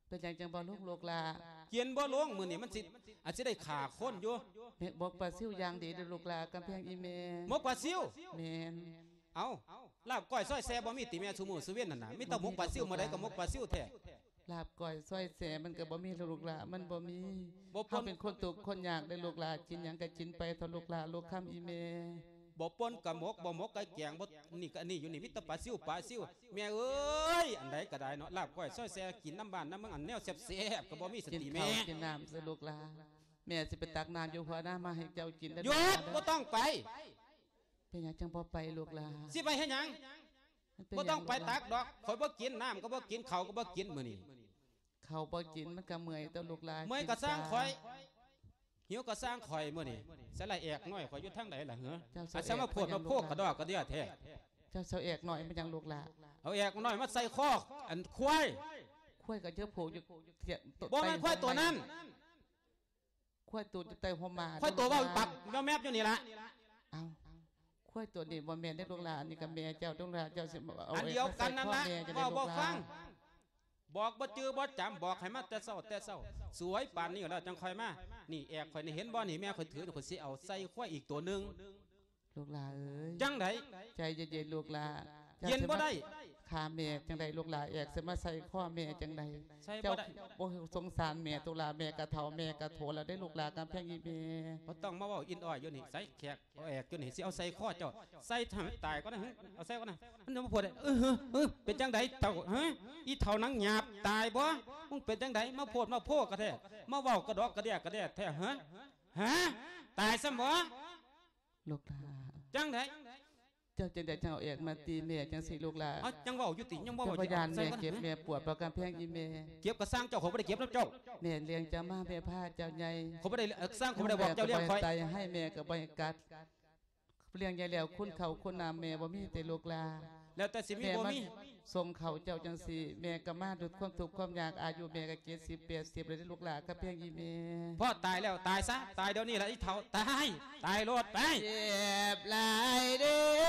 เป็นอย่างจังบ่ลูกลูกลาเกียนบ่ลงมื้อนี้มันสิอาจสิได้ฆ่าคนอยู่แม่บอกปลาซิ่วอย่างดีเด้อลูกลากำแพงอีเมหมกปลาซิวแม่นเอาลาบก้อยซอยแซ่บ่มีติแม่ซุมื้อซุเว้นนั่นน่ะมีแต่หมกปลาซิวมาได้ก็หมกปลาซิวแท้ลาบก้อยซอยแสมันก็บ่มีลูกลามันบ่มีบ่ปเฮาน เป็นคนทุกข์คนยากได้ลูกลากินหยังก็กินไปเถอะลูกลาลูกคำอีเมบ่ปนกับหมกบ่หมกกับแกงบ่นี่ก็อันนี้อยู่นี่มีแต่ปลาซิวแม่เอ้ยอันใดก็ได้เนาะลาบก้อยซอยแซ่กินน้ำบ้านน้ำเมืองอันแนวแซ่บๆก็บ่มีสกินติข้าแม่วกินน้ำซะลูกลาแม่สิไปตักน้ำอยู่หัวหน้ามาให้เจ้ากินได้หยุดบ่ต้องไปเป็นหยังจังบ่ไปลูกลาสิไปเฮ็ดหยังมันเป็นหบ่ยังต้องไปลูลาตักดอกข่อยบ่กินน้ำก็บ่กินข้าวก็บ่กินมื้อนี้เขาวบ่กินมันก็เมื่อยตัวลูกลาเมื่อยก็สร้างข่อยหิวก็สร้างข่อยมื้อนี้สละแอกน้อยข่อยอยู่ทางใดล่ะเหรออาซะมาโพดมาโพกกระดอกกระเดียแท้เจ้าเสาเอกหน่อยมันยังลูกลาเอาแอกน้อยมาใส่คออันควายข้วยก็เจอผูกอยู่เสียบ่แม่นควายตัวนั้นข้วยตัวไตหัวมาควายตัวเว้าปักแมบๆอยู่นี่ล่ะเอาข้วยตัวนี้บ่แม่นได้ลูกลานี่ก็แม่เจ้าลูกลาเจ้าสิเอาอันเดียวกันนั่นล่ะแม่จะเว้าได้บ่ลูกลาฟังบอกบ่จื้อบ่จำบอกให้มาแต่เช้าสวยปานนี้แล้วจังค่อยมานี่แอกข่อยนี่เห็นบ่นี่แม่ข่อยถือข่อยสิเอาใส่ควายอีกตัวนึงลูกลาเอ้ยจังไดใจเย็นๆลูกลาเย็นบ่ได้ขาแม่จังใดลูกหลาแอกสิมาใส่ข้อแม่จังใดใส่บ่เจ้าได้บ่สงสารแม่ตุลาแม่กะเฒ่าแม่กะโถแล้วได้ลูกหลากำแพงอีแม่บ่ต้องมาเว้าอินอ้อยอยู่นี่ใส่แขกเอาแอกอยู่นี่สิเอาใส่คอเจ้าใส่ทำให้ตายก็ได้เอาใส่ก็ได้มันจะมาพูดได้เป็นจังไดเจ้าฮะอีเฒ่านังหยาบตายบ่มึงเป็นจังไดมาโพดมาโพกกะแท้มาเว้ากระดอกกระเดียแท้ฮะตายซะบ่ลูกหลาจังไดเจ้าจังใดเจ้าเอกมาตีแม่จังสิลูกหลาเอาจังเว้าอยู่ติยังบ่เจ้าเว้าพยานใส่แม่ก่อนเก็บแม่ปวดเพราะกำแพงอีแม่เก็บก็สร้างเจ้าเขาบ่ได้เก็บนํเจ้าแม่เลี้ยงเจ้ามาแม่พาเจ้าใหญ่เขาบ่ได้สร้างเขาบ่ได้บอกเจ้าเลี้ยงข่อยตายให้แม่ก็บ่ให้กัดเลี้ยงใหญ่แล้วคุณเขาคุณน้ำแม่บ่มีแต่ลูกหลาแล้วแต่สิมีแม่บ่มามีส่งเขาเจ้าจังสีแม่ก็มาดุดความทุกข์ความยากอายุแม่ก็70 80เลยได้ลูกหลานก็เพียงอีแม่พ่อตายแล้วตายซะตายเดี๋ยวนี้แหละไอ้เฒ่าตายโลดไปเจ็บหลายเด้อ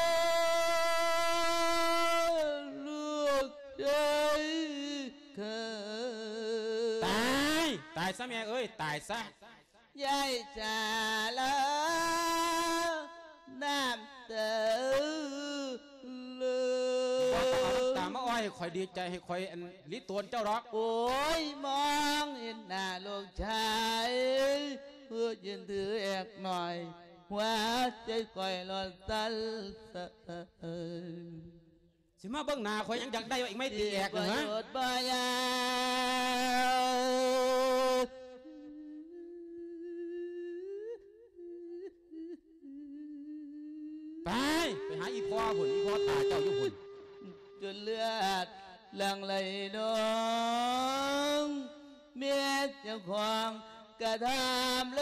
ลูกใจเคยตายซะแม่เอ้ยตายซะยายจ่าละน้ำเตอเลบ่ต้องเอายน้ำตามาอ้อยให้ข่อยดีใจให้ข่อยอันลิตวนเจ้าดอกโอ้ยมองเห็นหน้าลูกชายเพื่อยืนถือแอกหน่อยหัวใจก่อยหลอนตันสะสิมาเบิ่งหน้าข่อยยังอยากได้อีกไม่ตีแอกเหรอประฮะโยชน์บ่ยาไปหาอีพ่อพุ่นอีพ่อตาเจ้าอยู่พุ่นจนเลือดหลั่งไหลน้องเมียเจ้าของกระทำ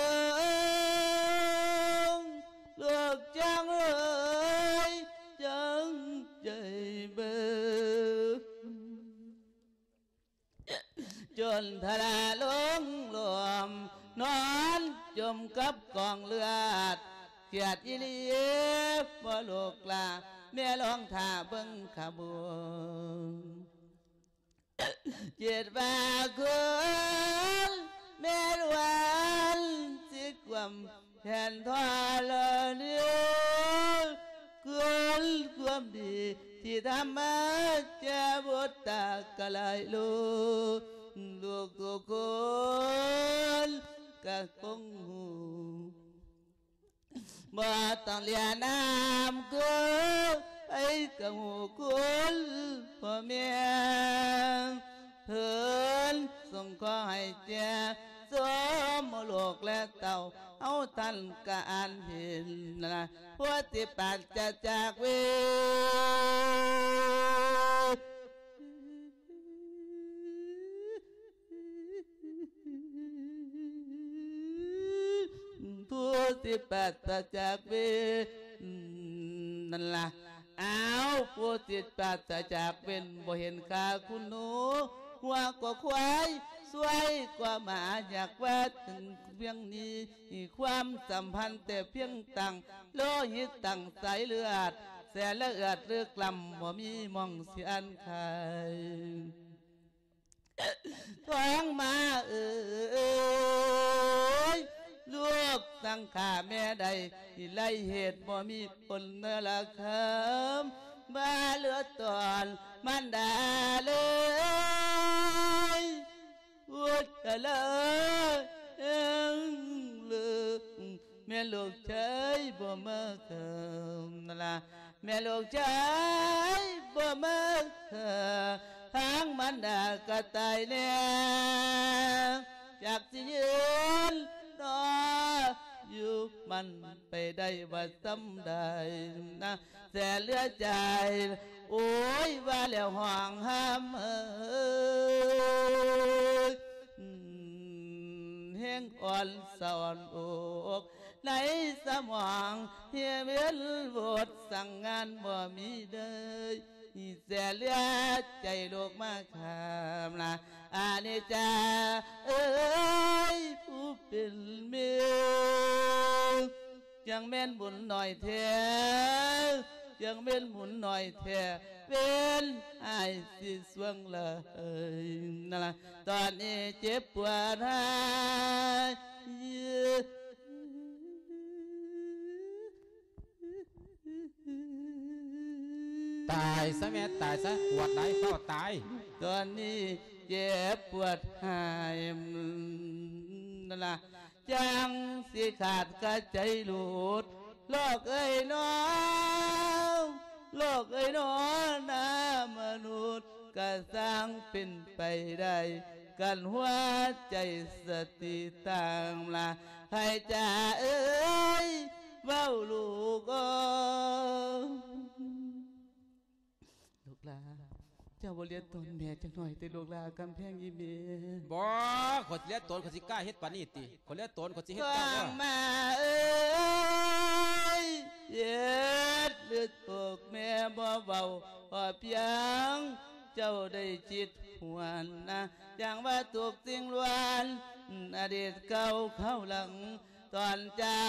เลยลูกจังเลยจังใจเบิกจนทลาลงหลวมนอนจมกับกองเลือดเกียดอีเลียบ่ลูกลาแม่ลองท่าเบิ่งขบวนเจ็ดว่าคนแม่รวนสิความแทนทอลเนื้อเกินความดีที่ทำมาจะบทตากะลายลูกทุกคนก็คงหูบ่ต้องเลียน้ำกูไอ้กะหูคุณพ่อแม่เพิ่นส่งขอให้เจ้าสมโลกและเต่าเอาท่านกะอ่านเห็นนะพวกที่ปากจะจากเวผู้ที่ปราศจากเวรนั่นล่ะเอาผู้ที่ปราศจากเวรบ่เห็นค่าคุณหนูหัวก็ควายสวยกว่าหมาอยากว่าถึงเพียงนี้ความสัมพันธ์แต่เพียงตั้งโลหิตตั้งสายเลือดแสนละเอือดเลือกลำบ่มีมองเสียนใครท้องมายลูกสังขาแม่ใดที่ไล่เหตุบ่มีผลเนละคำบ้าเหลือตอนมันดาเลยพูดกันเลยแม่ลูกชายบ่มาคำนั่นล่ะแม่ลูกชายบ่มาคำทางมันดาก็ตายแล้วจากสิยืนรออยู่มันไปได้ว่าซ้ำได้นะแต่เหลือใจโอ้ยว่าแล้วห่วงห้ามแห้งอ่อนสอนอกในสมองเฮียเวียนบทสั่งงานบ่มีเลยเสียเหลือใจลูกมาคำละอานิจจาเอ้ยผู้เป็นเมียยังแม่นบุญหน่อยแท้ยังแม่นบุญหน่อยแท้เป็นไอ้สิสวงเลยนั่นล่ะตอนนี้เจ็บปวดหายตายซะแม่ตายซะปวดไหลเฝ้าตายตอนนี้เจ็บปวดหายนั่นล่ะจังสิขาดกระใจหลุดโลกเอ้ยน้องโลกเอ้ยน้องนะมนุษย์ก็สร้างเป็นไปได้กันหัวใจสติต่างละให้จ่าเอ้ยเว้าลูกลูกลาเจ้าบ่เรียนตนแม่จังหน่อยแต่ลูกลากำแพงอีเมบ่ขดเลี้ยตนขดสิกล้าเฮ็ดปานนี้ติขดเลี้ยตนขดสิเฮ็ดฟักล้างมาเอ้ยเย็ดเลือดตกแม่บ่เบาพอเพียงเจ้าได้จิตหวนนะอย่างว่าถูกสิ่งล้วนอดีตเก่าเข้าหลังตอนเจ้า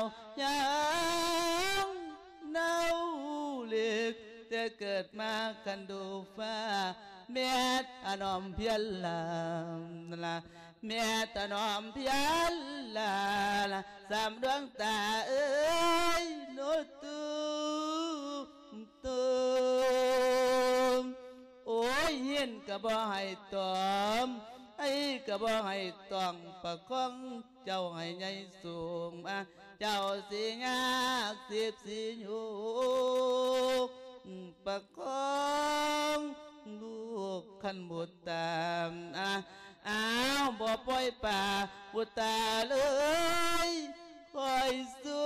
ยังเน่าเล็กแต่เกิดมากันดูฟ้าแม่ถนอมเพียรลาแม่ถนอมเพียรลาสามดวงตาเอ้ยโนตูโอ้ยเห็นกะบ่ให้ตอมไอ้กะบ่ให้ต้องประคองเจ้าให้ใหญ่สูงมาเจ้าสิยากสิอยู่ประคองลูกขันบุตรตามอ้าวบ่ปล่อยป่าบุตรตาเลยคอยสู้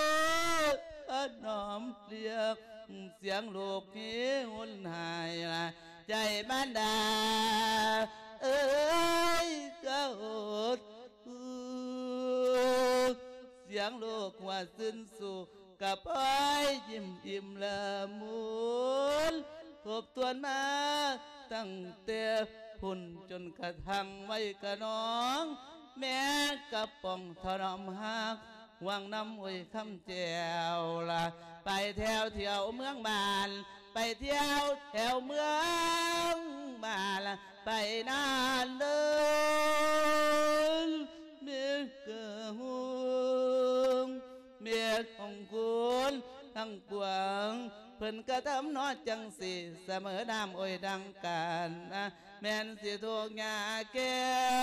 น้อมเรียกเสียงลูกนี้หุ่นหายใจมันดาเอ้ยก็อดเสียงลูกว่าสิ้นสู่กับอ้อยยิ้มละมุนทบทวนมาตั้งแต่พุ่นจนกระทั่งไว้กระน้องแม่กระป๋องถนอมหักวางน้ำไว้คำแจวละไปแถวเที่ยวเมืองบานไปเที่ยวแถวเมืองบานไปนานเลยเมียเกิดเมียของคุณทั้งปวงเพิ่นกระทำนอจังสิเสมอน้ำโอยดังกันแม่นสิทุกงาแก่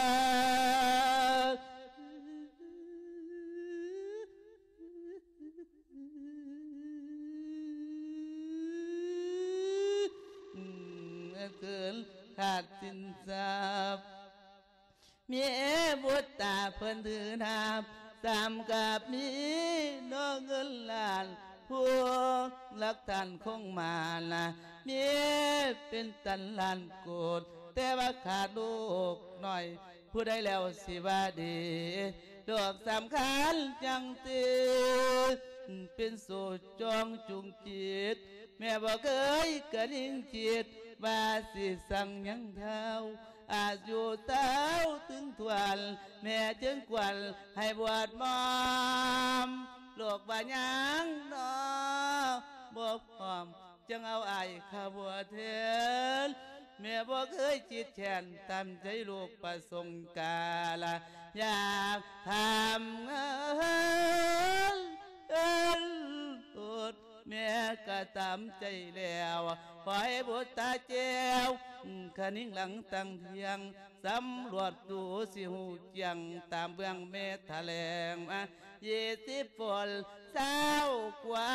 เกินขาดสินทรัพย์เมียบุตรตาเพิ่นถือนาบตามกับมีน้องเงินล้านพวกลักท่านคงมาละเมียเป็นตันล้านโกดแต่ว่าขาดลูกหน่อยผู้ใดแล้วสิว่าดีดอกสำคัญจังตีเป็นโสดจองจุงจิตแม่บอกเคยกระดิ่งจิตว่าสิสั่งยังเท้าอายุเต้าถึงทวนแม่จึงกวนให้บวชมอมโลกบายังนอบอกพร้อมจึงเอาไอ้ข้าบวชเทนแม่บ่เคยจิตแทนตามใจลูกประสงค์กาละอยากทำงานอดแม่ก็ตามใจแล้วขอให้บุตรตาเจ้าขนิ่งหลังตั้งเทียงสำรวจดูสิหูจังตามเบื้องเมฆทะเลงมา20 ฝนเศร้ากว่า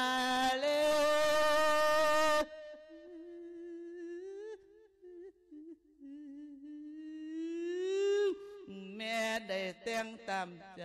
เลยแม่ได้แต่งตามใจ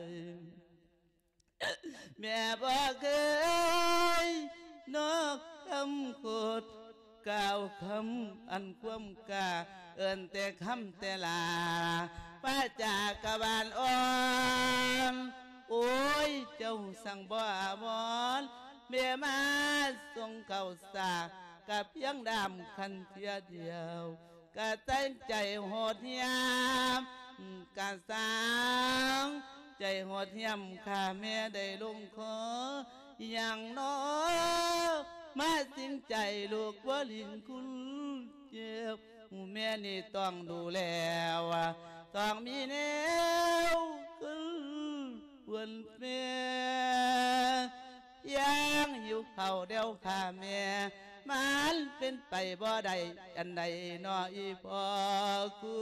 แม่บ่เคยนอกคำโคดกล่าวคำอันความกาเอิ้นแต่คำแต่ลาป้าจากบาลอ่อนโอ้ยเจ้าสั่งบ่บอนแม่มาส่งเข้าสากกับเพียงดำคันเทียเดียวก็ตั้งใจโหดเหี้ยมกะสางใจโหดเหี้ยมข้าแม่ได้ลงคออย่างน้อมาสิ้นใจลูกว่าลิงคุณเจ็บแม่นี่ต้องดูแลต้องมีแนววันแม่ยังอยู่เขาเดียวข้าแม่มันเป็นไปบ่ได้อันใดนออีพ่อกู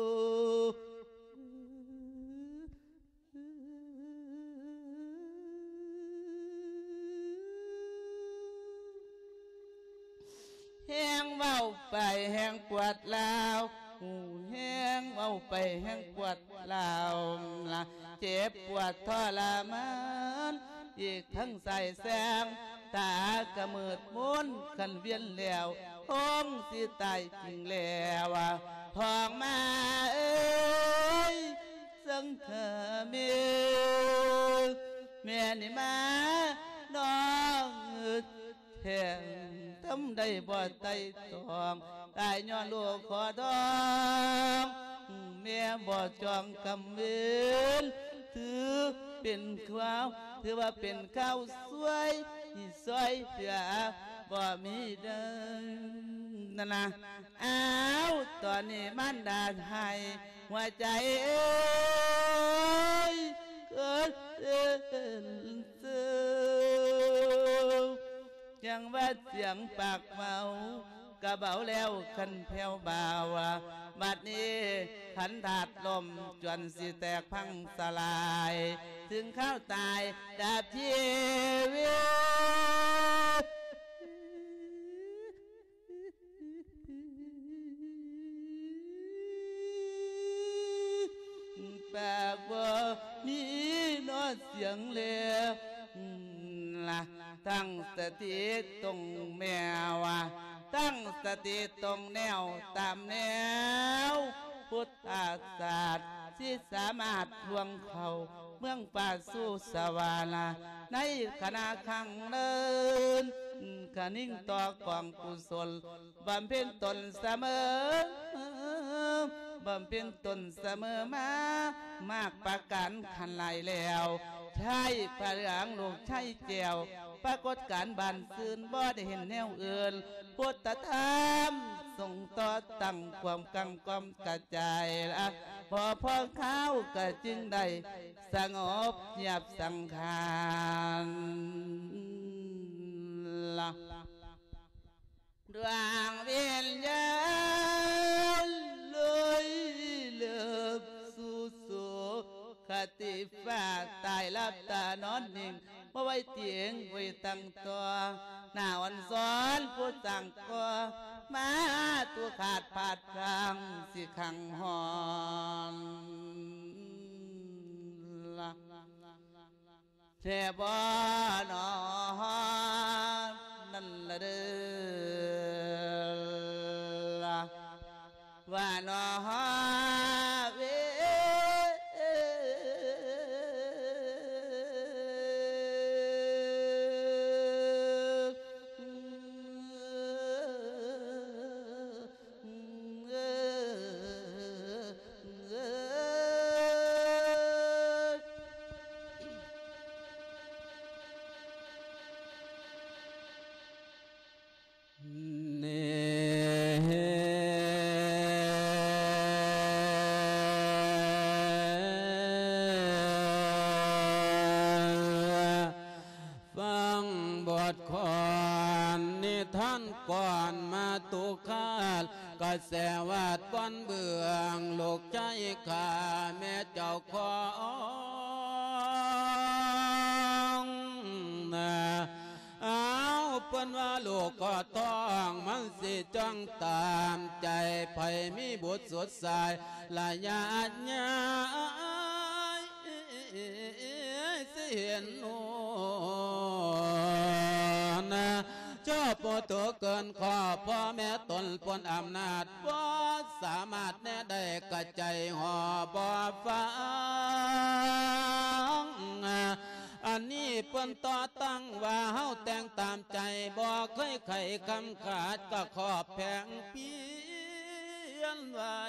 แห้งเมาไปแห้งปวดลาวแห้งเมาไปแห้งปวดลาวละเจ็บปวดทรมานอีกทั้งใส่แสงตากระมืดมุนขันเวียนแล้วท้องสิตายจริงแล้วทองมาเอ้ยสังเธอเมียแม่นี่มาน้องแทงทำได้บ่ไต่ตองตายย้อนลูกขอดองแม่บ่จองกำเนินถือเป็นข้าวถือว่าเป็นข้าวสวยที่ซอยเพื่อบ่มีเดินนั่นนะอ้าวตอนนี้มันดาให้หัวใจเอ้ยเกิดเสือยังว่าเสียงปากเมากระเบาแล้วขันแผ่วเบาบัดนี้ขันถาดลมจนสิแตกพังสลายถึงข้าวตายดาบชีวิตปากว่ามีนอเสียงเลี้ยตั้งสติตรงแมวตั้งสติตรงแนวตามแนวพุทธศาสตร์ที่สามารถทวงเขาเมืองป่าสู่สวรรค์ในขณะขังเลินขนิ่งต่อกองกุศลบำเพ็ญตนเสมอบำเพ็ญตนเสมอมามากประการขันไหลแล้วใช่พระเหลืองลูกใช่เจียวปรากฏการบานซื่นบ่ได้เห็นแนวอื่นพุทธธรรมส่งต่อตั้งความกังความกระจายละพอเข้าก็จึงได้สงบเงียบสังขารละดวงวิญญาณเลยเลือบสู่คติฟ้าตายลับตานอนนิ่งมาไว้เตียงไว้ตั้งตัวหน้าวันซ้อนผู้สั่งก็มาตัวขาดผาดพลังสิขังหอนละเทบอนอนนั่นละเด้อว่านอเวท่านก่อนมาตุคาดก็แสวาดวันเบืองลูกใจข้าแม่เจ้าของเอาเปิ้นว่าลูกก็ต้องมันสิจ้องตามใจไผมีบุตรสดใสละญาติญาสิเห็นโนนะเจ้าปโตเกินขอพ่อแม่ตนปนอำนาจบ่สามารถแน่ได้กระใจห่อบ่ฟังอันนี้เปิ้นต่อตั้งว่าเฮาแต่งตามใจบ่เคยไขคำขาดก็ขอบแผงเปลี่ยนไว้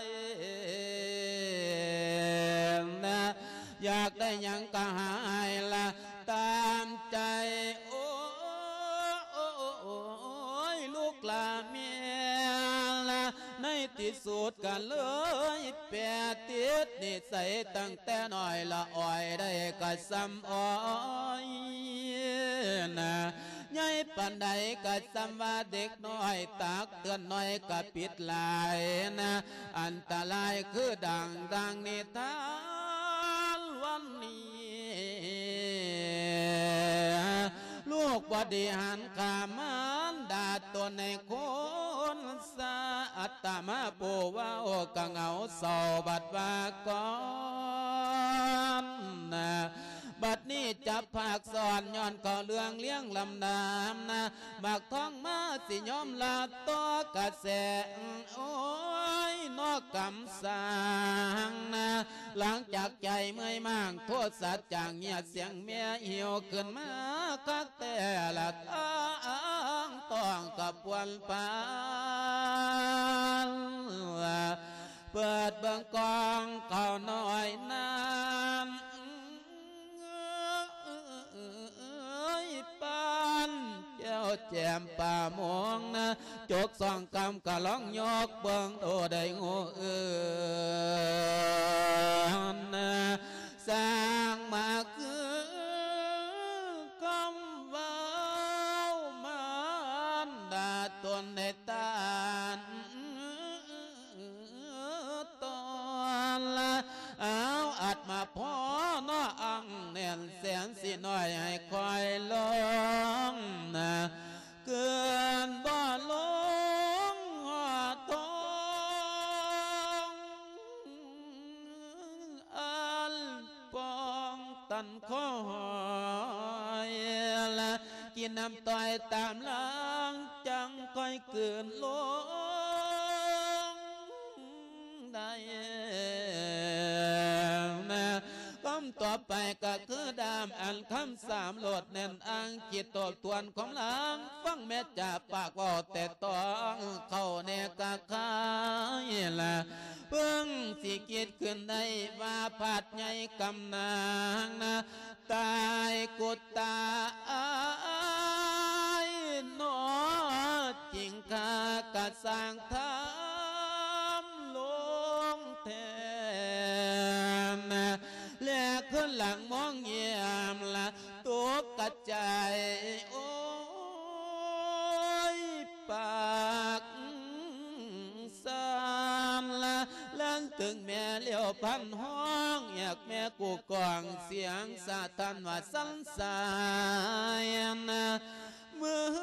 นะอยากได้หยังก็หายละตามใจโอ้ยลูกหลานเมียละในที่สุดกันเลยแปรติดนิสัยตั้งแต่น้อยละอ่อยได้ก็ซ้ำอ้อยนะใหญ่ปานใดก็ซ้ำว่าเด็กน้อยตักเตือนน้อยก็ปิดลายนะอันตรายคือดังนิทานวันนี้ลูกบดีหันขามันดาตัวในคนสาอัตมาปูว่าโอกะเหงาเศร้าบัดว่าก่อนนะบัดนี้จับภาคสอนย้อนก็เรื่องเลี้ยงลำน้ำนะบักท้องมาสิยอมลาตัวกระแสโอ้ยนอกกำสางนะหลังจากใจเมื่อยมากโทษสัตว์จางเงียเสียงเมียเหี่ยวขึ้นมาคักแต่ละต้องกับวันปานเปิดเบิ่งกองเขาน้อยน้ำปานเจ้าแจมป่ามองนะจกสองกำกะล้องยกเบิ่งโตได้งูนะสร้างมาคือกำว่ามันดาตนในตานตอนละเอาอัดมาพ่อน้ออังแน่นแสนสิน้อยให้คอยลงนะเกินบ่ลงหัวทองอันปองตันคอยละกินน้ำต้อยตามหลังจังค่อยเกินลงได้นะคำต่อไปก็คือดามอันคำสามโหลดแน่นอังจิตตบทวนของหลังฟังแม่จ่าปากว่าแต่ต้องเข้าแนกะคายละเพิ่งสิกิดขึ้นได้ว่าผาดใหญ่กำนางนะตายกุตตายนอจริงข้ากะสร้างทำลงแทนและขึ้นหลังมองเยี่ยมละตัวกระจายโอ้ยปากสามละลังถึงแม่เลี้ยวพันห้องอยากแม่กูกองเสียงสาทันว่าสันสายนะเมื่อ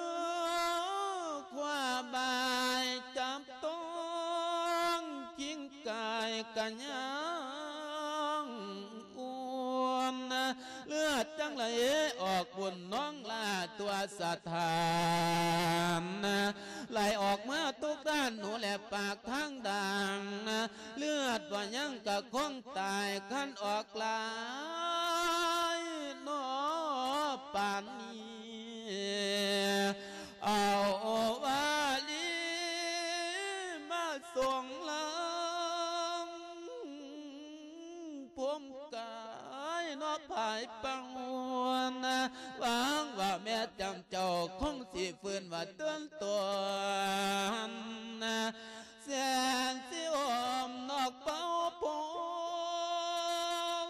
ความบายจับต้องกิ้งกายกันยังอ้วนนะเลือดจังไหลออกบุญน้องลาตัวสะทานนะไหลออกมาทุกด้านหนูแหลปากทั้งดังนะเลือดว่ายังกะคงตายขั้นออกลายนอปานนี้เอาวาลีมาส่งลังผมกายนอภายปังวนนะหวังว่าแม่จำเจ้าคงสิฟื้นว่าเตือนตัวนะแสนสิอมนอกเป้าปง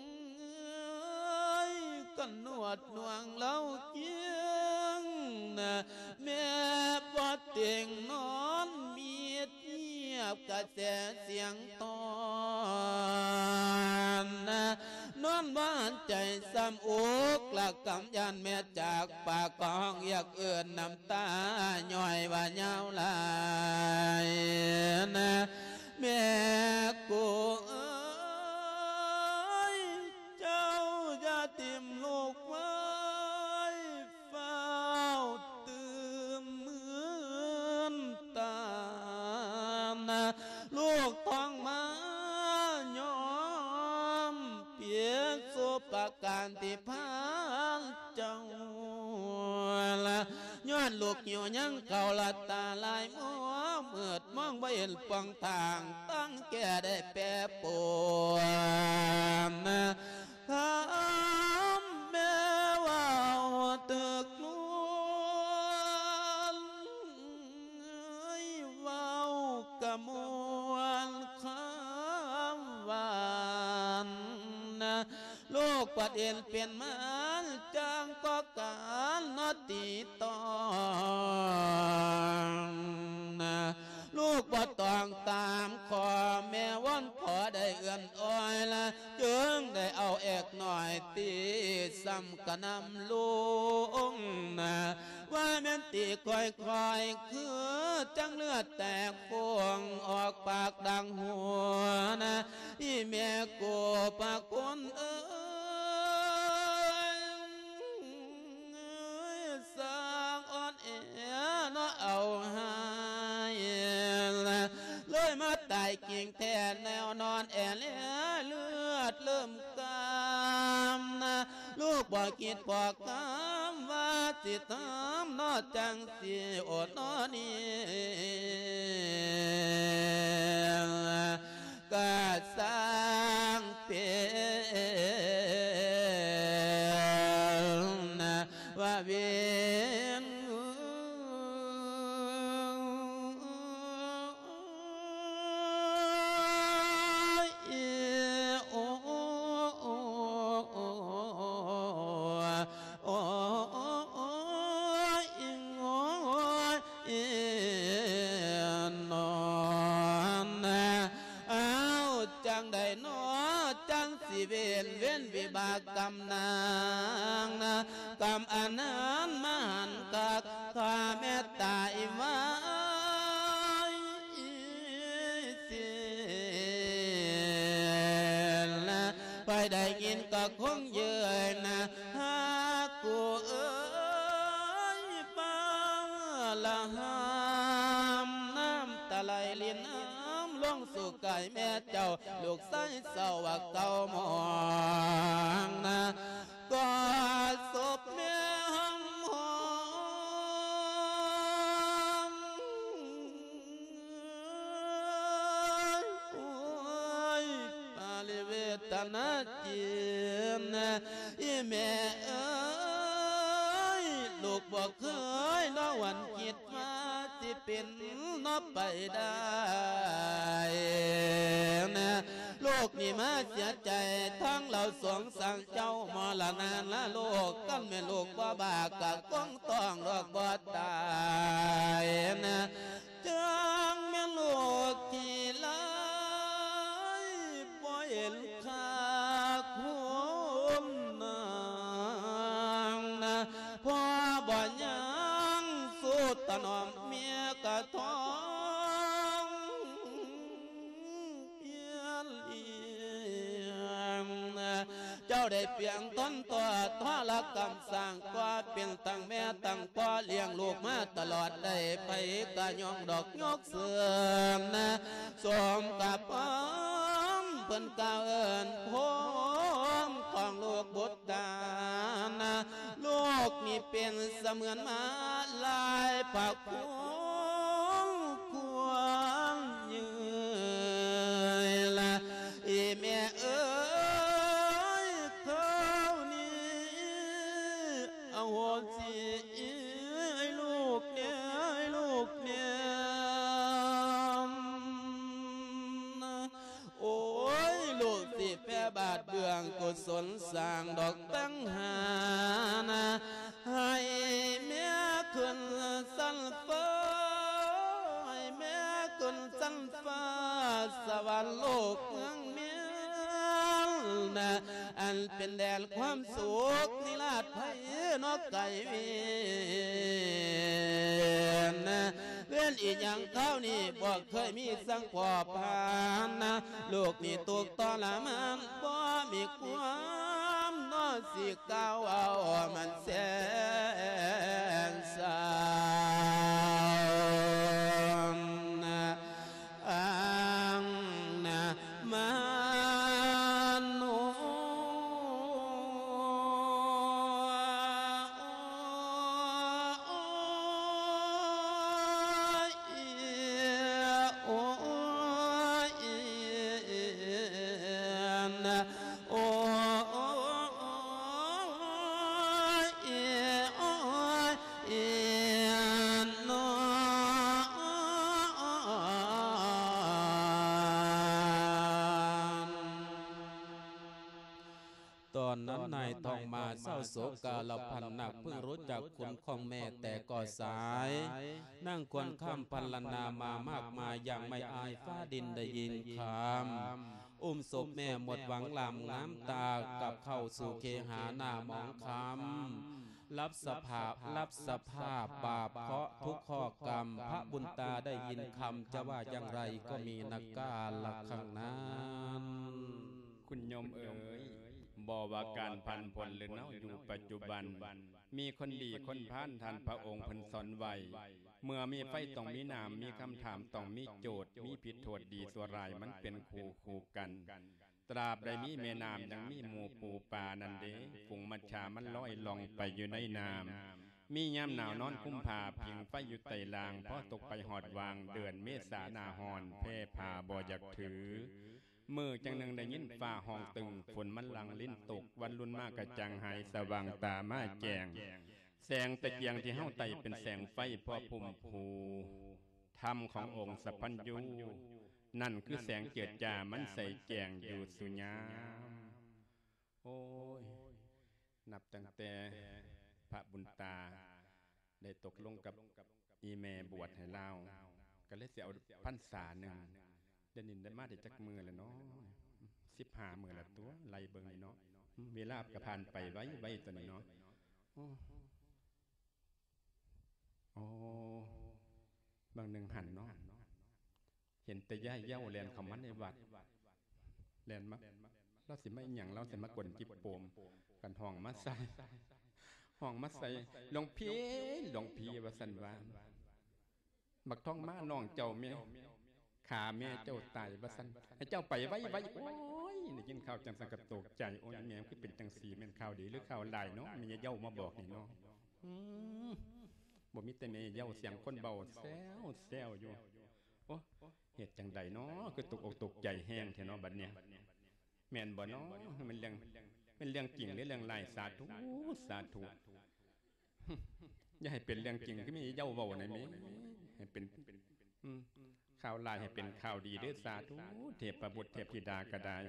กันนวดหน่วงเล่าเกียงนะแม่บ่เตียงนอนมีเงียบกระแสเสียงตอนนอนบ้านใจซ้ำอกหลักกำยันแม่จากปากกองอยากเอื่นน้ำตาย่อยว่าเงาลายแม่กูเอ้ยเจ้าอย่าทิ่มลูกไว้เฝ้าตื่นมืนตาลูกต้องมายอมเปลี่ยนสุปการที่พังเจ้าละย้อนลูกอยู่ยังเก่าละตาลายมัวเมืดมองไม่เห็นปองทางตั้งแก่ได้แปรปรวนถามแม่ว่าตึกลวนเว้ากะมวนคำหวานลูกปัดเอ็นเปลี่ยนมันจางก็การนอตีตองลูกบ่ต้องตามขอแม่วันขอได้เอื้อนอ้อยละจึงได้เอาเอกหน่อยตีซ้ำกะนำลูกว่าแม่นตีค่อยๆคือจังเลือดแตกฟองออกปากดังหัวอีแม่กูปากคนสร้างอ่อนแอเนาะเอาให้เลยมาตายกิ่งแทนแนวนอนแอเลือดเริ่มกำลูกบอกกิดบอกกำว่าสิทำนอจังสิอดนอนี้ก็สร้างเป็นว่าเวียนเว้นวิบากกรรมนางกรรมอันนั้นมหันกักข้าแม่ตายไว้เสียไปได้ยินก็คงเยือนหากูเอ้ยป้าละหามน้ำตะไหลลินลงสู่กายแม่เจ้าลูกใส่เศร้าว่าเก่ามองก็ศพแม่ห้องหอมปาลิเวตนาจีนอีแม่เอ้ยลูกบอกเคยน้อวันคิดมาสิเป็นนอไปได้ลูกนี่มาเสียใจทั้งเราสวงสั่งเจ้ามรณะละลูกกันแม่ลูกบ่บากะก้องต้องรอกบ่ตายจังแม่ลูกที่ลายบ่เห็นค่าคุณนางพ่อบ่ยังสู้ตะนอมเมียกะท้องเจ้าได้เปลี่ยนต้นตัวทอละกรรมสร้างกว่าเป็นตั้งแม่ตั้งพ่อเลี้ยงลูกมาตลอดได้ไปกะยองดอกยกเสื่อมสมกับป้อมเพิ่นกล่าวเอิ้นพมของลูกบุตรดาลูกนี่เป็นเสมือนมาลายผักพวงควงยืนละอีแม่เอ้ยเขานี่เอาหัวสิให้ลูกเนี่ยให้ลูกเนี่ยโอ้ยลูกสิแพ่บาดเบื้องกุศลสร้างดอกตั้งหาให้แม่ขึ้นความสุขนิราชไพนกไก่เวียนเวียนอีกอย่างเขานี่บอกเคยมีสังพอผ่านนะลูกนี่ตกตอละมันบ่มีความนอสิเก้าเอามันแสนสาวอังนะมาโนตอนนั้นนายทองมาเศร้าโศกกาลพันหนักเพิ่งรู้จักคุณของแม่แต่ก็สายนั่งควรข้ามพันลนามามากมายอย่างไม่อายฟ้าดินได้ยินคำอุ้มศพแม่หมดหวังลำน้ำตากับเข้าสู่เคหาหน้ามองคำรับสภาพบาปเคราะห์ทุกข้อกรรมพระบุญตาได้ยินคำจะว่าอย่างไรก็มีนักกาละข้างนั้นคุณโยมเอ๋ยบ่ว่าการพันผลหรือเนาอยู่ปัจจุบันมีคนดีคนพานทันพระองค์เพิ่นสอนไว้เมื่อมีไฟต้องมีน้ำมีคำถามต้องมีโจทย์มีผิดโทษดีสัวร้ายมันเป็นคู่กันตราบใดมีแม่น้ำยังมีหมู่ปูปลานั่นเด้ฝูงมัจฉามันลอยล่องไปอยู่ในน้ำมียามหนาวนอนคุ้มผาพิงไฟอยู่ไตลางพอตกไปหอดวางเดือนเมษาหน้าฮอนแพ่ผาบ่อยากถือมือจังหนึ่งได้ยินฟ้าห้องตึงฝนมันหลังลิ้นตกวันรุ่นมากกระจังหายสว่างตามาแจงแสงตะเกียงที่เฮ้าไตเป็นแสงไฟพ่อพุ่มภูธรรมขององค์สัพพัญญูนั่นคือแสงเจิดจ้ามันใส่แจงอยู่สุญญาโอ้ยนับตั้งแต่พระบุญตาได้ตกลงกับอีแม่บวชให้เราก็เลยเสียเอาพรรษาหนึ่งเดนินได้มาได้จักมือแล้วเนาะ15 มือละตัวไล่เบิ่งนี่เนาะเวลาก็ผ่านไปไว้ตัวนี้เนาะโอ้บางหนึ่งหันเนาะเห็นแต่ย่ายเย้าแลนเขามันในวัดแลนมาเราสิไม่หยั่งเราสิมากวนจิบโปมกันห้องมาใส่หลวงพี่ว่าสันว่าบักท้องมาน้องเจ้าเมียขาแม่เจ้าตายว่าสันให้เจ้าไปไว้โอ้ยได้ยินข่าวจังสังกตกใจโอ้ยแม่คือเป็นจังสีแม่นข่าวดีหรือข่าวลายเนาะมีเย้ามาบอกนี่เนาะบ่มีแต่แม่เย้าเสียงคนเบาแซวอยู่โอ้เหตุจังใดเนาะคือตกอกตกใจแห้งแท้เนาะบัดเนี้ยแม่นบ่เนาะมันเรื่องจริงหรือเรื่องลายสาธุอย่าให้เป็นเรื่องจริงคือมีเย้าเว้าไหนมั้ยให้เป็นข่าวลายให้เป็นข่าวดีเด้อสาธุเทพบุตรเทพธิดาก็ได้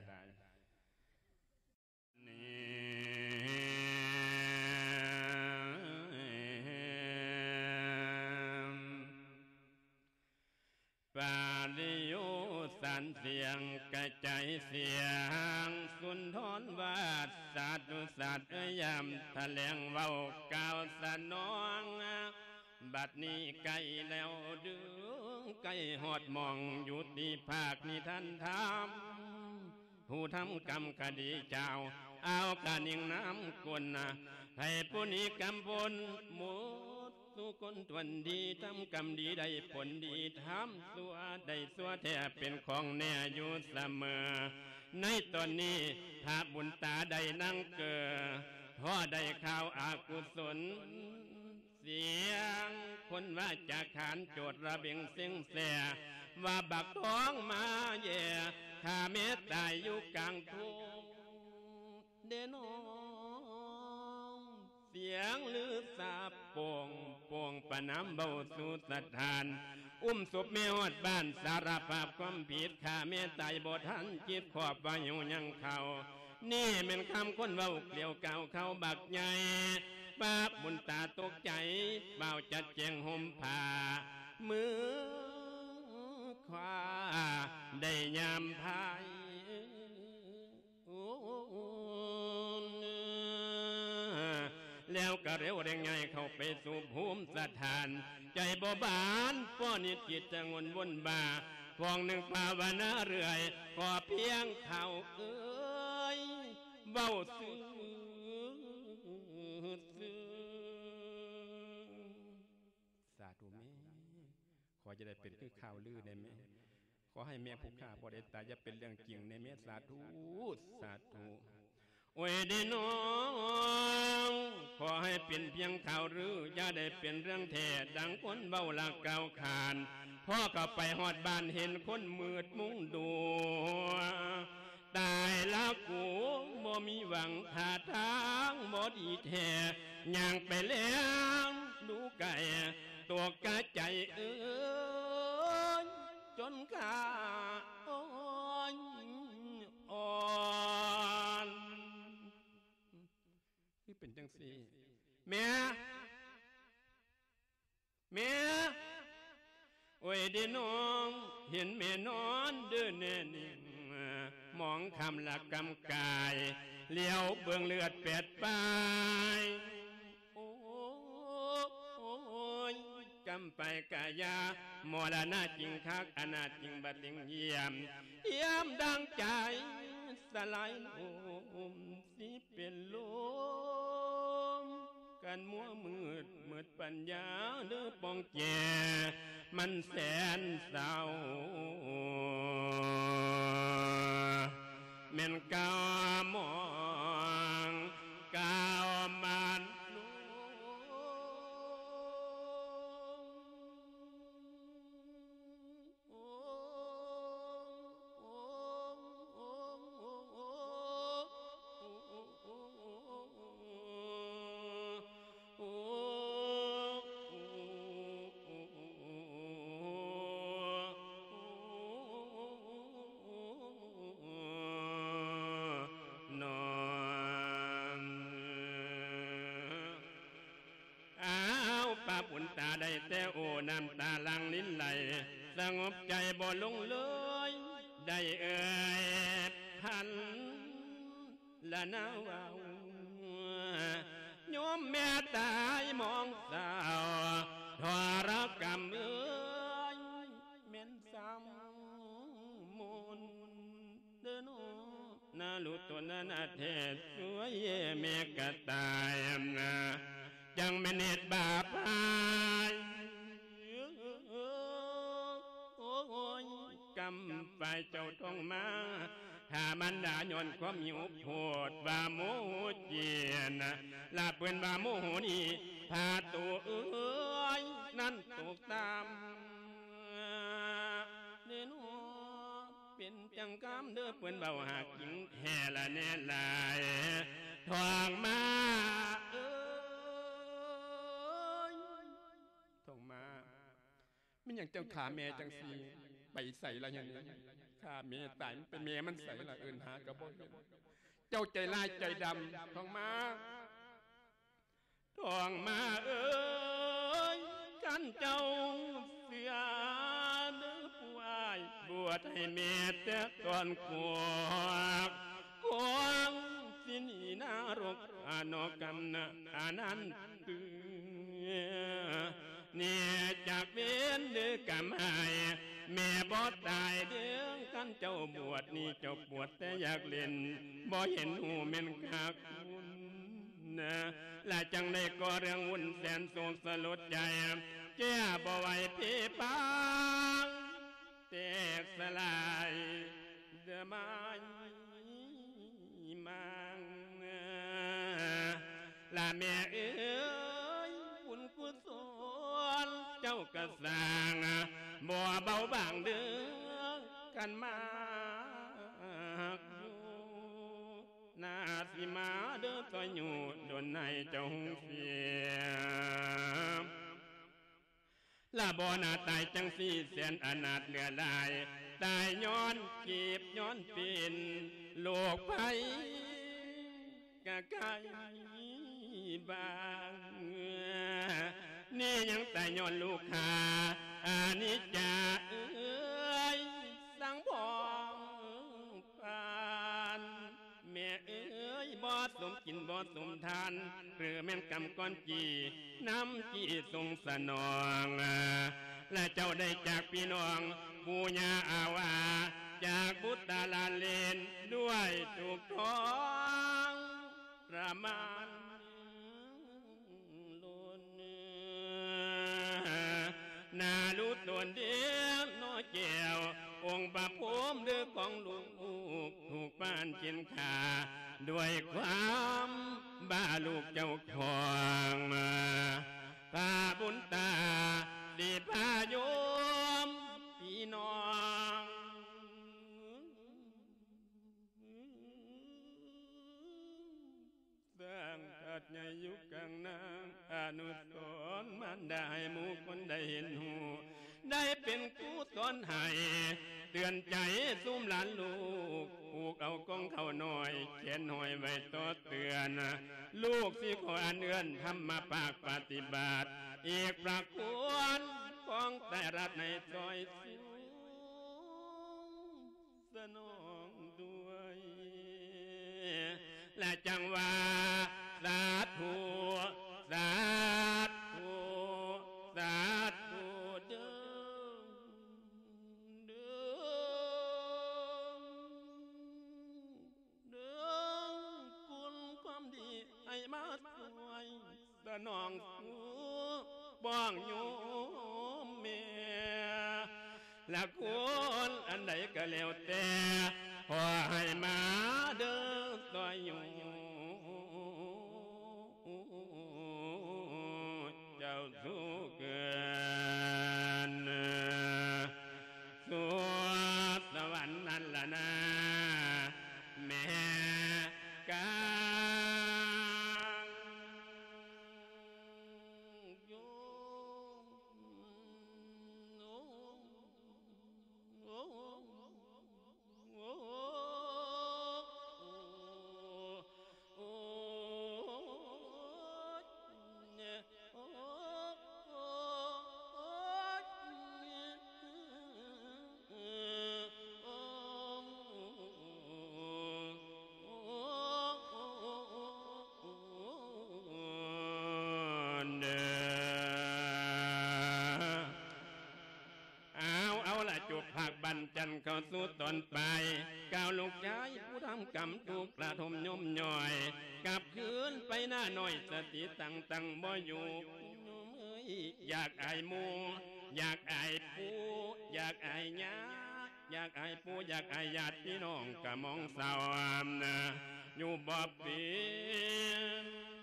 ปาลิโยสันเสียงกระจายเสียงสุนทรวาดสัตว์ยามแถลงเว้าก่าวสนองบัดนี้ไกลแล้วดึงไกลหอดมองอยู่ที่ภาคนี้ท่านทำผู้ทำกรรมคดีเจ้าเอาการยิงน้ำกลนะให้ผู้นี้กำพลหมดทุกคนทวนดีทำกรรมดีได้ผลดีทำสัวได้สัวแท้เป็นของแน่อยู่เสมอในตอนนี้พระบุญตาได้นั่งเกิดพอได้ข่าวอากุศลเสียงคนว่าจะขานโจทย์ระเบียงเสียงแสว่าบักท้องมาแย่ข้าเมตตายอยู่กลางทุ่งเดนองเสียงลือสาบโป่งปะน้ำเบาสู่สถานอุ้มศพแม่หอดบ้านสารภาพความผิดข้าเมตตายบ่ทันจิตขอบว่าอยู่ยังเขานี่เป็นคำคนเว้าเกลียวเก่าเขาบักใหญ่บาปบุญตาตกใจเบาจัดแจงห่มผ้ามือขวาได้ยามพายแล้วก็เร็วแรงไงเข้าไปสู่ภูมิสถานใจบ่บานป้อนิดจิตจะงนวนบ่าฟองหนึ่งภาวนาเรื่อยขอเพียงเขาเอ้ยเบ้าซื้อสาธุแม่ขอจะได้เป็นคือข่าวลือได้ไหมขอให้แม่ผู้ข้าพอได้ตายจะเป็นเรื่องจริงในแม่สาธุสาธุโอ้ยดีน้องขอให้เป็นเพียงข่าวหรืออย่าได้เป็นเรื่องแท้ดังคนเบ้าหลักเก่าขานพ่อก็ไปหอดบ้านเห็นคนมืดมุ้งดูตายแล้วกูบ่มีหวังหาทางบ่ดีแท้ย่างไปแล้วดูไก่ตัวกะใจเอ้ยจนข้าอ่อนคือเป็นจังสี่แม่โอ้ยเด้น้องเห็นแม่นอนเดินแน่นิ่งมองคำละกำกายเลี้ยวเบื้องเลือดแปดปลายโอ้ยกำไปกายามรณะจริงคักอนาจริงบัดลิงเยี่ยมดังใจสลายลมสิเป็นลมกันมัวมืดปัญญาเด้อปองแก่มันแสนเศร้าแม่นกามองกาวมันปุ่นตาได้แต่โอ้น้ำตาลังลิ้นไหลสงบใจบ่ลงเลยได้เอ่ยพันละนาวาวโยมแม่ตายมองสาวทรกรรมเอ้ยเม่นซ้ำมุนเดินนาลุตัวนาเทศสวยเมกตายจังเป็นเหตุบาปไปกำไปเจ้าต้องมาถ้ามันด่าย้อนความหิวโผดว่าโมโหเจียนลาเปื่อนว่าโมโหนี่พาตัวเอ้ยนั่นตกตามเน้นเป็นจังกำเด้อเปื่อนเบาหักหญิงแห่ละแน่ลายทองมามันอย่างเจ้าขาแม่จังสีไปใส่ละอย่างนี้ขาแม่ตายเป็นแม่มันใส่ละเอินหากระบอกเจ้าใจลายใจดำทองมาเอ้ยกันเจ้าเสียเนื้อผู้อายบวชให้แม่แต่ก่อนกวงสินีนารกอนกรรมนะอานันตือเนี่ยจากเวียนเดือกำหายแม่บ่ตายเดืองกันเจ้าบวชนี่เจ้าปวดแต่อยากเล่นบ่เห็นหูเม่นขาคุณนะและจังได้ก่อเรื่องวุ่นแสนโศกสลดใจแก้บ่ไหวพี่ปังแตกสลายเดือไม้มังละแม่เอ้ยบุญกุศลเจ้ากระสางบ่เบาบางเดือกันมากนาสิมาเด้อก็อยู่โดนในเจ้าเสียลาบ่นาตายจังสี่แสนอนาถเหลือลายตายย้อนกีบย้อนปีนโลกไผกะไกลบางนี่ยังแต่ย้อนลูกหาอานิจจาเอ้ยสังพองปานแม่เอ้ยบ่สมกินบ่สมทานหรือแม่นกำก้อนจีน้ำจีทรงสนองและเจ้าได้จากพี่น้องปูญาอาวาจากบุตรลาเลนด้วยถูกท้องประมาณลุนนาลุตนเดียวน้อแก้วองค์พระพรหมเดือของลูกถูกบ้านเขียนขาด้วยความบ้าลูกเจ้าของพาบุญตาดีพาโยมพี่น้องสร้างทัดใหญ่ยุคกลางนางอนุสรณ์มันได้หมู่คนได้เห็นหูได้เป็นผู้สอนให้เตือนใจซุ้มหลานลูกผูกเอากองเขาหน่อยเขียนหน่อยไว้ต่อเตือนลูกสิขออันเอื้อนทำมาปากปฏิบัติอีกประควรของแต่รัฐในซอยสูงสนองด้วยและจังว่าสาธุสาธุสาธุเด้อเด้อคุณความดีให้มาสวยสนองสูบ้องโยมเมียและคุณอันใดก็แล้วแต่ขอให้มาเดินต่อยอยู่เจ้าสู้เกินสู่สวรรค์นั่นล่ะนะแม่กาจุกผักบันจันเข้าสู่ตอนไปก้าวลูกชายผู้ทำกรรมถูกกระทมย่อมย่อยกลับคืนไปหน้าหน่อยสติตั้งบ่อยู่อยากอายหมูอยากอายปูอยากอายญาอยากอายปูอยากอายญาติพี่น้องกะมองสาวนะอยู่บ่เปลี่ยน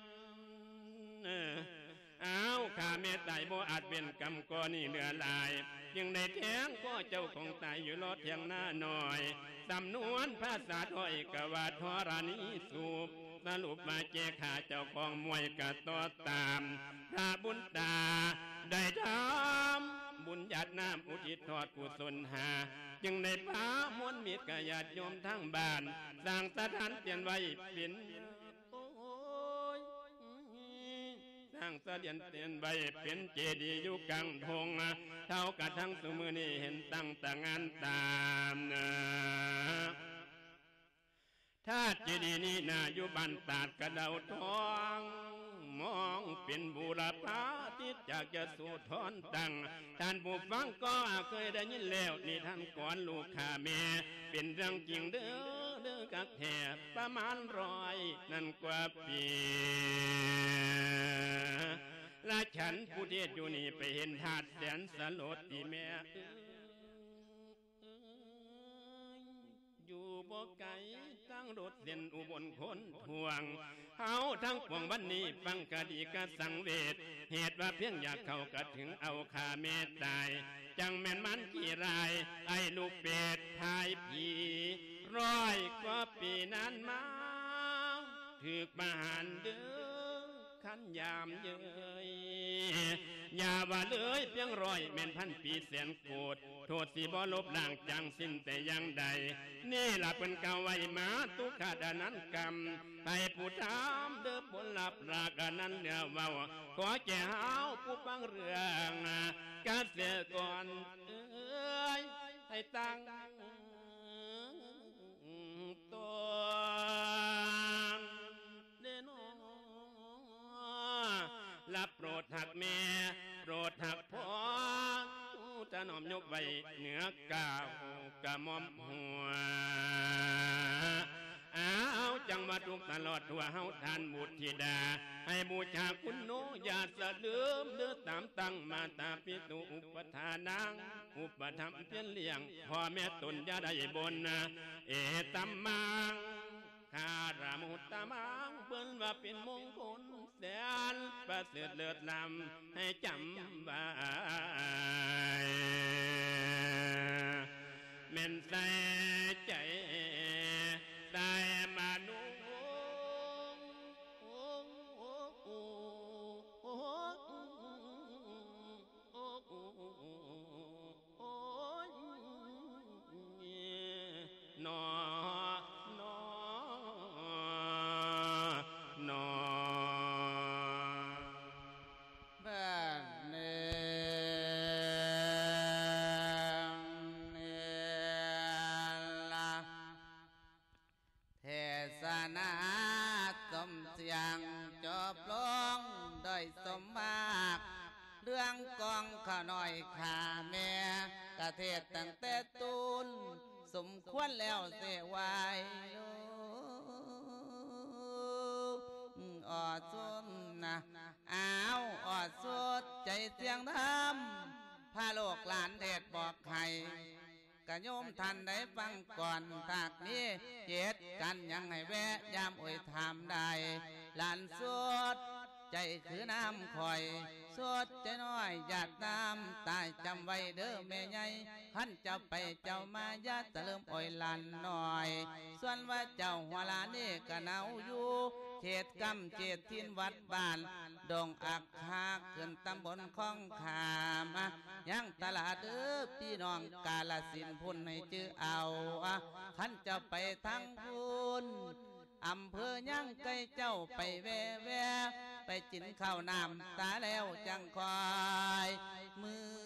เอาข้าเมตไตบ่อาจเป็นกรรมก่อนี่เหลือลายยังได้แทงก็เจ้าของตายอยู่รอดเทียงหน้าหน่อยสำนวนภาษาถอยกว่าทรณีสูบสรุปมาเจขาเจ้าของมวยกะต่อตามพระบุญตาได้ทำบุญญาติน้ำอุทิศทอดกุศลหาจึงได้พามวลมิตรกะญาติโยมทั้งบ้านสร้างสถานเปลี่ยนไว้เป็นสร้างเสดียนเตียนใบเป็นเจดีย์อยู่กลางทงเท่ากับทั้งสมือนี้เห็นตั้งแต่งานตามถ้าเจดีย์นี้น่าอยู่บ้านตาดกระเดาทองมองเป็นบูรพาทิศจากจะสู่ทอนตั้งท่านผู้ฟังก็เคยได้ยินแล้วนี่ท่านก่อนลูกข้าแม่เป็นเรื่องจริงเด้อกักแห่ประมาณ100นั่นกว่าปีและฉันผู้เทศอยู่นี่ไปเห็นธาตุแสนสลดที่แม่อยู่บ่ไกลตั้งรถเส้นอุบลคนทวงเฮาทั้งปวงวันนี้ฟังกะดีกะสังเวชเหตุว่าเพียงอยากเข้ากะถึงเอาข้าเมตตายจังแม่นมันกี่รายไอ้ลูกเป็ดทายผี100 กว่าปีนั้นมาถึกมาหันเด้อขันยามเย้ยอย่าว่าเลยเพียง100แม่นพันปีแสนโกรธโทษสิบ่ลบล้างจังสิ้นแต่ยังใดนี่ล่ะเป็นเก่าไว้มาทุกขาดานั้นกรรมให้ผู้ทำเด้อผลลัพธ์รากานั้นเนื้อเว้าขอแก่เฮาผู้ฟังเรื่องเกษตรกรให้ตั้งตัวเดนอหักแม่โปรดหักพ่อจะน้อมยกไว้เหนือกาวกะมอมหัวเอาจังว่าทุกตลอดทั่วเฮาทานบุตรธิดาให้บูชาคุณโนอย่าสะลืมเนื้อตามตั้งมาตาปิตุอุปทานังอุปธรรมเพียนเลี้ยงพ่อแม่ตนอย่าได้บนนะเอตัมมังคารามุตตะมังเปิ้นว่าเป็นมงคลแสนประเสริฐเลิศล้ำให้จำไว้เม่นใส่ใจได้มานุนอนอบ้านเนละเทศนาสมเสียงจบลงโดยสมมากเรื่องกองข้าน้อยข้าแม่กะเทศตั้งแต่ตูนสมควรแล้วเสียไว้ออดสุนนะอ้าวออดสุดใจเสียงธรรมพาโลกหลานเทศบอกให้กะโยมท่านได้ฟังก่อนถากนี้เหตุกันยังให้แวะยามอวยถามได้หลานสุดใจคือน้ำคอยสดใจน้อยหยาดน้ำตายจำไว้เด้อแม่ใหญ่ขันเจ้าไปเจ้ามาญาติเริ่มอ่อยหลานหน่อยส่วนว่าเจ้าหัวลานนี่ก็หนาวอยู่เขตกำเขตทินวัดบ้านดงอักคาขึ้นตำบลคลองขามยังตลาดเด้อพี่น้องกาลสินพุ่นให้จื้อเอาขันเจ้าไปทั้งพุ่นอำเภอย่างไกลเจ้าไปแวไปจินข้าวน้ำตาแล้วจังคอยมือ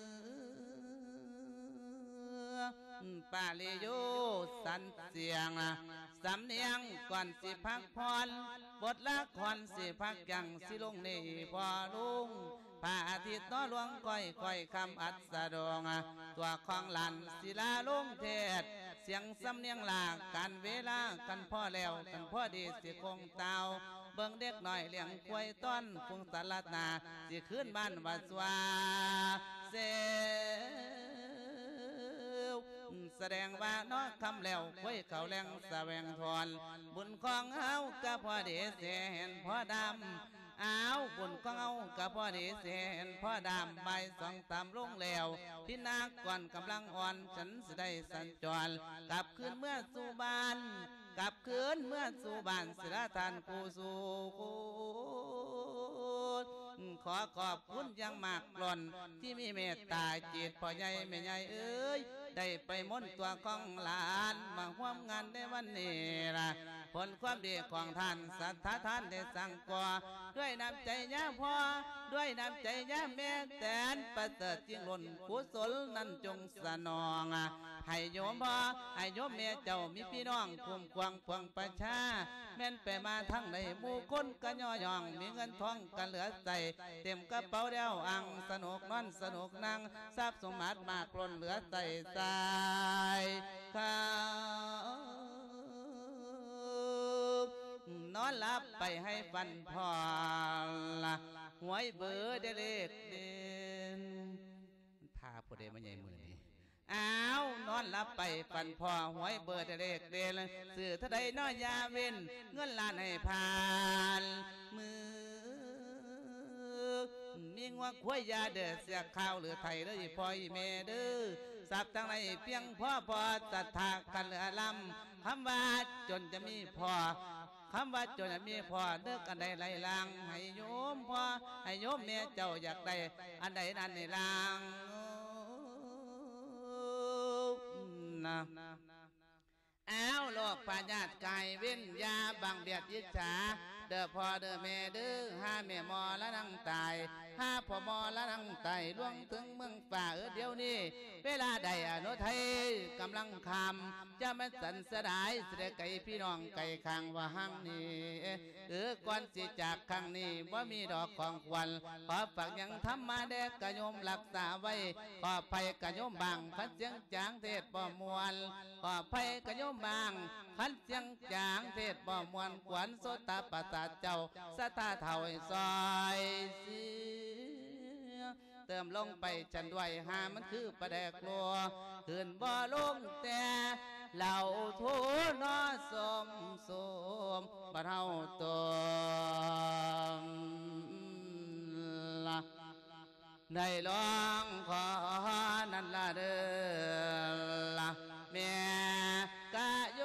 ปาลิโยสันเสียงสำเนียงก่อนสิพักพรบทละครสิพักยังสิลงนี่พอลุงพระอาทิตย์น้อหลวงค่อยคำอัศดงตัวของหลันศิลาลุงเทศเสียงสำเนียงหลากกันเวลากันพ่อแล้วกันพ่อดีสิคงเตาเบิ่งเด็กหน่อยเลี้ยงกล้วยต้นฟุงสารนาสิขึ้นบ้านวัดสวาเซแสดงว่าน้อคำแล้วคุยเขาแรงแสวงทอนบุญของเฮากับพ่อเดชเสียเห็นพ่อดำอ้าวบุญของเฮากับพ่อเดชเสียเห็นพ่อดำใบสองตามลงแล้วพี่นาก่อนกำลังอ่อนฉันสิได้สัญจรกลับคืนเมื่อสู่บ้านกลับคืนเมื่อสู่บ้านศิลาทานกูสู่ขอขอบคุณยังมากกล่อนที่มีเมตตาจิตพ่อใหญ่แม่ใหญ่เอ้ยได้ไปมนตัวของหลานมาร่วมงานในวันนี้ล่ะผลความดีของท่านสัทธาท่านได้สั่งก่อด้วยน้ำใจย่าพ่อด้วยน้ำใจย่าแม่แตนประเสริฐจริงล้นกุศลนั้นจงสนองให้โยมพ่อให้โยมแม่เจ้ามีพี่น้องคุ้มควงพวงประชาแม่นไปมาทั้งในหมู่คนก็ย่อย่องมีเงินทองกันเหลือใจเต็มกระเป๋าเดียวอังสนุกนอนสนุกนั่งทรัพย์สมบัติมากล้นเหลือใจใจข้านอนหลับไปให้ฟันพอละหวยเบอร์เด็กเด่นพาผู้ใดมาใหญ่มือนี้อ้าวนอนหลับไปฟันพอหวยเบอร์เด็กเด่นสื่อทะใดน้อยยาเว้นเงินล้านให้ผ่านมือมีงัวควายยาเดือเสียข้าวหรือไทยหรือพ่อยเมเด้อสับทั้งในเพียงพ่อพอตัดทากันเหลือลำคำว่าจนจะมีพอคำว่าจนจะมีพอเด้อกันใดไหลลางให้โยมพอให้โยมเมียเจ้าอยากได้อันใดนั่นในลางนะอ้าวโลกพญาติไก่เว้นยาบังเบียดยิจฉาเด้อพ่อเด้อแม่เด้อห้าแม่หมอละนังตายห้าพ่อหมอละนังไตล่วงถึงเมืองฝ่าเดี๋ยวนี้เวลาใดอนุไทยกำลังคำจะมันสันสดายเสด็จไก่พี่น้องไก่ข้างว่าหังนี้ก่อนสิจากครั้งนี้ว่ามีดอกของควันขอฝากยังทำมาแดกกะโยมรักษาไว้ขอภัยกะโยมบางขันเสียงจางเทศบ่มวนขอภัยกะโยมบางขันเสียงจางเทศบ่มวนขวัญโสตประสาทเจ้าสตาเท่าซอยเสียเติมลงไปจันด้วยหามันคือประแดกลัวคืนบ่ลงแต่เหล่าทูนอสมสมบ่เท่าตัวละได้ลองขอนั่นละเด้อละแม่กะโย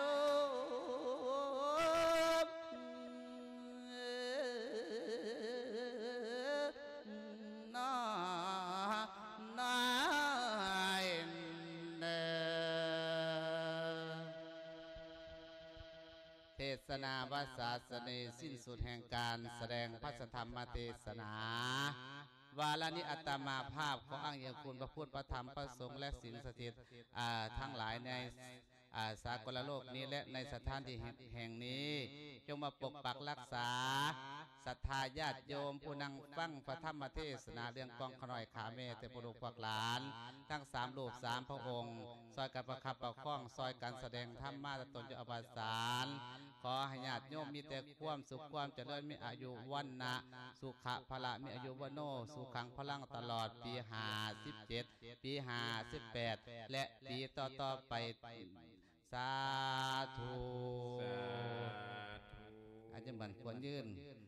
เทศนาวาสาสเนสิ้นสุดแห่งการแสดงพระธรรมเทศนาวาลานิอัตมาภาพขออ้างอิงคุณพระพุทธพระธรรมพระสงฆ์และศีลสถิตทั้งหลายในสากลโลกนี้และในสถานที่แห่งนี้จงมาปกปักรักษาศรัทธาญาติโยมผู้นั่งฟังพระธรรมเทศนาเรื่องกองขน่อยขาเมตเตปุรุพวกหลานทั้ง3 รูป 3 พระองค์ซอยกันประคับประคองซอยกันแสดงธรรมะตนจะอภิสารขอให้ญาติโยมมีแต่ความสุขความเจริญมีอายุวันนะสุขะพละมีอายุวโนสุขังพลังตลอดปี57ปี58และปีต่อไปสาธุอาจจะบันควรยืน